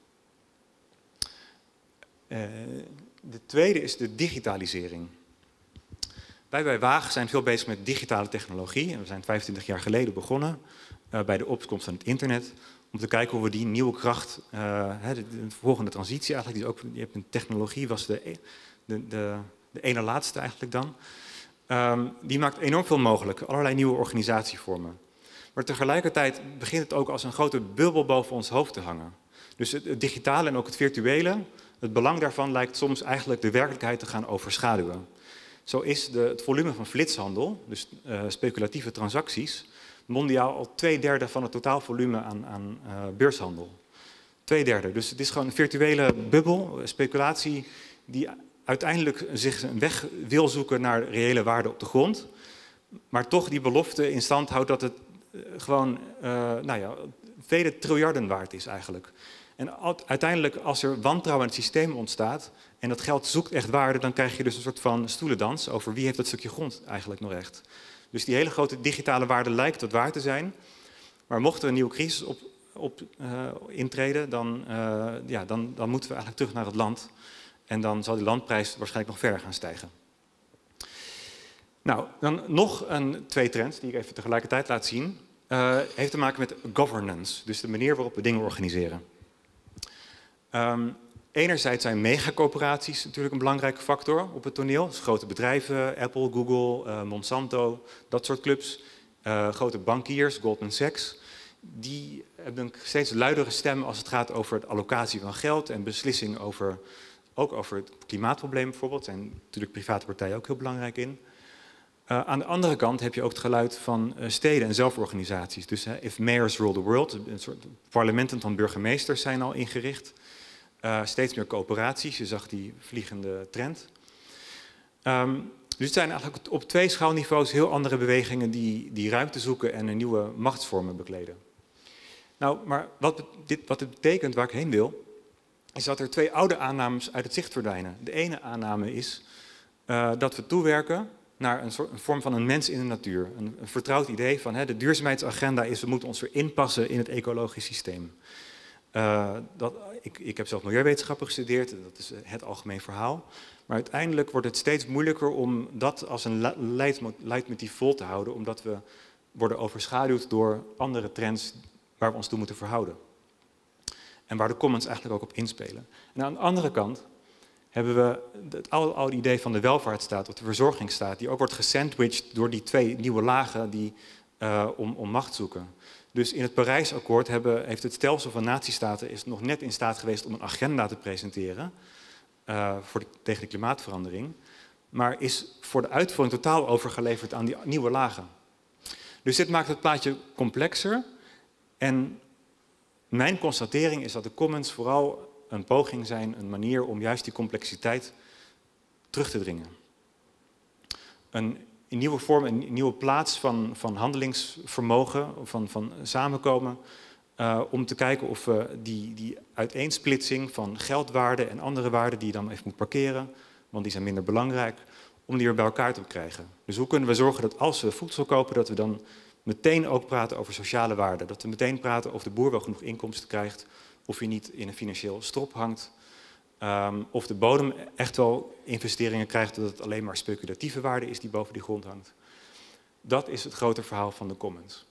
Uh, de tweede is de digitalisering. Wij bij Waag zijn veel bezig met digitale technologie. En we zijn vijfentwintig jaar geleden begonnen uh, bij de opkomst van het internet. Om te kijken hoe we die nieuwe kracht, uh, de, de volgende transitie eigenlijk, die, ook, die hebt een technologie was de, de, de, de ene laatste eigenlijk dan. Um, die maakt enorm veel mogelijk, allerlei nieuwe organisatievormen. Maar tegelijkertijd begint het ook als een grote bubbel boven ons hoofd te hangen. Dus het, het digitale en ook het virtuele, het belang daarvan lijkt soms eigenlijk de werkelijkheid te gaan overschaduwen. Zo is de, het volume van flitshandel, dus uh, speculatieve transacties, mondiaal al twee derde van het totaalvolume aan, aan uh, beurshandel. Twee derde. Dus het is gewoon een virtuele bubbel, speculatie, die uiteindelijk zich een weg wil zoeken naar reële waarde op de grond. Maar toch die belofte in stand houdt dat het uh, gewoon uh, nou ja, vele triljarden waard is eigenlijk. En uiteindelijk, als er wantrouwen in het systeem ontstaat en dat geld zoekt echt waarde, dan krijg je dus een soort van stoelendans over wie heeft dat stukje grond eigenlijk nog echt. Dus die hele grote digitale waarde lijkt wat waard te zijn, maar mocht er een nieuwe crisis op, op uh, intreden, dan, uh, ja, dan, dan moeten we eigenlijk terug naar het land en dan zal die landprijs waarschijnlijk nog verder gaan stijgen. Nou, dan nog een twee trends die ik even tegelijkertijd laat zien, uh, heeft te maken met governance, dus de manier waarop we dingen organiseren. Um, enerzijds zijn megacorporaties natuurlijk een belangrijke factor op het toneel. Dus grote bedrijven, Apple, Google, uh, Monsanto, dat soort clubs. Uh, grote bankiers, Goldman Sachs. Die hebben een steeds luidere stem als het gaat over de allocatie van geld en beslissingen over, ook over het klimaatprobleem bijvoorbeeld. Daar zijn natuurlijk private partijen ook heel belangrijk in. Uh, aan de andere kant heb je ook het geluid van uh, steden en zelforganisaties. Dus uh, if mayors rule the world, een soort parlementen van burgemeesters zijn al ingericht. Uh, steeds meer coöperaties, je zag die vliegende trend. Um, dus het zijn eigenlijk op twee schaalniveaus heel andere bewegingen die, die ruimte zoeken en een nieuwe machtsvormen bekleden. Nou, maar wat dit, wat het betekent, waar ik heen wil, is dat er twee oude aannames uit het zicht verdwijnen. De ene aanname is uh, dat we toewerken naar een, soort, een vorm van een mens in de natuur. Een, een vertrouwd idee van hè, de duurzaamheidsagenda is we moeten ons weer inpassen in het ecologisch systeem. Uh, dat, ik, ik heb zelf milieuwetenschappen gestudeerd, dat is het algemeen verhaal. Maar uiteindelijk wordt het steeds moeilijker om dat als een leidmotief vol te houden, omdat we worden overschaduwd door andere trends waar we ons toe moeten verhouden. En waar de commons eigenlijk ook op inspelen. En aan de andere kant hebben we het oude, oude idee van de welvaartsstaat of de verzorgingsstaat, die ook wordt gesandwiched door die twee nieuwe lagen die uh, om, om macht zoeken. Dus in het Parijsakkoord hebben, heeft het stelsel van natiestaten is nog net in staat geweest om een agenda te presenteren uh, voor de, tegen de klimaatverandering, maar is voor de uitvoering totaal overgeleverd aan die nieuwe lagen. Dus dit maakt het plaatje complexer en mijn constatering is dat de commons vooral een poging zijn, een manier om juist die complexiteit terug te dringen. Een een nieuwe vorm, een nieuwe plaats van, van handelingsvermogen, van, van samenkomen, uh, om te kijken of we die, die uiteensplitsing van geldwaarden en andere waarden die je dan even moet parkeren, want die zijn minder belangrijk, om die weer bij elkaar te krijgen. Dus hoe kunnen we zorgen dat als we voedsel kopen, dat we dan meteen ook praten over sociale waarden, dat we meteen praten of de boer wel genoeg inkomsten krijgt, of hij niet in een financieel strop hangt, Um, of de bodem echt wel investeringen krijgt, dat het alleen maar speculatieve waarde is die boven die grond hangt. Dat is het grote verhaal van de commons.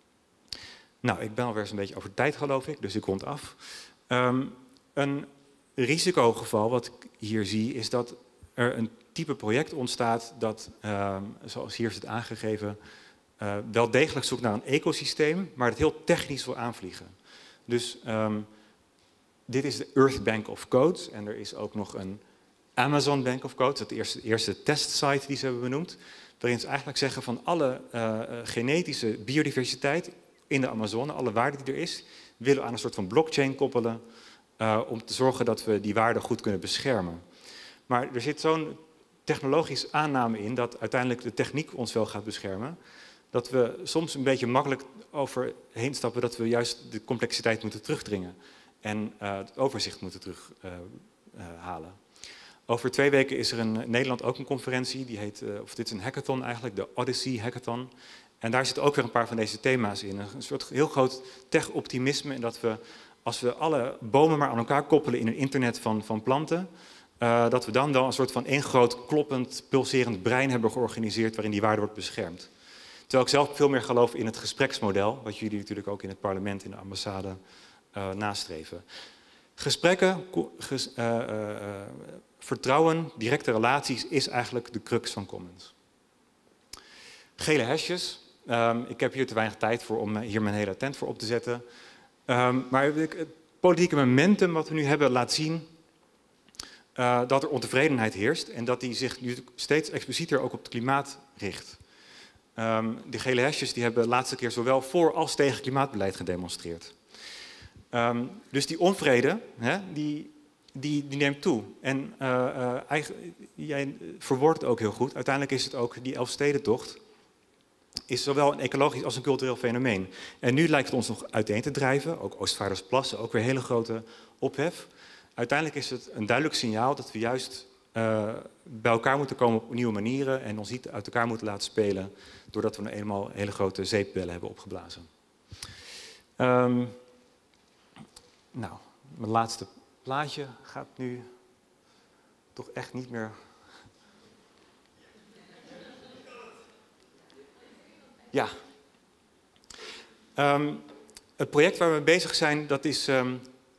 Nou, ik ben alweer eens een beetje over tijd, geloof ik, dus ik rond af. Um, een risicogeval wat ik hier zie, is dat er een type project ontstaat dat, um, zoals hier is het aangegeven, uh, wel degelijk zoekt naar een ecosysteem, maar het heel technisch wil aanvliegen. Dus um, dit is de Earth Bank of Codes en er is ook nog een Amazon Bank of Codes, dat de eerste, eerste testsite die ze hebben benoemd, waarin ze eigenlijk zeggen van alle uh, genetische biodiversiteit in de Amazone, alle waarde die er is, willen we aan een soort van blockchain koppelen uh, om te zorgen dat we die waarden goed kunnen beschermen. Maar er zit zo'n technologische aanname in dat uiteindelijk de techniek ons wel gaat beschermen, dat we soms een beetje makkelijk overheen stappen dat we juist de complexiteit moeten terugdringen en uh, het overzicht moeten terughalen. Uh, uh, Over twee weken is er in Nederland ook een conferentie, die heet, uh, of dit is een hackathon eigenlijk, de Odyssey Hackathon. En daar zitten ook weer een paar van deze thema's in. Een soort heel groot tech-optimisme in dat we, als we alle bomen maar aan elkaar koppelen in een internet van, van planten, uh, dat we dan wel een soort van één groot kloppend, pulserend brein hebben georganiseerd waarin die waarde wordt beschermd. Terwijl ik zelf veel meer geloof in het gespreksmodel, wat jullie natuurlijk ook in het parlement, in de ambassade uh, nastreven. Gesprekken, ges, uh, uh, uh, vertrouwen, directe relaties is eigenlijk de crux van Commons. Gele hashjes. Um, ik heb hier te weinig tijd voor om hier mijn hele tent voor op te zetten. Um, maar het politieke momentum wat we nu hebben laat zien uh, dat er ontevredenheid heerst en dat die zich nu steeds explicieter ook op het klimaat richt. Um, die gele hashjes die hebben de laatste keer zowel voor als tegen klimaatbeleid gedemonstreerd. Um, dus die onvrede, hè, die, die, die neemt toe. En uh, uh, eigen, jij verwoordt het ook heel goed. Uiteindelijk is het ook die Elfstedentocht, is zowel een ecologisch als een cultureel fenomeen. En nu lijkt het ons nog uiteen te drijven, ook Oostvaardersplassen, ook weer hele grote ophef. Uiteindelijk is het een duidelijk signaal dat we juist uh, bij elkaar moeten komen op nieuwe manieren en ons niet uit elkaar moeten laten spelen, doordat we nou eenmaal hele grote zeepbellen hebben opgeblazen. Um, nou, mijn laatste plaatje gaat nu toch echt niet meer. Ja. Um, het project waar we mee bezig zijn, dat is um,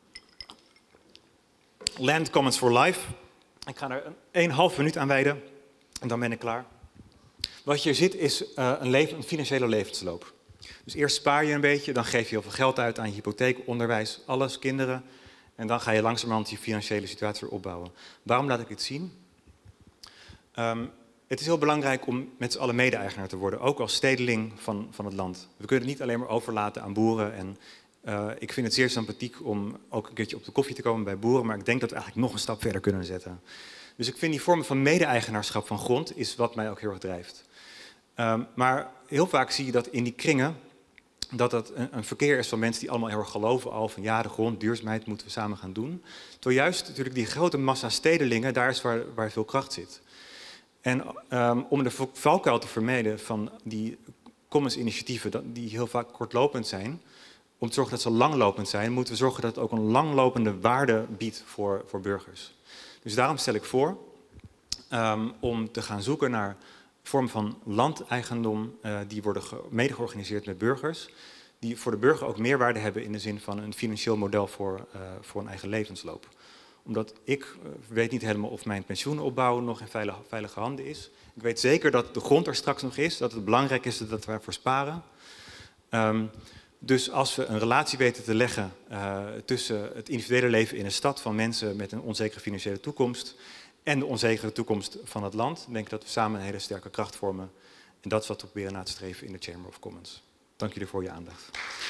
Land Commons for Life. Ik ga er een, een half minuut aan wijden en dan ben ik klaar. Wat je hier ziet is uh, een, leven, een financiële levensloop. Dus eerst spaar je een beetje, dan geef je heel veel geld uit aan je hypotheek, onderwijs, alles, kinderen. En dan ga je langzamerhand je financiële situatie weer opbouwen. Waarom laat ik dit zien? Um, het is heel belangrijk om met z'n allen mede-eigenaar te worden, ook als stedeling van, van het land. We kunnen het niet alleen maar overlaten aan boeren. En, uh, ik vind het zeer sympathiek om ook een keertje op de koffie te komen bij boeren, maar ik denk dat we eigenlijk nog een stap verder kunnen zetten. Dus ik vind die vorm van mede-eigenaarschap van grond is wat mij ook heel erg drijft. Um, maar heel vaak zie je dat in die kringen, dat dat een, een verkeer is van mensen die allemaal heel erg geloven al van ja, de grond, duurzaamheid moeten we samen gaan doen. Terwijl juist natuurlijk die grote massa stedelingen, daar is waar, waar veel kracht zit. En um, om de valkuil te vermijden van die commons-initiatieven die heel vaak kortlopend zijn, om te zorgen dat ze langlopend zijn, moeten we zorgen dat het ook een langlopende waarde biedt voor, voor burgers. Dus daarom stel ik voor um, om te gaan zoeken naar vormen van landeigendom uh, die worden mede georganiseerd met burgers, die voor de burger ook meerwaarde hebben in de zin van een financieel model voor, uh, voor een eigen levensloop. Omdat ik uh, weet niet helemaal of mijn pensioenopbouw nog in veilige, veilige handen is. Ik weet zeker dat de grond er straks nog is, dat het belangrijk is dat we ervoor sparen. Um, dus als we een relatie weten te leggen uh, tussen het individuele leven in een stad van mensen met een onzekere financiële toekomst en de onzekere toekomst van het land, denk ik dat we samen een hele sterke kracht vormen. En dat is wat we proberen na te streven in de Chamber of Commons. Dank jullie voor je aandacht.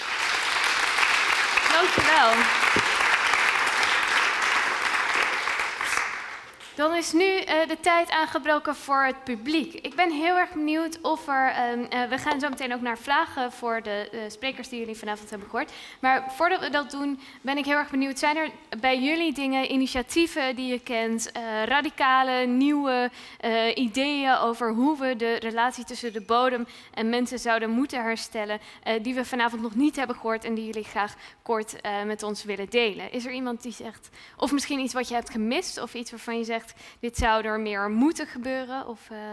Dank je wel. Dan is nu uh, de tijd aangebroken voor het publiek. Ik ben heel erg benieuwd of er... Um, uh, we gaan zo meteen ook naar vragen voor de uh, sprekers die jullie vanavond hebben gehoord. Maar voordat we dat doen, ben ik heel erg benieuwd. Zijn er bij jullie dingen, initiatieven die je kent, uh, radicale, nieuwe uh, ideeën over hoe we de relatie tussen de bodem en mensen zouden moeten herstellen, uh, die we vanavond nog niet hebben gehoord en die jullie graag kort uh, met ons willen delen? Is er iemand die zegt, of misschien iets wat je hebt gemist, of iets waarvan je zegt, dit zou er meer moeten gebeuren? Of, uh...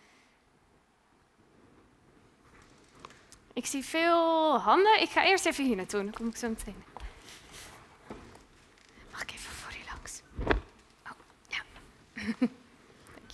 Ik zie veel handen. Ik ga eerst even hier naartoe, dan kom ik zo meteen. Mag ik even voor u langs? Oh, ja. Dank je.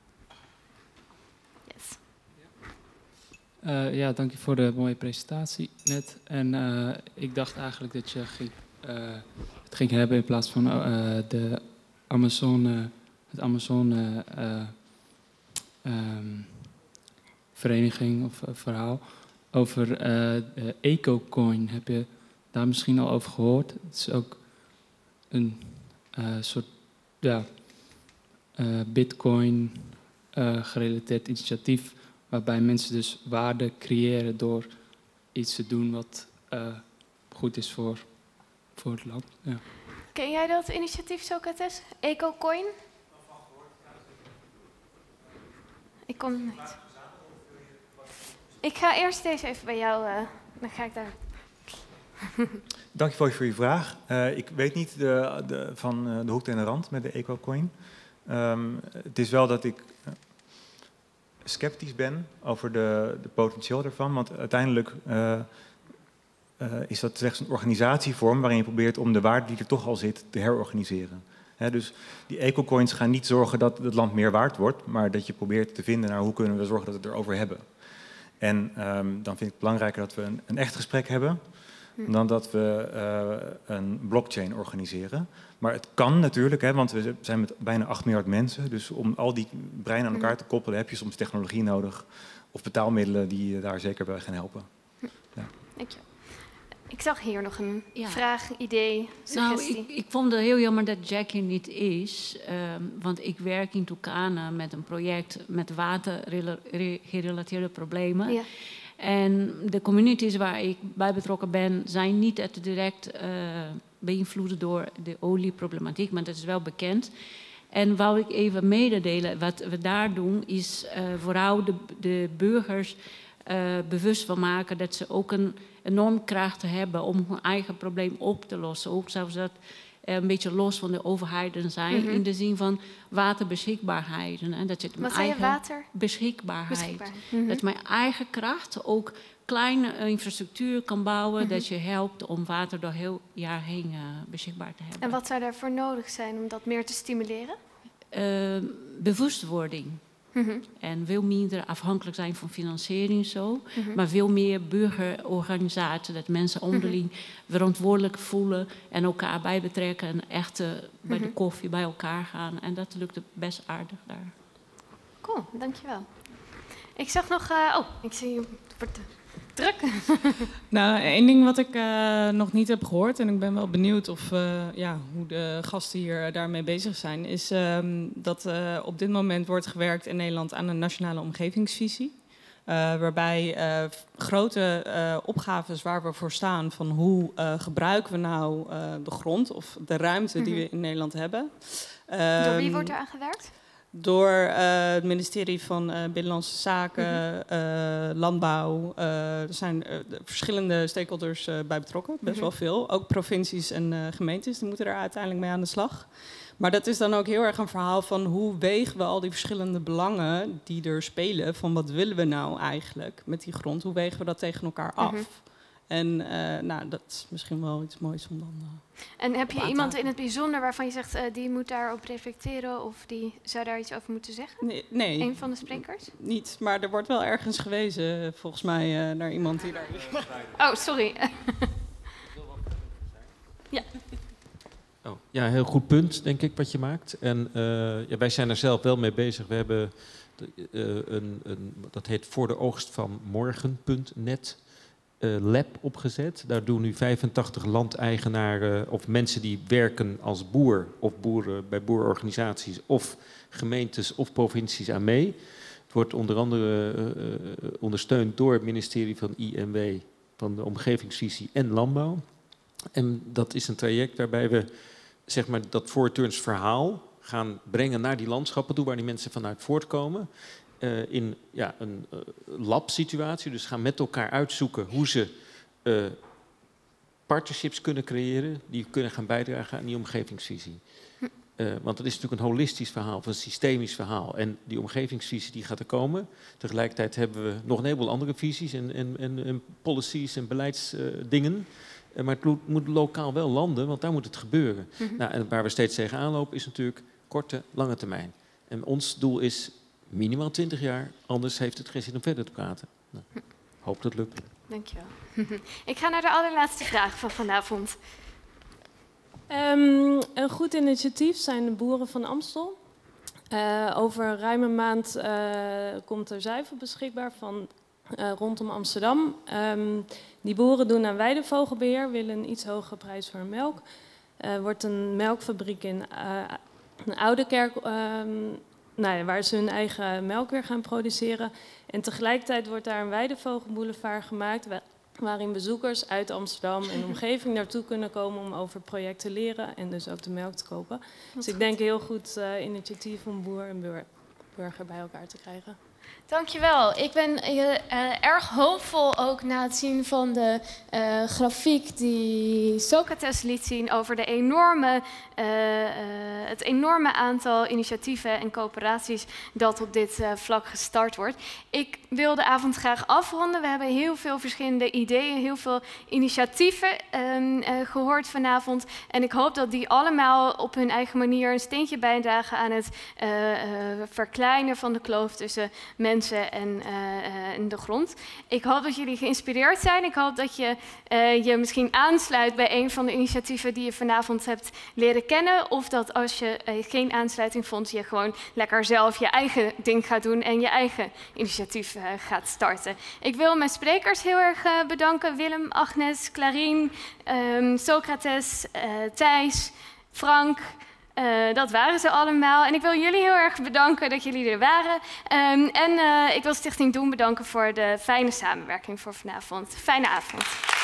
Yes. Uh, ja, dank je voor de mooie presentatie net. En uh, ik dacht eigenlijk dat je ging, uh, het ging hebben in plaats van uh, de Amazon... Uh, het Amazon uh, um, vereniging of uh, verhaal over uh, de EcoCoin. Heb je daar misschien al over gehoord? Het is ook een uh, soort ja, uh, Bitcoin uh, gerelateerd initiatief waarbij mensen dus waarde creëren door iets te doen wat uh, goed is voor, voor het land. Ja. Ken jij dat initiatief, Socrates? EcoCoin? Ik kom niet. Ik ga eerst deze even bij jou, uh, dan ga ik daar. Dankjewel voor je vraag. Uh, ik weet niet de, de, van uh, de hoek en de rand met de EcoCoin. Um, het is wel dat ik uh, sceptisch ben over de, de potentieel daarvan, want uiteindelijk uh, uh, is dat slechts een organisatievorm waarin je probeert om de waarde die er toch al zit te herorganiseren. He, dus die ecocoins gaan niet zorgen dat het land meer waard wordt, maar dat je probeert te vinden naar hoe kunnen we zorgen dat we het erover hebben. En um, dan vind ik het belangrijker dat we een, een echt gesprek hebben, dan dat we uh, een blockchain organiseren. Maar het kan natuurlijk, hè, want we zijn met bijna acht miljard mensen, dus om al die breinen aan elkaar te koppelen heb je soms technologie nodig of betaalmiddelen die daar zeker bij gaan helpen. Ja. Dank je. Ik zag hier nog een ja. vraag, idee, suggestie. Nou, ik, ik vond het heel jammer dat Jack hier niet is. Um, want ik werk in Tucana met een project met watergerelateerde problemen. Ja. En de communities waar ik bij betrokken ben, zijn niet direct uh, beïnvloed door de olieproblematiek, maar dat is wel bekend. En wou ik even mededelen, wat we daar doen, is uh, vooral de, de burgers uh, bewust van maken dat ze ook een enorm kracht hebben om hun eigen probleem op te lossen. Ook zou dat een beetje los van de overheden zijn, mm-hmm. in de zin van waterbeschikbaarheid. En dat zit Wat zei je, water? Beschikbaarheid. Beschikbaar. Mm-hmm. Dat mijn eigen kracht ook kleine infrastructuur kan bouwen, mm-hmm. dat je helpt om water door heel jaar heen uh, beschikbaar te hebben. En wat zou daarvoor nodig zijn om dat meer te stimuleren? Uh, bewustwording. Mm-hmm. En veel minder afhankelijk zijn van financiering zo, mm-hmm. maar veel meer burgerorganisatie, dat mensen onderling mm-hmm. verantwoordelijk voelen en elkaar bij betrekken en echt uh, mm-hmm. bij de koffie bij elkaar gaan. En dat lukt best aardig daar. Cool, dankjewel. Ik zag nog, uh, oh, ik zie je wordt druk. Nou, één ding wat ik uh, nog niet heb gehoord en ik ben wel benieuwd of, uh, ja, hoe de gasten hier daarmee bezig zijn, is uh, dat uh, op dit moment wordt gewerkt in Nederland aan een nationale omgevingsvisie. Uh, waarbij uh, grote uh, opgaves waar we voor staan van hoe uh, gebruiken we nou uh, de grond of de ruimte die we in Nederland hebben. Uh, Door wie wordt er aan gewerkt? door uh, het ministerie van uh, Binnenlandse Zaken, Mm-hmm. uh, Landbouw. Uh, er zijn uh, verschillende stakeholders uh, bij betrokken, best Mm-hmm. wel veel. Ook provincies en uh, gemeentes, die moeten er uiteindelijk mee aan de slag. Maar dat is dan ook heel erg een verhaal van hoe wegen we al die verschillende belangen die er spelen. Van wat willen we nou eigenlijk met die grond? Hoe wegen we dat tegen elkaar af? Mm-hmm. En uh, nou, dat is misschien wel iets moois om dan... Uh, en heb je iemand in het bijzonder waarvan je zegt, uh, die moet daarop reflecteren of die zou daar iets over moeten zeggen? Nee. nee Een van de sprekers? Niet, maar er wordt wel ergens gewezen, volgens mij, uh, naar iemand die daar... Oh, sorry. Ja. Oh, ja, heel goed punt, denk ik, wat je maakt. En uh, ja, wij zijn er zelf wel mee bezig. We hebben uh, een, een, dat heet voor de oogst van morgen punt net uh, lab opgezet. Daar doen nu vijfentachtig landeigenaren of mensen die werken als boer of boeren bij boerenorganisaties of gemeentes of provincies aan mee. Het wordt onder andere uh, uh, ondersteund door het ministerie van I N W, van de Omgevingsvisie en Landbouw. En dat is een traject waarbij we zeg maar, dat voorturns verhaal gaan brengen naar die landschappen toe waar die mensen vanuit voortkomen. Uh, in ja, een uh, lab-situatie. Dus gaan met elkaar uitzoeken hoe ze uh, partnerships kunnen creëren die kunnen gaan bijdragen aan die omgevingsvisie. Uh, want het is natuurlijk een holistisch verhaal, of een systemisch verhaal. En die omgevingsvisie die gaat er komen. Tegelijkertijd hebben we nog een heleboel andere visies en, en, en, en policies en beleidsdingen. Uh, maar het moet, moet lokaal wel landen, want daar moet het gebeuren. Mm-hmm. Nou, en waar we steeds tegenaan lopen is natuurlijk korte, lange termijn. En ons doel is minimaal twintig jaar, anders heeft het geen zin om verder te praten. Nou, hoop dat het lukt. Dankjewel. Ik ga naar de allerlaatste vraag van vanavond. Um, een goed initiatief zijn de boeren van Amstel. Uh, over een ruime maand uh, komt er zuivel beschikbaar van uh, rondom Amsterdam. Um, die boeren doen aan weidevogelbeheer, willen een iets hogere prijs voor hun melk. Er uh, wordt een melkfabriek in uh, een Oudekerk, um, nou ja, waar ze hun eigen melk weer gaan produceren. En tegelijkertijd wordt daar een weidevogelboulevard gemaakt, waarin bezoekers uit Amsterdam en de omgeving naartoe kunnen komen om over het project te leren en dus ook de melk te kopen. Dus ik denk een heel goed uh, initiatief om boer en burger bij elkaar te krijgen. Dankjewel. Ik ben uh, uh, erg hoopvol ook na het zien van de uh, grafiek die Socrates liet zien over de enorme, uh, uh, het enorme aantal initiatieven en coöperaties dat op dit uh, vlak gestart wordt. Ik wil de avond graag afronden. We hebben heel veel verschillende ideeën, heel veel initiatieven um, uh, gehoord vanavond. En ik hoop dat die allemaal op hun eigen manier een steentje bijdragen aan het uh, uh, verkleinen van de kloof tussen mensen en, uh, uh, en de grond. Ik hoop dat jullie geïnspireerd zijn. Ik hoop dat je uh, je misschien aansluit bij een van de initiatieven die je vanavond hebt leren kennen. Of dat als je uh, geen aansluiting vond, je gewoon lekker zelf je eigen ding gaat doen en je eigen initiatief uh, gaat starten. Ik wil mijn sprekers heel erg uh, bedanken. Willem, Agnes, Clarine, um, Socrates, uh, Thijs, Frank. Uh, dat waren ze allemaal. En ik wil jullie heel erg bedanken dat jullie er waren. Um, en uh, ik wil Stichting Doen bedanken voor de fijne samenwerking voor vanavond. Fijne avond.